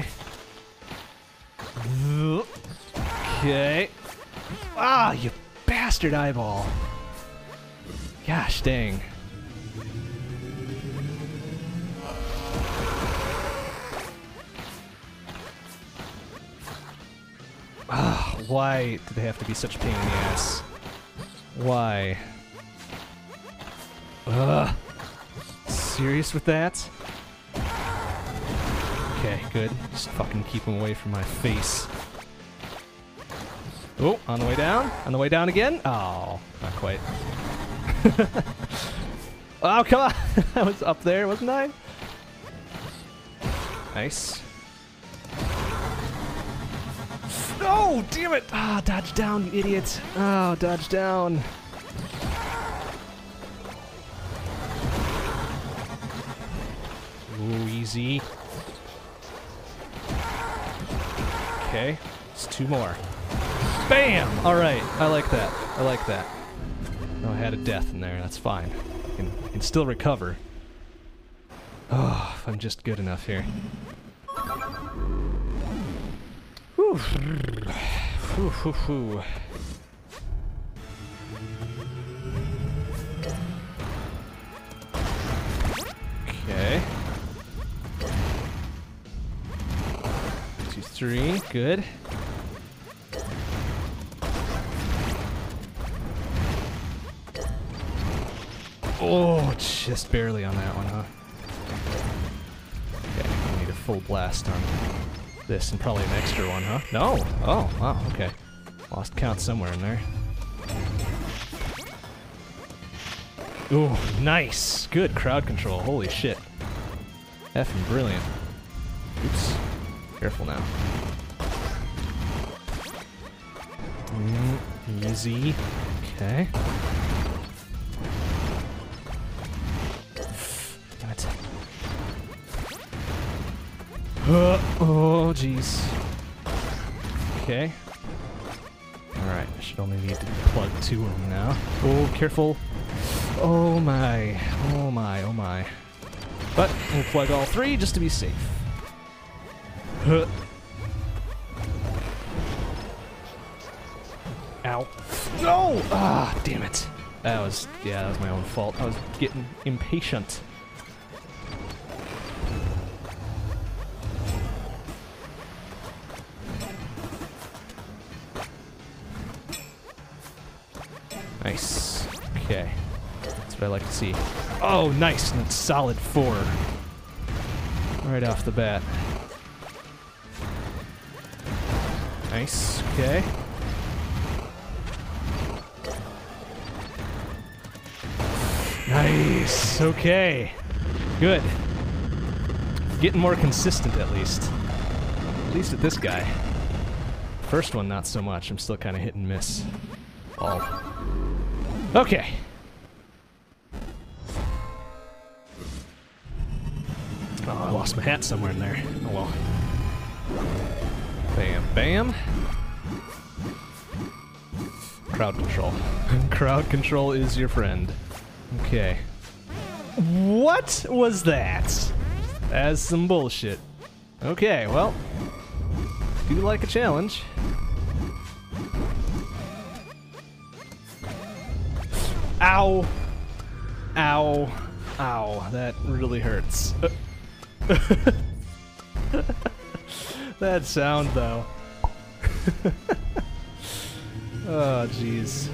Okay. Ah, you bastard eyeball. Gosh dang. Ah, why do they have to be such a pain in the ass? Why? Ugh. Serious with that? Okay, good. Just fucking keep him away from my face. Oh, on the way down? On the way down again? Oh, not quite. Oh, come on! I was up there, wasn't I? Nice. No! Damn it! Ah, dodge down, you idiot! Oh, dodge down. Ooh, easy. Okay, it's 2 more. Bam! Alright, I like that. I like that. Oh, I had a death in there, that's fine. I can still recover. Oh, if I'm just good enough here. Whew. Whew, whew, whew. Okay. 2, 3, good. Oh, just barely on that one, huh? Okay, I need a full blast on this and probably an extra one, huh? No! Oh, wow, okay. Lost count somewhere in there. Ooh, nice! Good crowd control, holy shit. Effing brilliant. Oops. Careful now. Easy. Okay. Damn it. Oh, jeez. Okay. Alright, I should only need to plug 2 of them now. Oh, careful. Oh my. Oh my, oh my. But we'll plug all 3 just to be safe. Ow. No! Ah, damn it. That was my own fault. I was getting impatient. Nice. Okay. That's what I like to see. Oh, nice. And it's solid 4. Right off the bat. Nice. Okay. Nice. Okay. Good. Getting more consistent at least. At least at this guy. First one, not so much. I'm still kind of hit and miss. Oh. Okay. Oh, I lost my hat somewhere in there. Oh well. Bam, bam. Crowd control. Crowd control is your friend. Okay. What was that? That's some bullshit. Okay, well. Do like a challenge. Ow. Ow. Ow. That really hurts. That sound, though. Oh, jeez.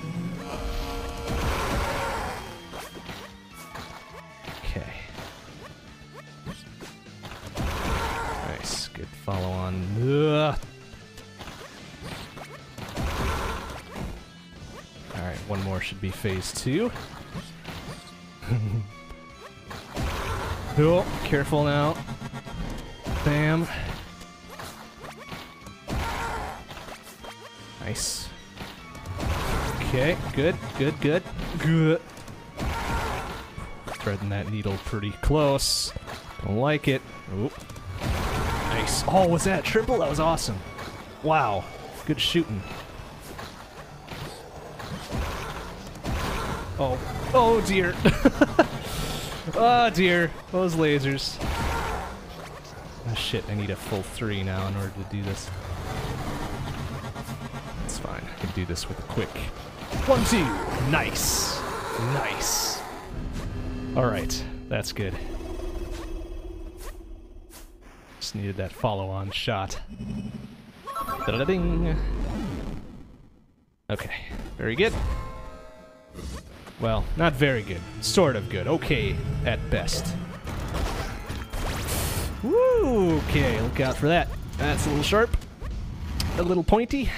Okay. Nice. Good follow on. Ugh. Alright, one more should be phase 2. Oh, careful now. Bam. Nice. Okay, good, good, good. Good. Threading that needle pretty close. Don't like it. Oop. Nice. Oh, was that triple? That was awesome. Wow. Good shooting. Oh. Oh, dear. Oh, dear. Those lasers. Oh, shit. I need a full 3 now in order to do this. It's fine. I can do this with a quick 1, 2. Nice. Nice. Alright. That's good. Just needed that follow-on shot. Da-da-ding. Okay. Very good. Well, not very good. Sort of good. Okay, at best. Woo! Okay, look out for that. That's a little sharp. A little pointy.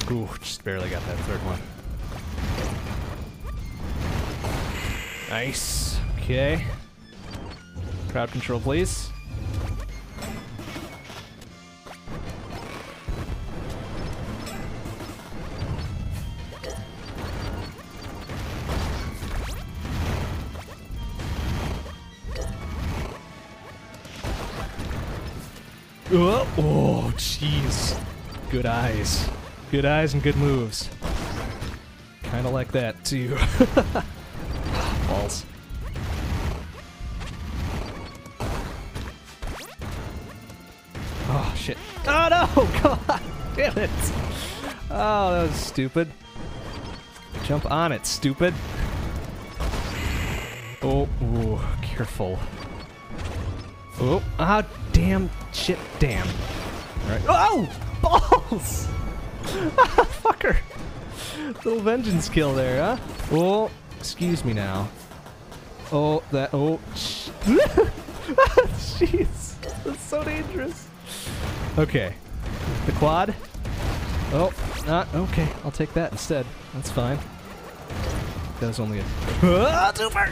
Ooh, just barely got that third one. Nice. Okay. Crowd control, please. Oh, jeez. Good eyes. Good eyes and good moves. Kinda like that, too. Balls. Oh, shit. Oh, no! Come on! Damn it! Oh, that was stupid. Jump on it, stupid. Oh, ooh, careful. Oh, ah, damn, shit, damn. Alright. Oh! Balls! Fucker! Little vengeance kill there, huh? Oh, excuse me now. Oh, that, oh, jeez. That's so dangerous. Okay. The quad. Oh, not, okay, I'll take that instead. That's fine. That was only a... super!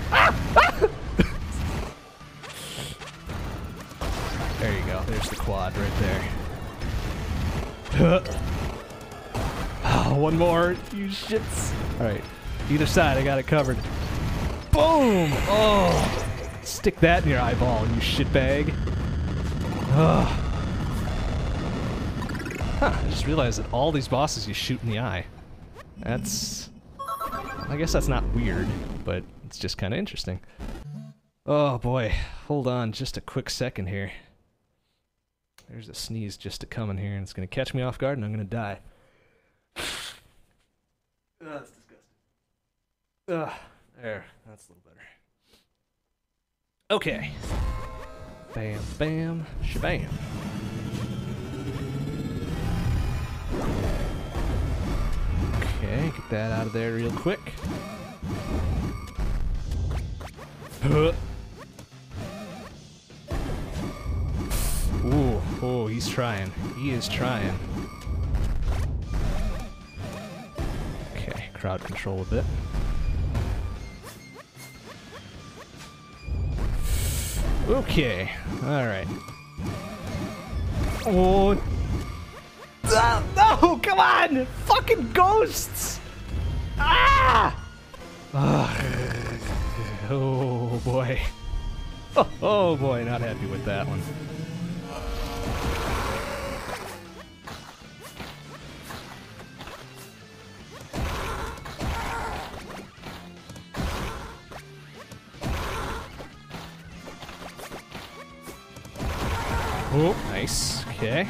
There you go, there's the quad right there. Oh, one more, you shits. Alright, either side, I got it covered. Boom! Oh! Stick that in your eyeball, you shitbag. Ugh. Huh, I just realized that all these bosses you shoot in the eye. That's... I guess that's not weird, but it's just kind of interesting. Oh boy, hold on just a quick second here. There's a sneeze just to come in here and it's gonna catch me off guard and I'm gonna die. That's disgusting. There, that's a little better. Okay. Bam, bam, shabam. Okay, get that out of there real quick. Ooh, oh, he's trying. He is trying. Okay, crowd control a bit. Okay, alright. Oh, no, come on! Fucking ghosts! Ah! Oh boy. Oh boy, not happy with that one. Oh, nice. Okay.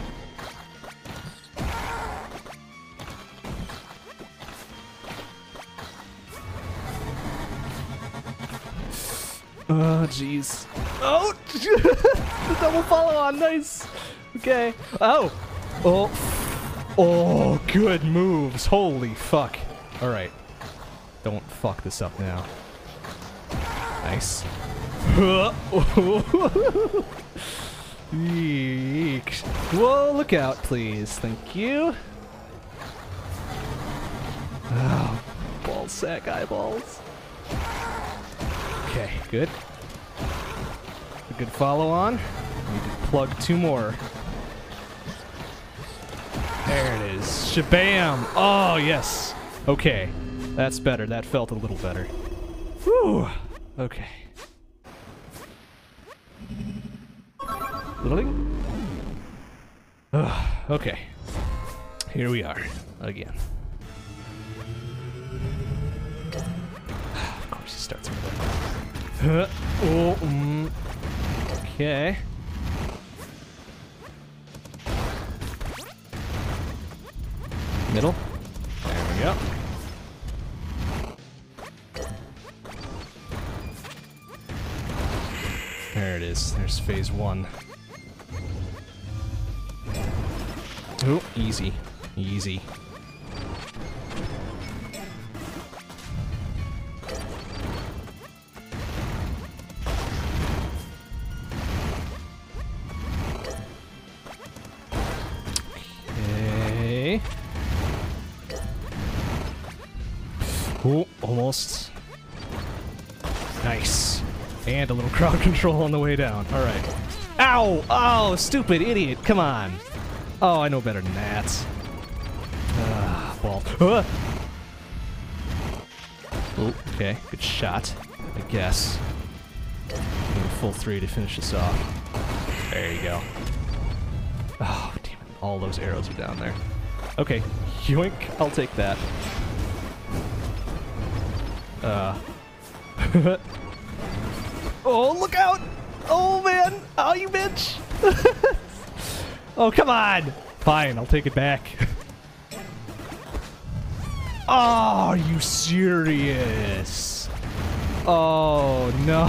Oh, jeez. Oh! The double follow on, nice! Okay. Oh! Oh! Oh, good moves. Holy fuck. Alright. Don't fuck this up now. Nice. Eek. Whoa, look out, please. Thank you. Oh, ball sack eyeballs. Okay, good. A good follow on. Need to plug two more. There it is. Shabam! Oh, yes. Okay. That's better. That felt a little better. Whew. Okay. Okay. Here we are. Again. Of course he starts with that. Okay. Middle. There we go. There it is. There's phase one. Oh, easy. Easy. Okay. Oh, almost. Nice. And a little crowd control on the way down. All right. Ow! Oh, stupid idiot. Come on. Oh, I know better than that. Ah, ball. Oh, okay. Good shot, I guess. Full 3 to finish this off. There you go. Oh, damn it. All those arrows are down there. Okay. Yoink. I'll take that. Oh, look out! Oh, man! Oh, you bitch! Oh, come on! Fine, I'll take it back. Oh, are you serious? Oh, no!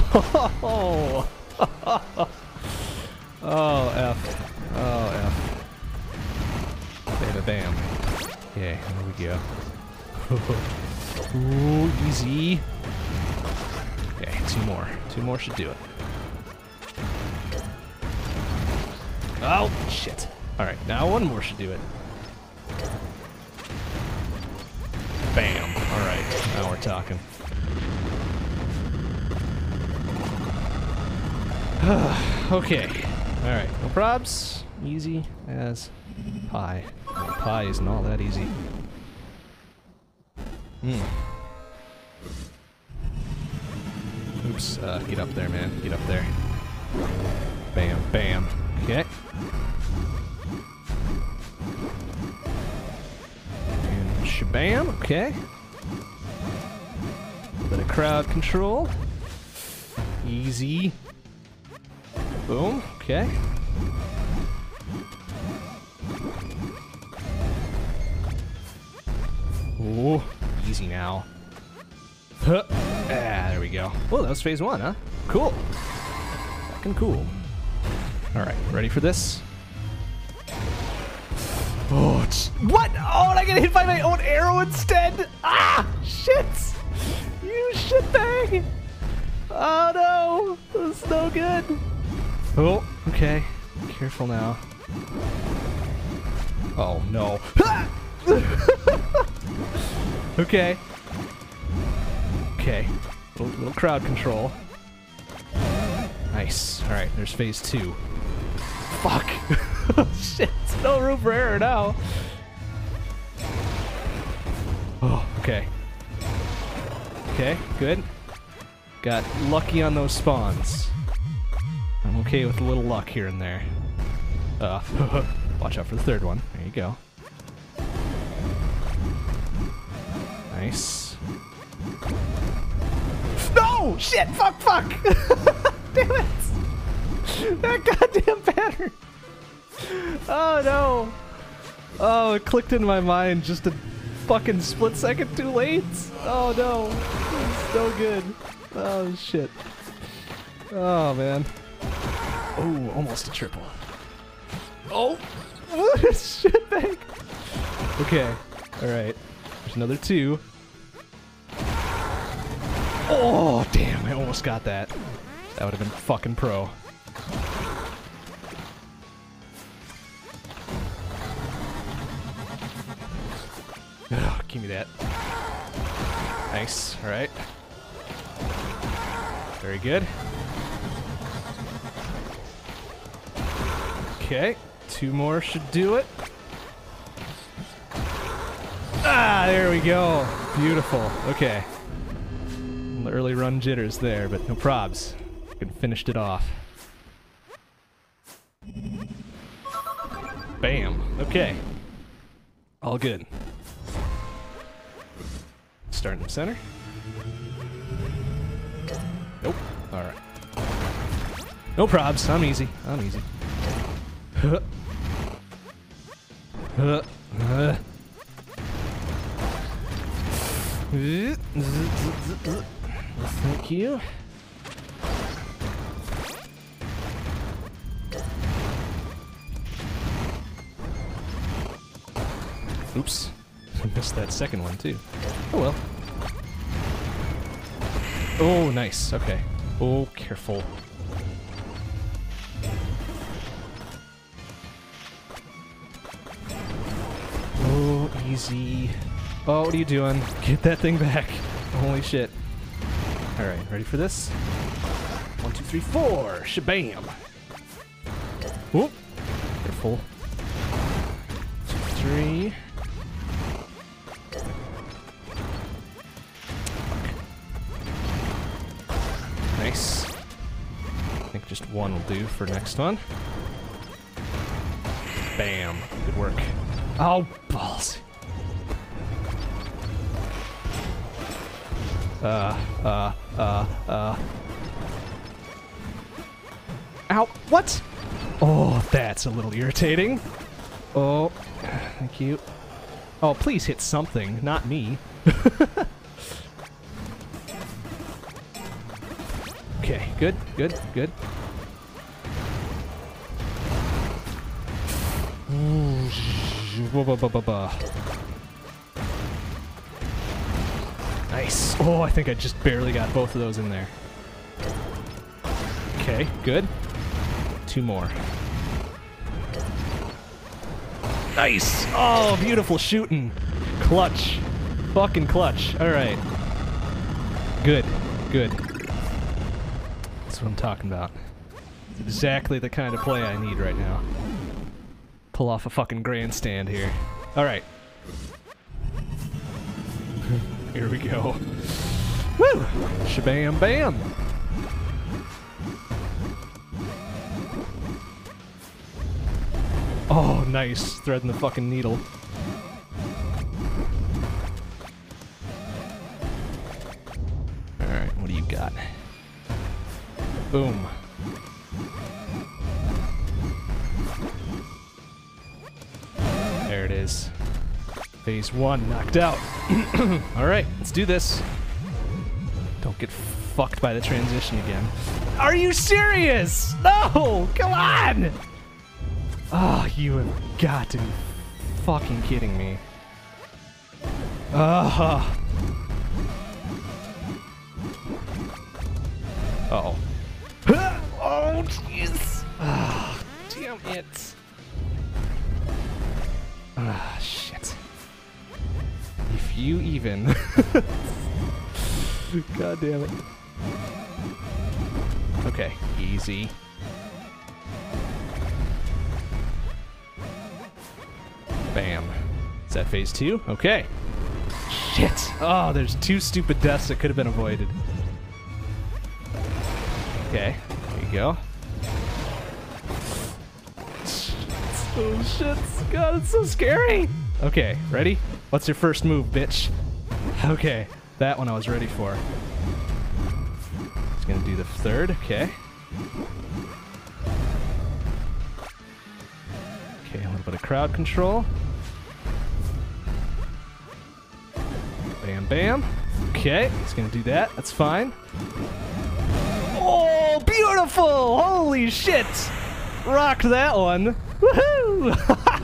Oh, F. Oh, F. Bam, bam. Okay, here we go. Ooh, easy. Okay, 2 more. 2 more should do it. Oh, shit. Alright, now 1 more should do it. Bam. Alright, now we're talking. Okay. Alright, no probs. Easy as pie. Pie isn't all that easy. Oops, get up there, man. Get up there. Bam, bam. Okay. And shabam, okay. Bit of crowd control. Easy. Boom, okay. Ooh, easy now. Huh. Ah, there we go. Oh, that was phase 1, huh? Cool. Fucking cool. Alright, ready for this? Oh, what? Oh, and I get hit by my own arrow instead? Ah, shit! You shitbag! Oh no, this is no good. Oh, okay. Careful now. Oh no. Okay. Okay. Little crowd control. Nice. Alright, there's phase 2. Fuck! Shit, no room for error now. Oh, okay. Okay, good. Got lucky on those spawns. I'm okay with a little luck here and there. Watch out for the 3rd one. There you go. Nice. No! Shit! Fuck! Fuck! Damn it! That goddamn pattern! Oh no! Oh, it clicked in my mind just a fucking split second too late! Oh no! It's no good. Oh shit. Oh man. Oh, almost a triple. Oh! Shitbag! Okay. Alright. There's another 2. Oh, damn, I almost got that. That would have been fucking pro. Oh, give me that. Nice, alright. Very good. Okay, 2 more should do it. Ah, there we go. Beautiful. Okay. The early run jitters there, but no probs. Fucking finished it off. Bam. Okay. All good. Start in the center. Nope. Alright. No probs. I'm easy. I'm easy. Thank you. Oops. I missed that second one too. Oh well. Oh, nice. Okay. Oh, careful. Oh, easy. Oh, what are you doing? Get that thing back. Holy shit. Alright, ready for this? 1, 2, 3, 4. Shabam. Whoop. Careful. 2, 3. Nice. I think just one will do for next one. Bam. Good work. Oh, balls. Ow, what? Oh, that's a little irritating. Oh, thank you. Oh, please hit something, not me. Okay, good, good, good. Nice. Oh, I think I just barely got both of those in there. Okay, good. 2 more. Nice! Oh, beautiful shooting. Clutch. Fucking clutch. Alright. Good. Good. That's what I'm talking about. It's exactly the kind of play I need right now. Pull off a fucking grandstand here. Alright. Here we go. Woo! Shabam bam! Oh, nice. Threading the fucking needle. Alright, what do you got? Boom. There it is. Phase 1 knocked out. Alright, let's do this. Don't get fucked by the transition again. Are you serious? No! Come on! Oh, you have got to be fucking kidding me. Uh-oh. Oh, jeez. Ah, damn it. Ah, shit. If you even... God damn it. Okay, easy. Bam. Is that phase 2? Okay. Shit. Oh, there's 2 stupid deaths that could have been avoided. Okay, there you go. Oh shit. God, it's so scary. Okay, ready? What's your first move, bitch? Okay, that one I was ready for. He's gonna do the 3rd, okay. Okay, a little bit of crowd control. Bam, bam. Okay, he's gonna do that. That's fine. Oh, beautiful! Holy shit! Rocked that one. Woohoo!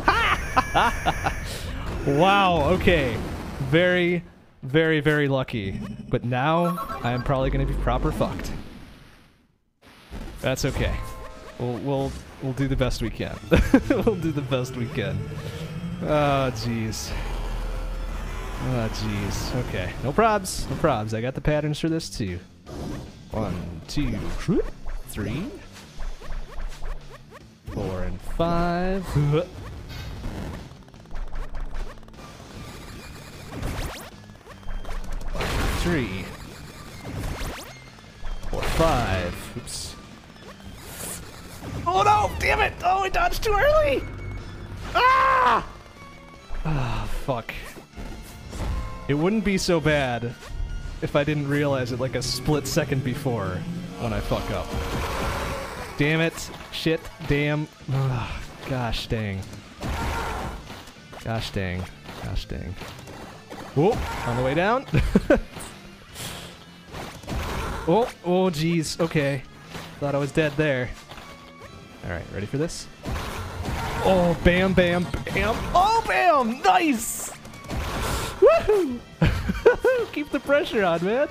Wow, okay. Very, very, very lucky. But now, I'm probably gonna be proper fucked. That's okay. We'll do the best we can. We'll do the best we can. Oh, jeez. Oh, jeez. Okay. No probs. No probs. I got the patterns for this, too. 1, 2, 3, 4, and 5. 3, 4, 5. Oops. Oh no! Damn it! Oh, I dodged too early! Ah! Ah, fuck. It wouldn't be so bad if I didn't realize it like a split second before when I fuck up. Damn it. Shit. Damn. Ugh. Gosh dang. Gosh dang. Gosh dang. Whoa. On the way down. Oh. Oh, jeez. Okay. Thought I was dead there. Alright, ready for this? Oh, bam, bam, bam. Oh, bam! Nice! Woohoo! Keep the pressure on, man.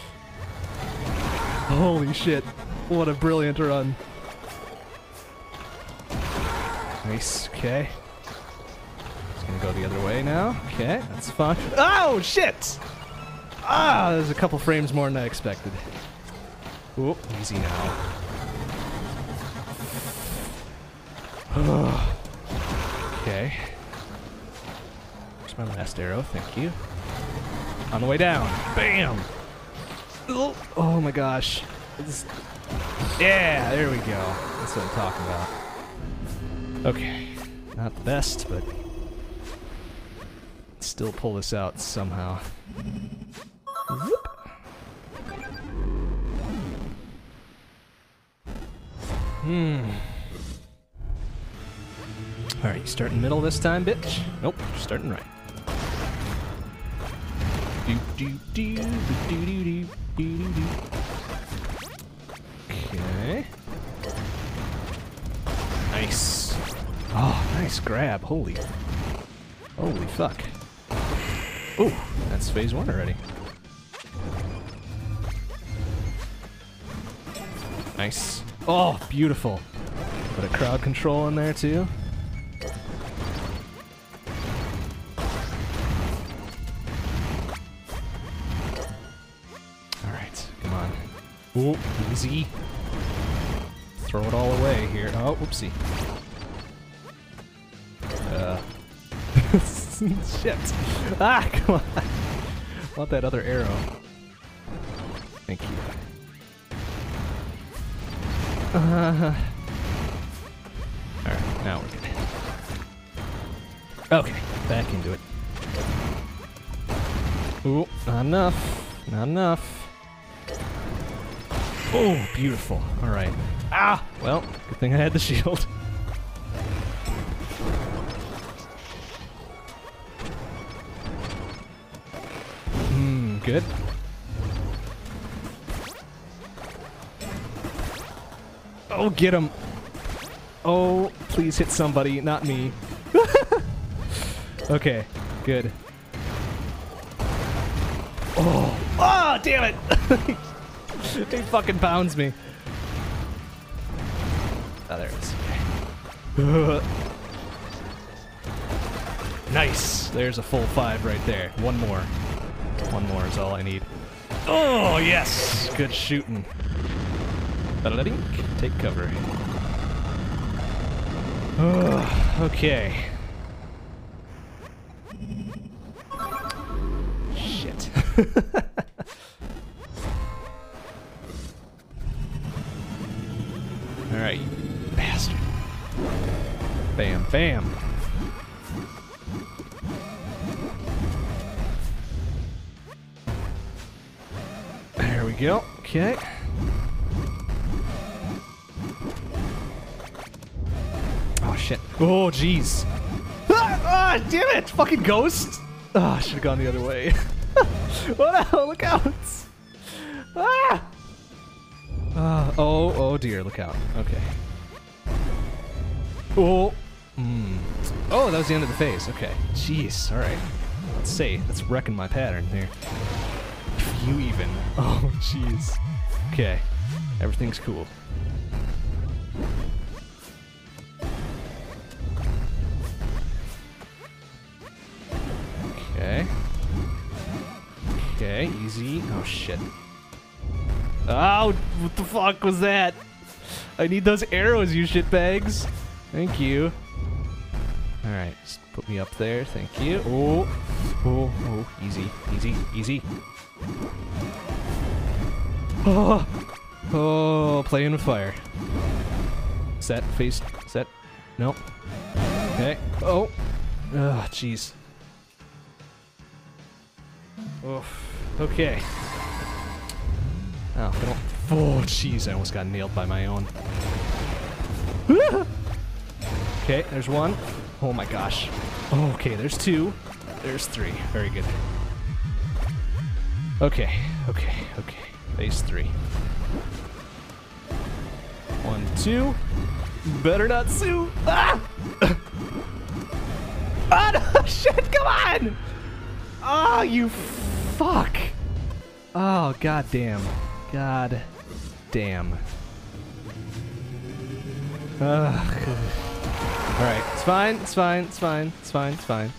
Holy shit. What a brilliant run. Nice, okay. gonna go the other way now. Okay, that's fine. Oh, shit! Ah, there's a couple frames more than I expected. Oh, easy now. Okay. Where's my last arrow? Thank you. On the way down. Bam! Oh my gosh. Yeah, there we go. That's what I'm talking about. Okay. Not the best, but still pull this out somehow. Whoop. Alright, you starting middle this time, bitch? Nope, you're starting right. Okay. Nice. Oh, nice grab. Holy fuck. Ooh, that's phase 1 already. Nice. Oh, beautiful. Put a crowd control in there too. Alright, come on. Ooh, easy. Throw it all away here. Oh, whoopsie. Shit. Ah, come on. I want that other arrow. Thank you. Alright, now we're good. Okay, back into it. Ooh, not enough. Not enough. Oh, beautiful. Alright. Ah! Well, good thing I had the shield. Good. Oh, get him. Oh, please hit somebody, not me. Okay, good. Oh, oh, damn it. He fucking pounds me. Oh, there it is. Okay. Nice. There's a full 5 right there. One more. One more is all I need. Oh, yes! Good shooting. Take cover. Okay. Shit. Alright, you bastard. Bam, bam. There we go. Okay. Oh, shit. Oh, jeez. Ah, damn it! Fucking ghost! Ah, I should have gone the other way. What the hell? Look out! Ah! Oh dear, look out. Okay. Oh. Oh, that was the end of the phase. Okay. Jeez, alright. Let's see. Let's reckon my pattern here. You even. Oh, jeez. Okay. Everything's cool. Okay. Okay, easy. Oh, shit. Oh, what the fuck was that? I need those arrows, you shitbags. Thank you. Alright, just put me up there. Thank you. Oh, easy, easy, easy. Oh, playing with fire. Set, face, set. Nope. Okay. Oh. Ah, jeez. Oh, okay. Oh, jeez, I almost got nailed by my own. Okay, there's one. Oh my gosh. Oh, okay, there's 2. There's 3. Very good. Okay. Phase 3. 1, 2. Better not sue. Ah! Oh, no, shit, come on! Oh, you fuck. Oh, god damn. God damn. Alright, it's fine, it's fine, it's fine, it's fine, it's fine.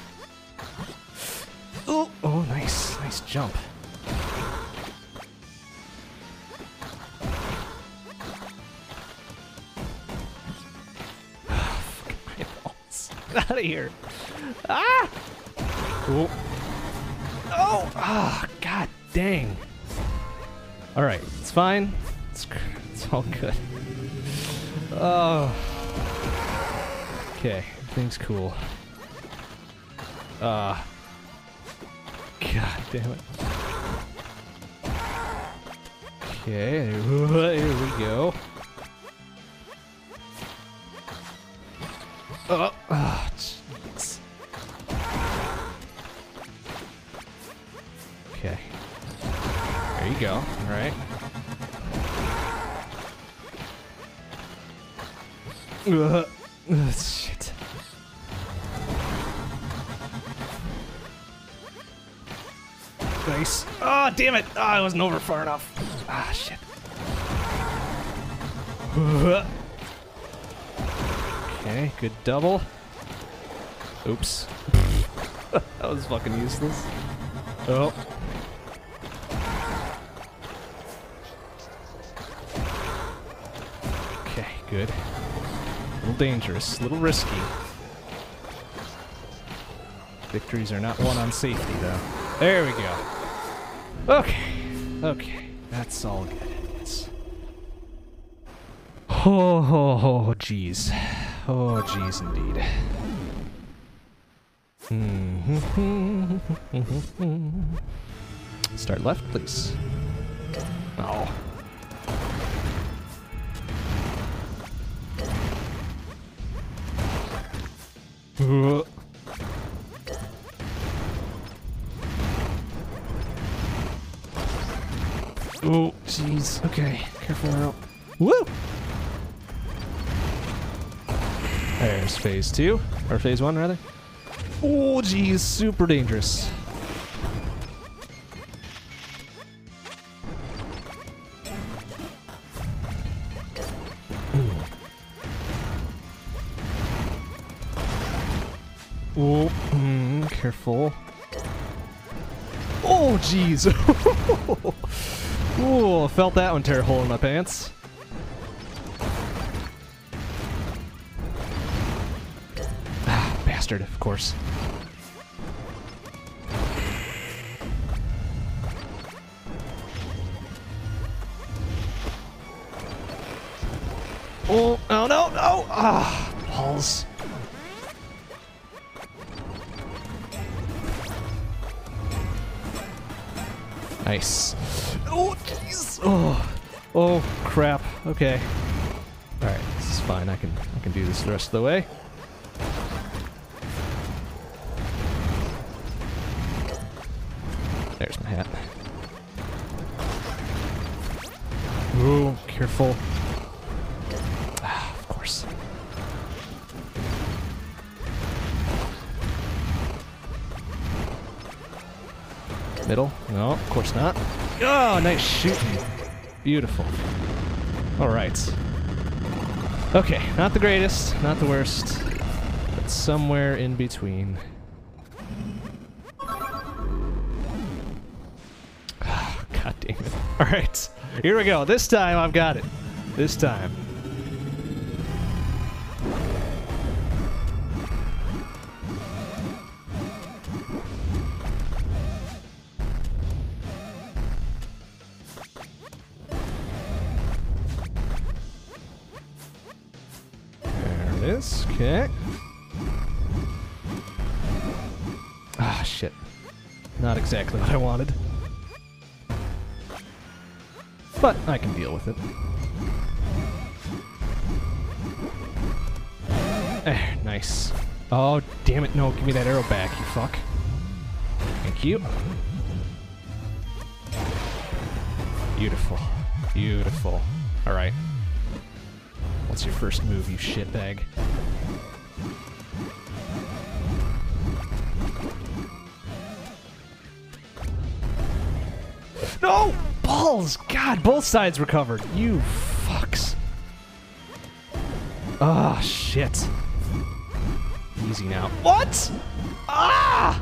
Oh, oh, nice. Nice jump. Fucking eyeballs. Get out of here. Ah! Oh. Oh! Ah, god dang. Alright, it's fine. It's all good. Oh. Okay, everything's cool. God damn it. Okay, here we go. Oh, jeez. Okay. There you go. All right. Shit. Nice. Oh, damn it. Oh, I wasn't over far enough. Ah, shit. Okay, good double. Oops. That was fucking useless. Oh. Okay, good. A little dangerous, a little risky. Victories are not won on safety, though. There we go. Okay. Okay. That's all good. It's... Oh, jeez. Oh, jeez, indeed. Start left, please. Oh. Oh, jeez. Okay, careful now. Woo! There's phase 2, or phase 1 rather. Oh, jeez, super dangerous. Oh, careful. Oh, jeez. Oh, felt that one tear a hole in my pants. Ah, bastard, of course. Oh, no, no, no! Ah, balls. Nice. Oh, jeez. Oh, oh, crap. Okay. All right, this is fine. I can do this the rest of the way. There's my hat. Oh, careful. Ah, of course. Middle? No, of course not. Oh, nice shooting. Beautiful. All right. Okay, not the greatest, not the worst, but somewhere in between. God damn it. All right, here we go. This time I've got it. This time. Okay. Ah, shit. Not exactly what I wanted. But I can deal with it. Nice. Oh, damn it. No, give me that arrow back, you fuck. Thank you. Beautiful. Beautiful. Alright. What's your first move, you shitbag? No! Balls! God, both sides were covered. You fucks. Ah, shit. easy now. What? Ah!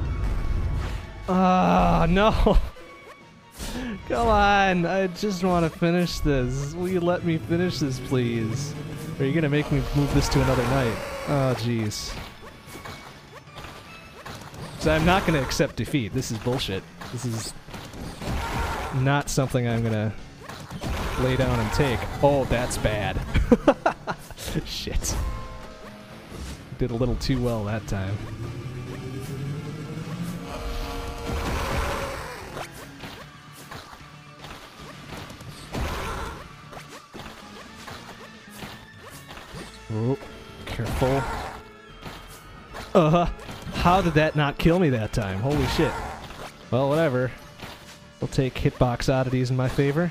Ah, no. Come on, I just want to finish this. Will you let me finish this, please? Or are you gonna make me move this to another night? Oh, jeez. So I'm not gonna accept defeat. This is bullshit. This is not something I'm gonna lay down and take. Oh, that's bad. Shit. Did a little too well that time. Oh, careful. How did that not kill me that time? Holy shit. Well, whatever. We'll take hitbox oddities in my favor.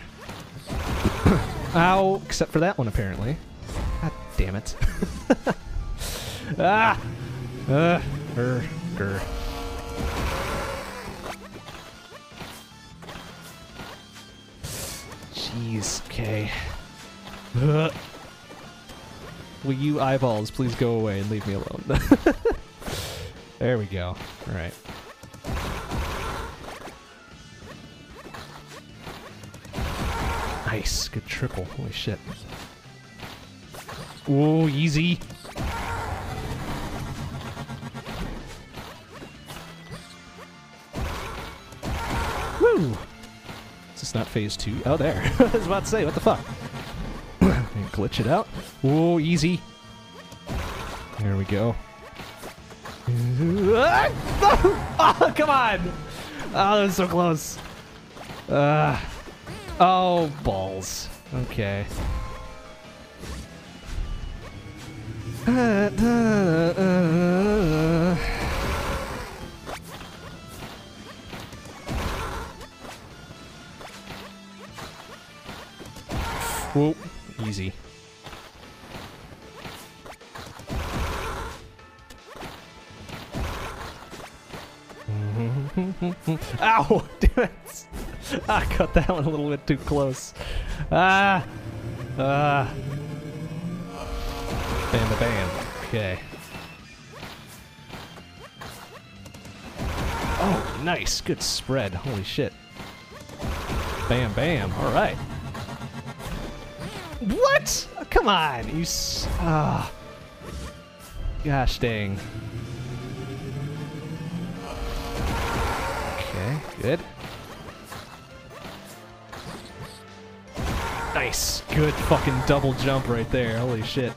Ow! Except for that one, apparently. God damn it. Ah! Grr. Jeez, okay. Will you eyeballs please go away and leave me alone? There we go. Alright. Nice. Good triple. Holy shit. Whoa, easy. Woo! Is this not phase 2? Oh, there. I was about to say, what the fuck? Glitch it out. Whoa, easy. There we go. Oh, come on! Oh, that was so close. Oh, balls. Okay. Whoa, easy. Ow! Damn it! I cut that one a little bit too close. Bam ba bam. Okay. Oh, nice. Good spread. Holy shit. Bam bam. Alright. What? Oh, come on. You gosh dang. Okay, good. Nice. Good fucking double jump right there. Holy shit.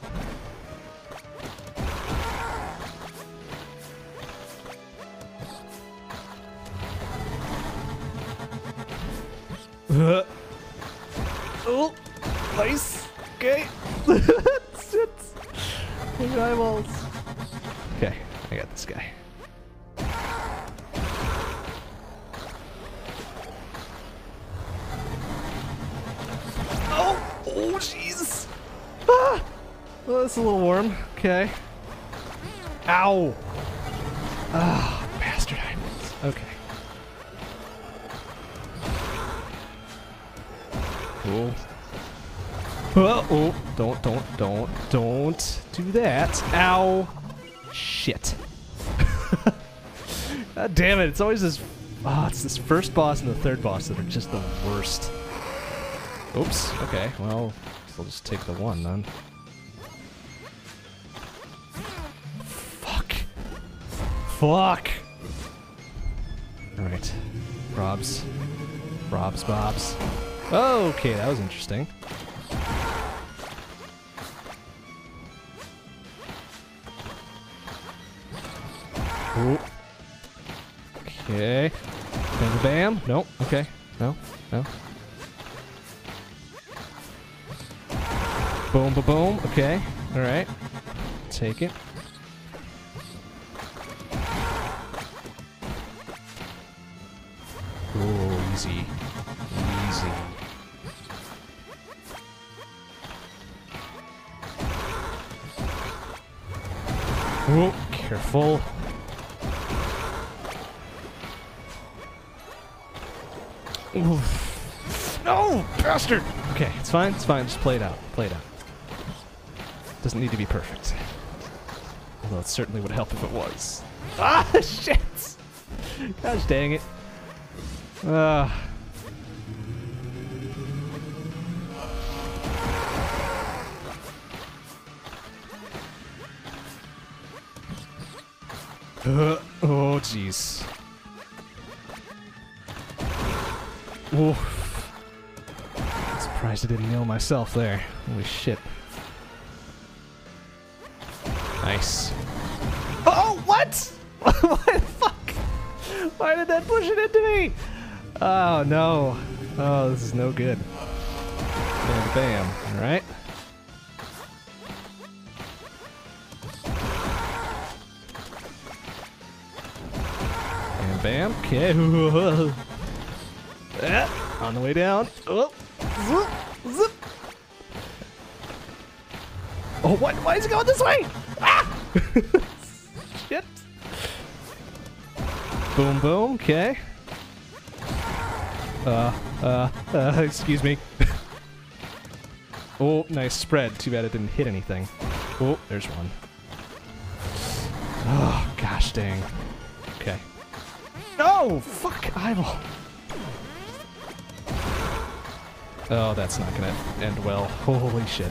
Oh, nice. Okay. Shit. Look at eyeballs. Okay, I got this guy. Oh, jeez. Ah! Well, that's a little warm. Okay. Ow. Ah, bastard eyeballs. Okay. Cool. Oh, don't do that. Ow. Shit. God damn it, it's always this... Ah, it's this first boss and the third boss that are just the worst. Oops, okay, well, I'll just take the one then. Fuck. Fuck! Alright. Robs, Bobs. Okay, that was interesting. Ooh. Okay. Bam bam. No. Okay. No. Boom ba boom. Okay. Alright. Take it. Oh, easy. Easy. Oh, careful. Oof. No, bastard! Okay, it's fine, just play it out, Doesn't need to be perfect. Although it certainly would help if it was. Ah, shit! Gosh dang it. Oh, jeez. Oof. I'm surprised I didn't nail myself there. Holy shit. Nice. Oh, what? What the fuck? Why did that push it into me? Oh, no. Oh, this is no good. Bam, bam. Alright. Bam, bam. Okay. On the way down. Oh. Zoop. Zoop. Oh, what? Why is it going this way? Ah! Shit. Boom, boom. Okay. Excuse me. Oh, nice spread. Too bad it didn't hit anything. Oh, there's one. Oh, gosh dang. Okay. No! Fuck! Eyeball! Oh, that's not gonna end well. Holy shit.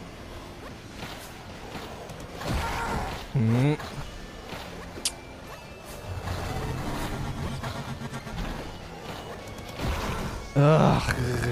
Ugh.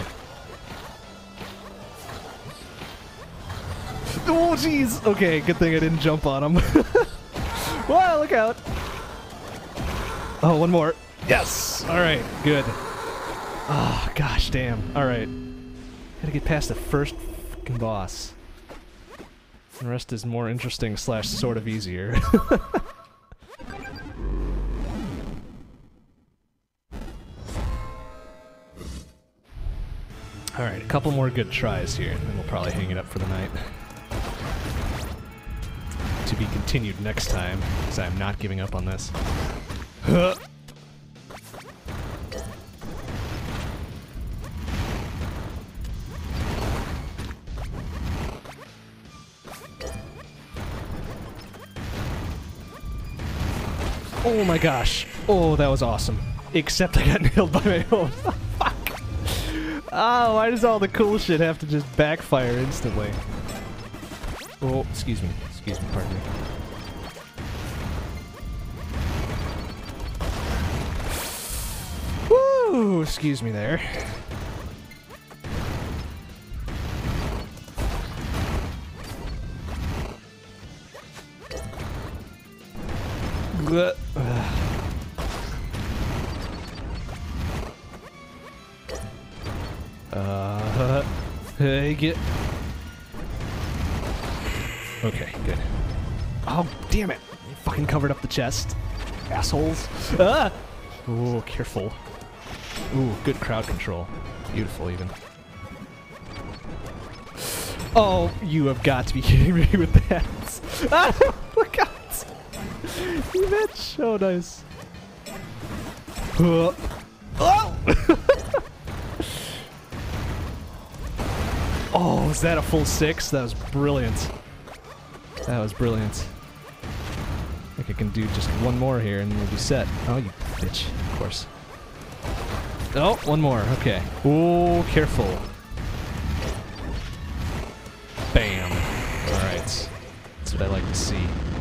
Oh, jeez. Okay, good thing I didn't jump on him. Wow, look out. Oh, one more. Yes. All right, good. Oh, gosh damn. All right. Gotta get past the first fucking boss. The rest is more interesting / sort of easier. Alright, a couple more good tries here, and then we'll probably hang it up for the night. To be continued next time, because I'm not giving up on this. Oh my gosh. Oh, that was awesome. Except I got nailed by my own. Fuck. Oh, why does all the cool shit have to just backfire instantly? Oh, excuse me. Excuse me, pardon me. Woo! Excuse me there. Hey, get. Okay, good. Oh, damn it! You fucking covered up the chest, assholes. Ah! Ooh, careful. Ooh, good crowd control. Beautiful, even. Oh, you have got to be kidding me with that. Ah! Look out! You bitch! Oh, nice. Oh! Oh, was that a full 6? That was brilliant. That was brilliant. I think I can do just one more here and we'll be set. Oh, you bitch. Of course. Oh, one more. Okay. Oh, careful. Bam. Alright. That's what I like to see.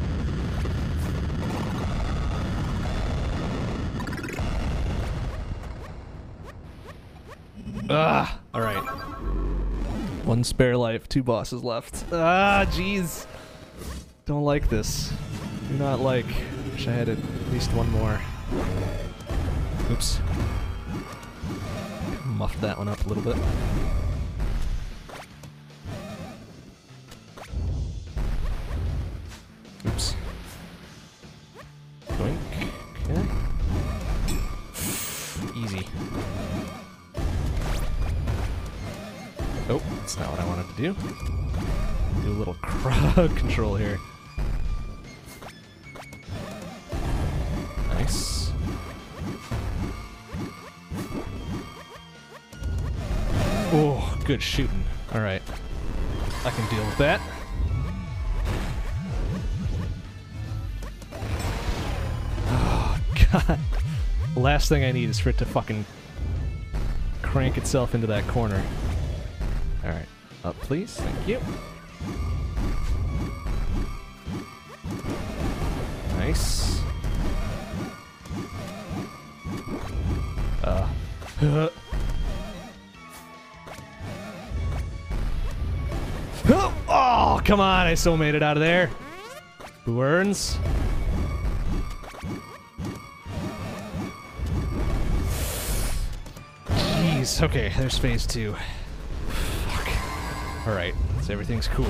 Ah! Alright. One spare life, 2 bosses left. Ah, jeez. Don't like this. Do not like. Wish I had at least one more. Oops. Muffed that one up a little bit. Oops. Boink. Okay. Easy. Oh, that's not what I wanted to do. Do a little crowd control here. Nice. Oh, good shooting. Alright. I can deal with that. god. The last thing I need is for it to fucking crank itself into that corner. Alright. Up, please. Thank you. Nice. Oh, come on! I still made it out of there. Who earns? Jeez. Okay, there's phase 2. Fuck. Alright, so everything's cool.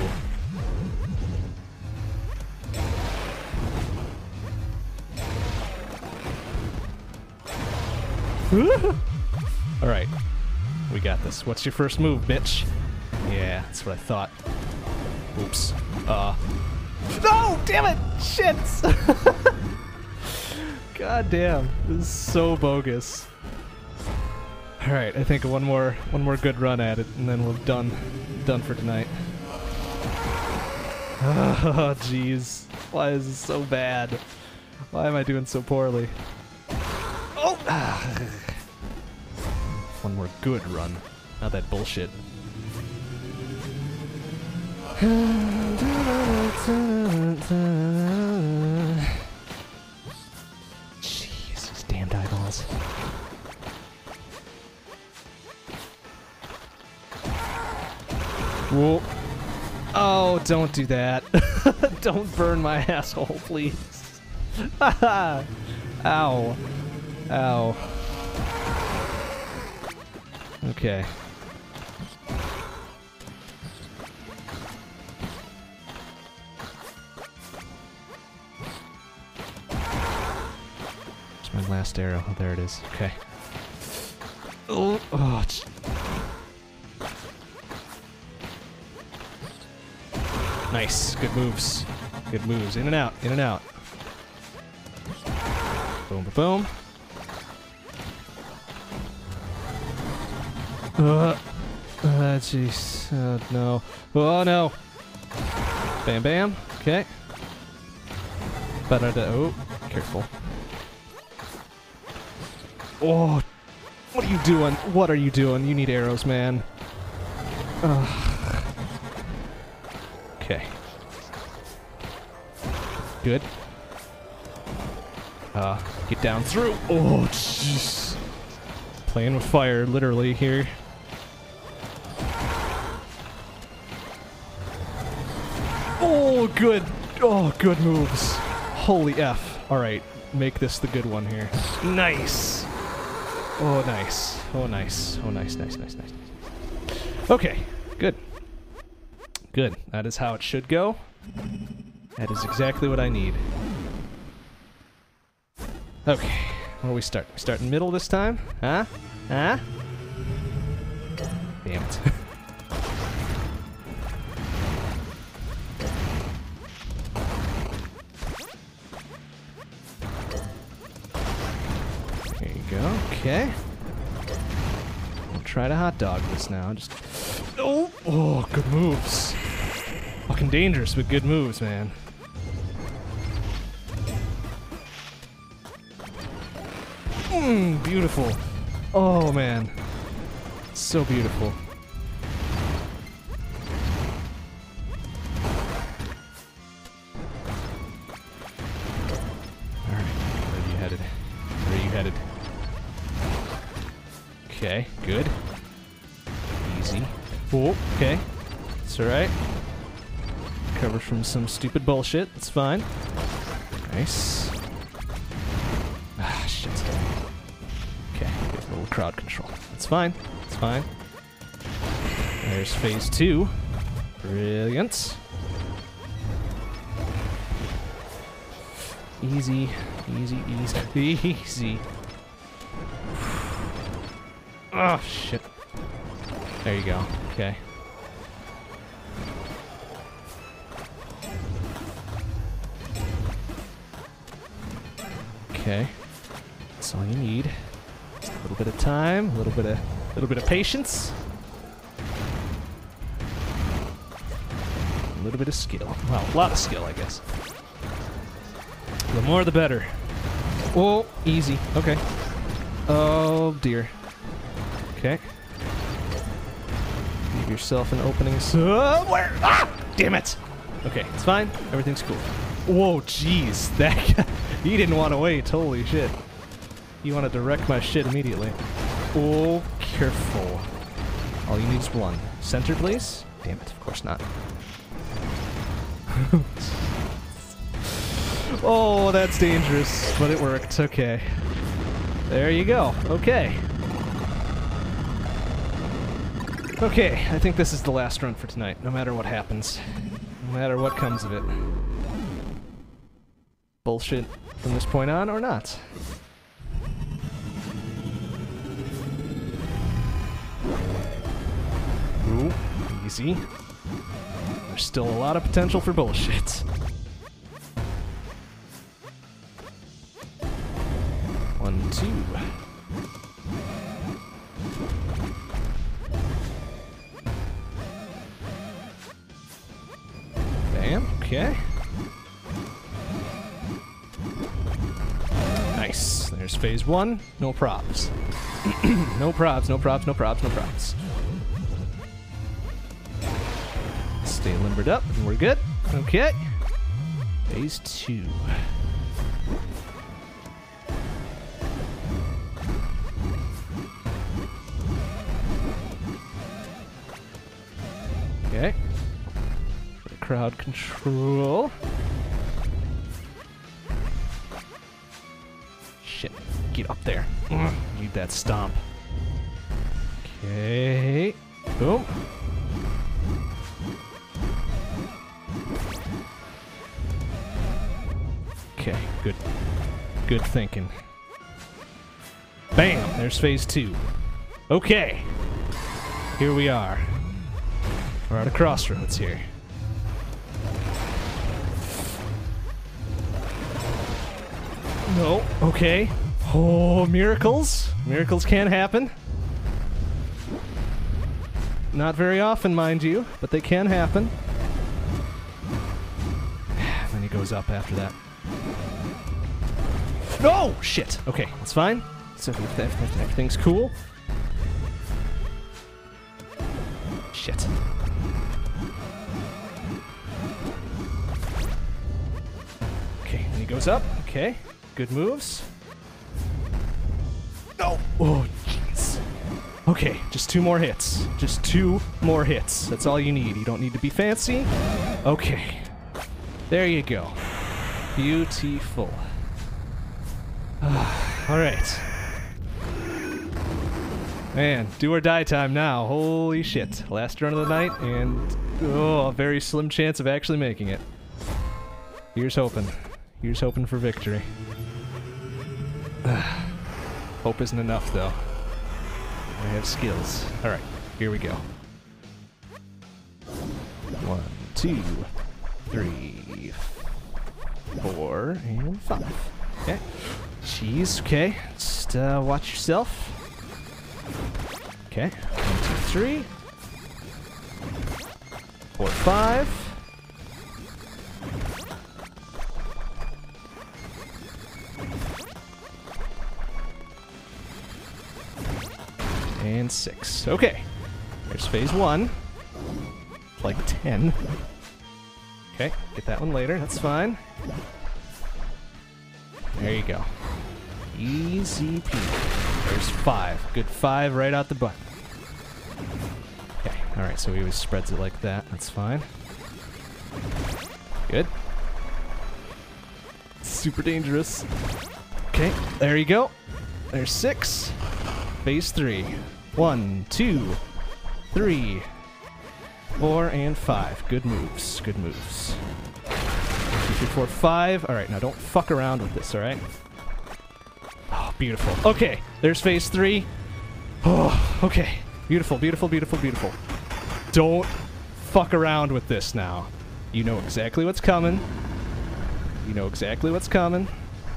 Alright. We got this. What's your first move, bitch? Yeah, that's what I thought. Oops. No! Damn it! Shit! God damn. This is so bogus. Alright, I think one more good run at it, and then we're done for tonight. Oh, jeez. Why is this so bad? Why am I doing so poorly? Oh! One more good run. Not that bullshit. Jeez, these damned eyeballs. Whoa. Oh, don't do that. Don't burn my asshole, please. Ow. Ow. Okay. Where's my last arrow? Oh, there it is. Okay. Oh, nice. Good moves. Good moves. In and out. In and out. Boom, boom, boom. Jeez. No. Oh, no. Bam, bam. Okay. Oh, careful. Oh, what are you doing? What are you doing? You need arrows, man. Okay. Good. Get down through. Oh, jeez. Playing with fire, literally, here. Oh, good. Oh, good moves. Holy F. Alright, make this the good one here. Nice. Oh, nice. Oh, nice. Oh, nice, nice, nice, nice. Okay, good. Good. That is how it should go. That is exactly what I need. Okay, where do we start? We start in the middle this time? Huh? Huh? Damn it. There you go. Okay. We'll try to hot dog this now. Just. Oh! Oh, good moves. Fucking dangerous, but good moves, man. Beautiful. Oh, man. So beautiful. Alright, where are you headed? Where are you headed? Okay, good. Easy. Oh, okay. It's alright. Cover from some stupid bullshit. It's fine. Nice. Ah, shit. Okay, get a little crowd control. It's fine. It's fine. There's phase 2. Brilliant. Easy, easy, easy, easy. Oh, shit. There you go. Okay. Okay. That's all you need. Just a little bit of time, a little bit of patience. A little bit of skill. Well, a lot of skill, I guess. The more the better. Oh, easy. Okay. Oh, dear. Okay. Give yourself an opening somewhere. Ah! Damn it! Okay, it's fine. Everything's cool. Whoa, jeez. That guy, he didn't want to wait. Holy shit. You wanted to wreck my shit immediately. Oh, careful. All you need is one. Center, please? Damn it, of course not. Oh, that's dangerous, but it worked. Okay. There you go. Okay. Okay, I think this is the last run for tonight, no matter what happens. No matter what comes of it. Bullshit from this point on, or not. Ooh, easy. There's still a lot of potential for bullshit. One, two. Bam, okay. Nice. There's phase one. No props. No props, no props, no props, no props. Stay limbered up, and we're good. Okay. Phase two. Okay. Crowd control. Shit. Get up there. Need that stomp. Okay. Boom. Okay, good. Good thinking. Bam! There's phase two. Okay. Here we are. We're at a crossroads here. No. Okay. Oh, miracles. Miracles can happen. Not very often, mind you, but they can happen. And then he goes up after that. No! Shit. Okay, that's fine. So everything's cool. Shit. Okay, and he goes up. Okay, good moves. No! Oh, jeez. Okay, just two more hits. Just two more hits. That's all you need. You don't need to be fancy. Okay. There you go. Beautiful. Alright. Man, do or die time now. Holy shit. Last run of the night, and oh, a very slim chance of actually making it. Here's hoping. Here's hoping for victory. Hope isn't enough, though. I have skills. Alright, here we go. 1, 2, 3, 4, and 5. Okay. Jeez, okay. Just watch yourself. Okay. 1, 2, 3. 4, 5. And 6. Okay. There's phase 1. Like 10. Okay, get that one later. That's fine. There you go. Easy peasy. There's 5. Good 5 right out the butt. Okay, alright, so he always spreads it like that. That's fine. Good. Super dangerous. Okay, there you go. There's 6. Phase 3. 1, 2, 3, 4, and 5. Good moves. Good moves. 2, 3, 4, 5. Alright, now don't fuck around with this, alright? Oh, beautiful. Okay, there's phase 3. Oh, okay. Beautiful, beautiful, beautiful, beautiful. Don't fuck around with this now. You know exactly what's coming. You know exactly what's coming.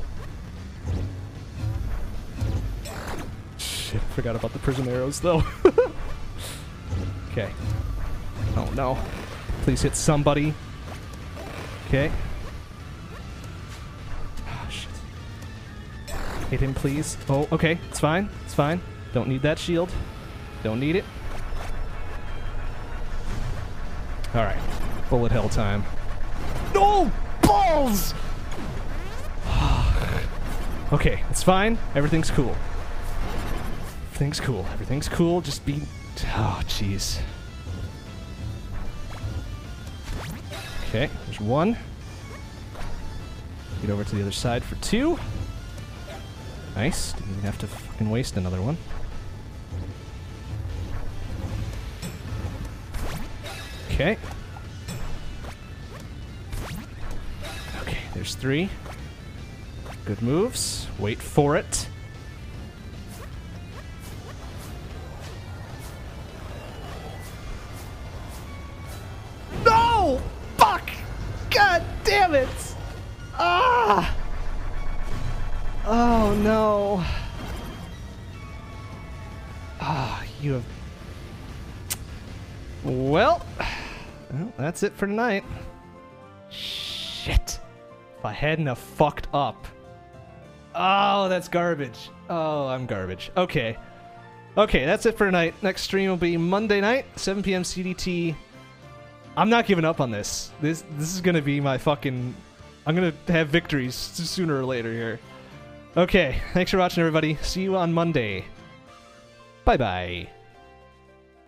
Shit, I forgot about the prism arrows, though. Okay. Oh, no. Please hit somebody. Okay. Oh, shit. Hit him, please. Oh, okay. It's fine. It's fine. Don't need that shield. Don't need it. Alright. Bullet hell time. No! Balls! Okay, it's fine. Everything's cool. Everything's cool. Everything's cool. Just be... Oh, jeez. Okay, there's one. Get over to the other side for two. Nice. Didn't even have to fucking waste another one. Okay. Okay, there's three. Good moves. Wait for it. No! Fuck! God damn it! Ah! Oh no. Ah, you have... Well, that's it for tonight. Shit. If I hadn't have fucked up. Oh, that's garbage. Oh, I'm garbage. Okay. Okay, that's it for tonight. Next stream will be Monday night, 7 p.m. CDT. I'm not giving up on this. This is gonna be my fucking... I'm gonna have victories sooner or later here. Okay, thanks for watching, everybody. See you on Monday. Bye-bye.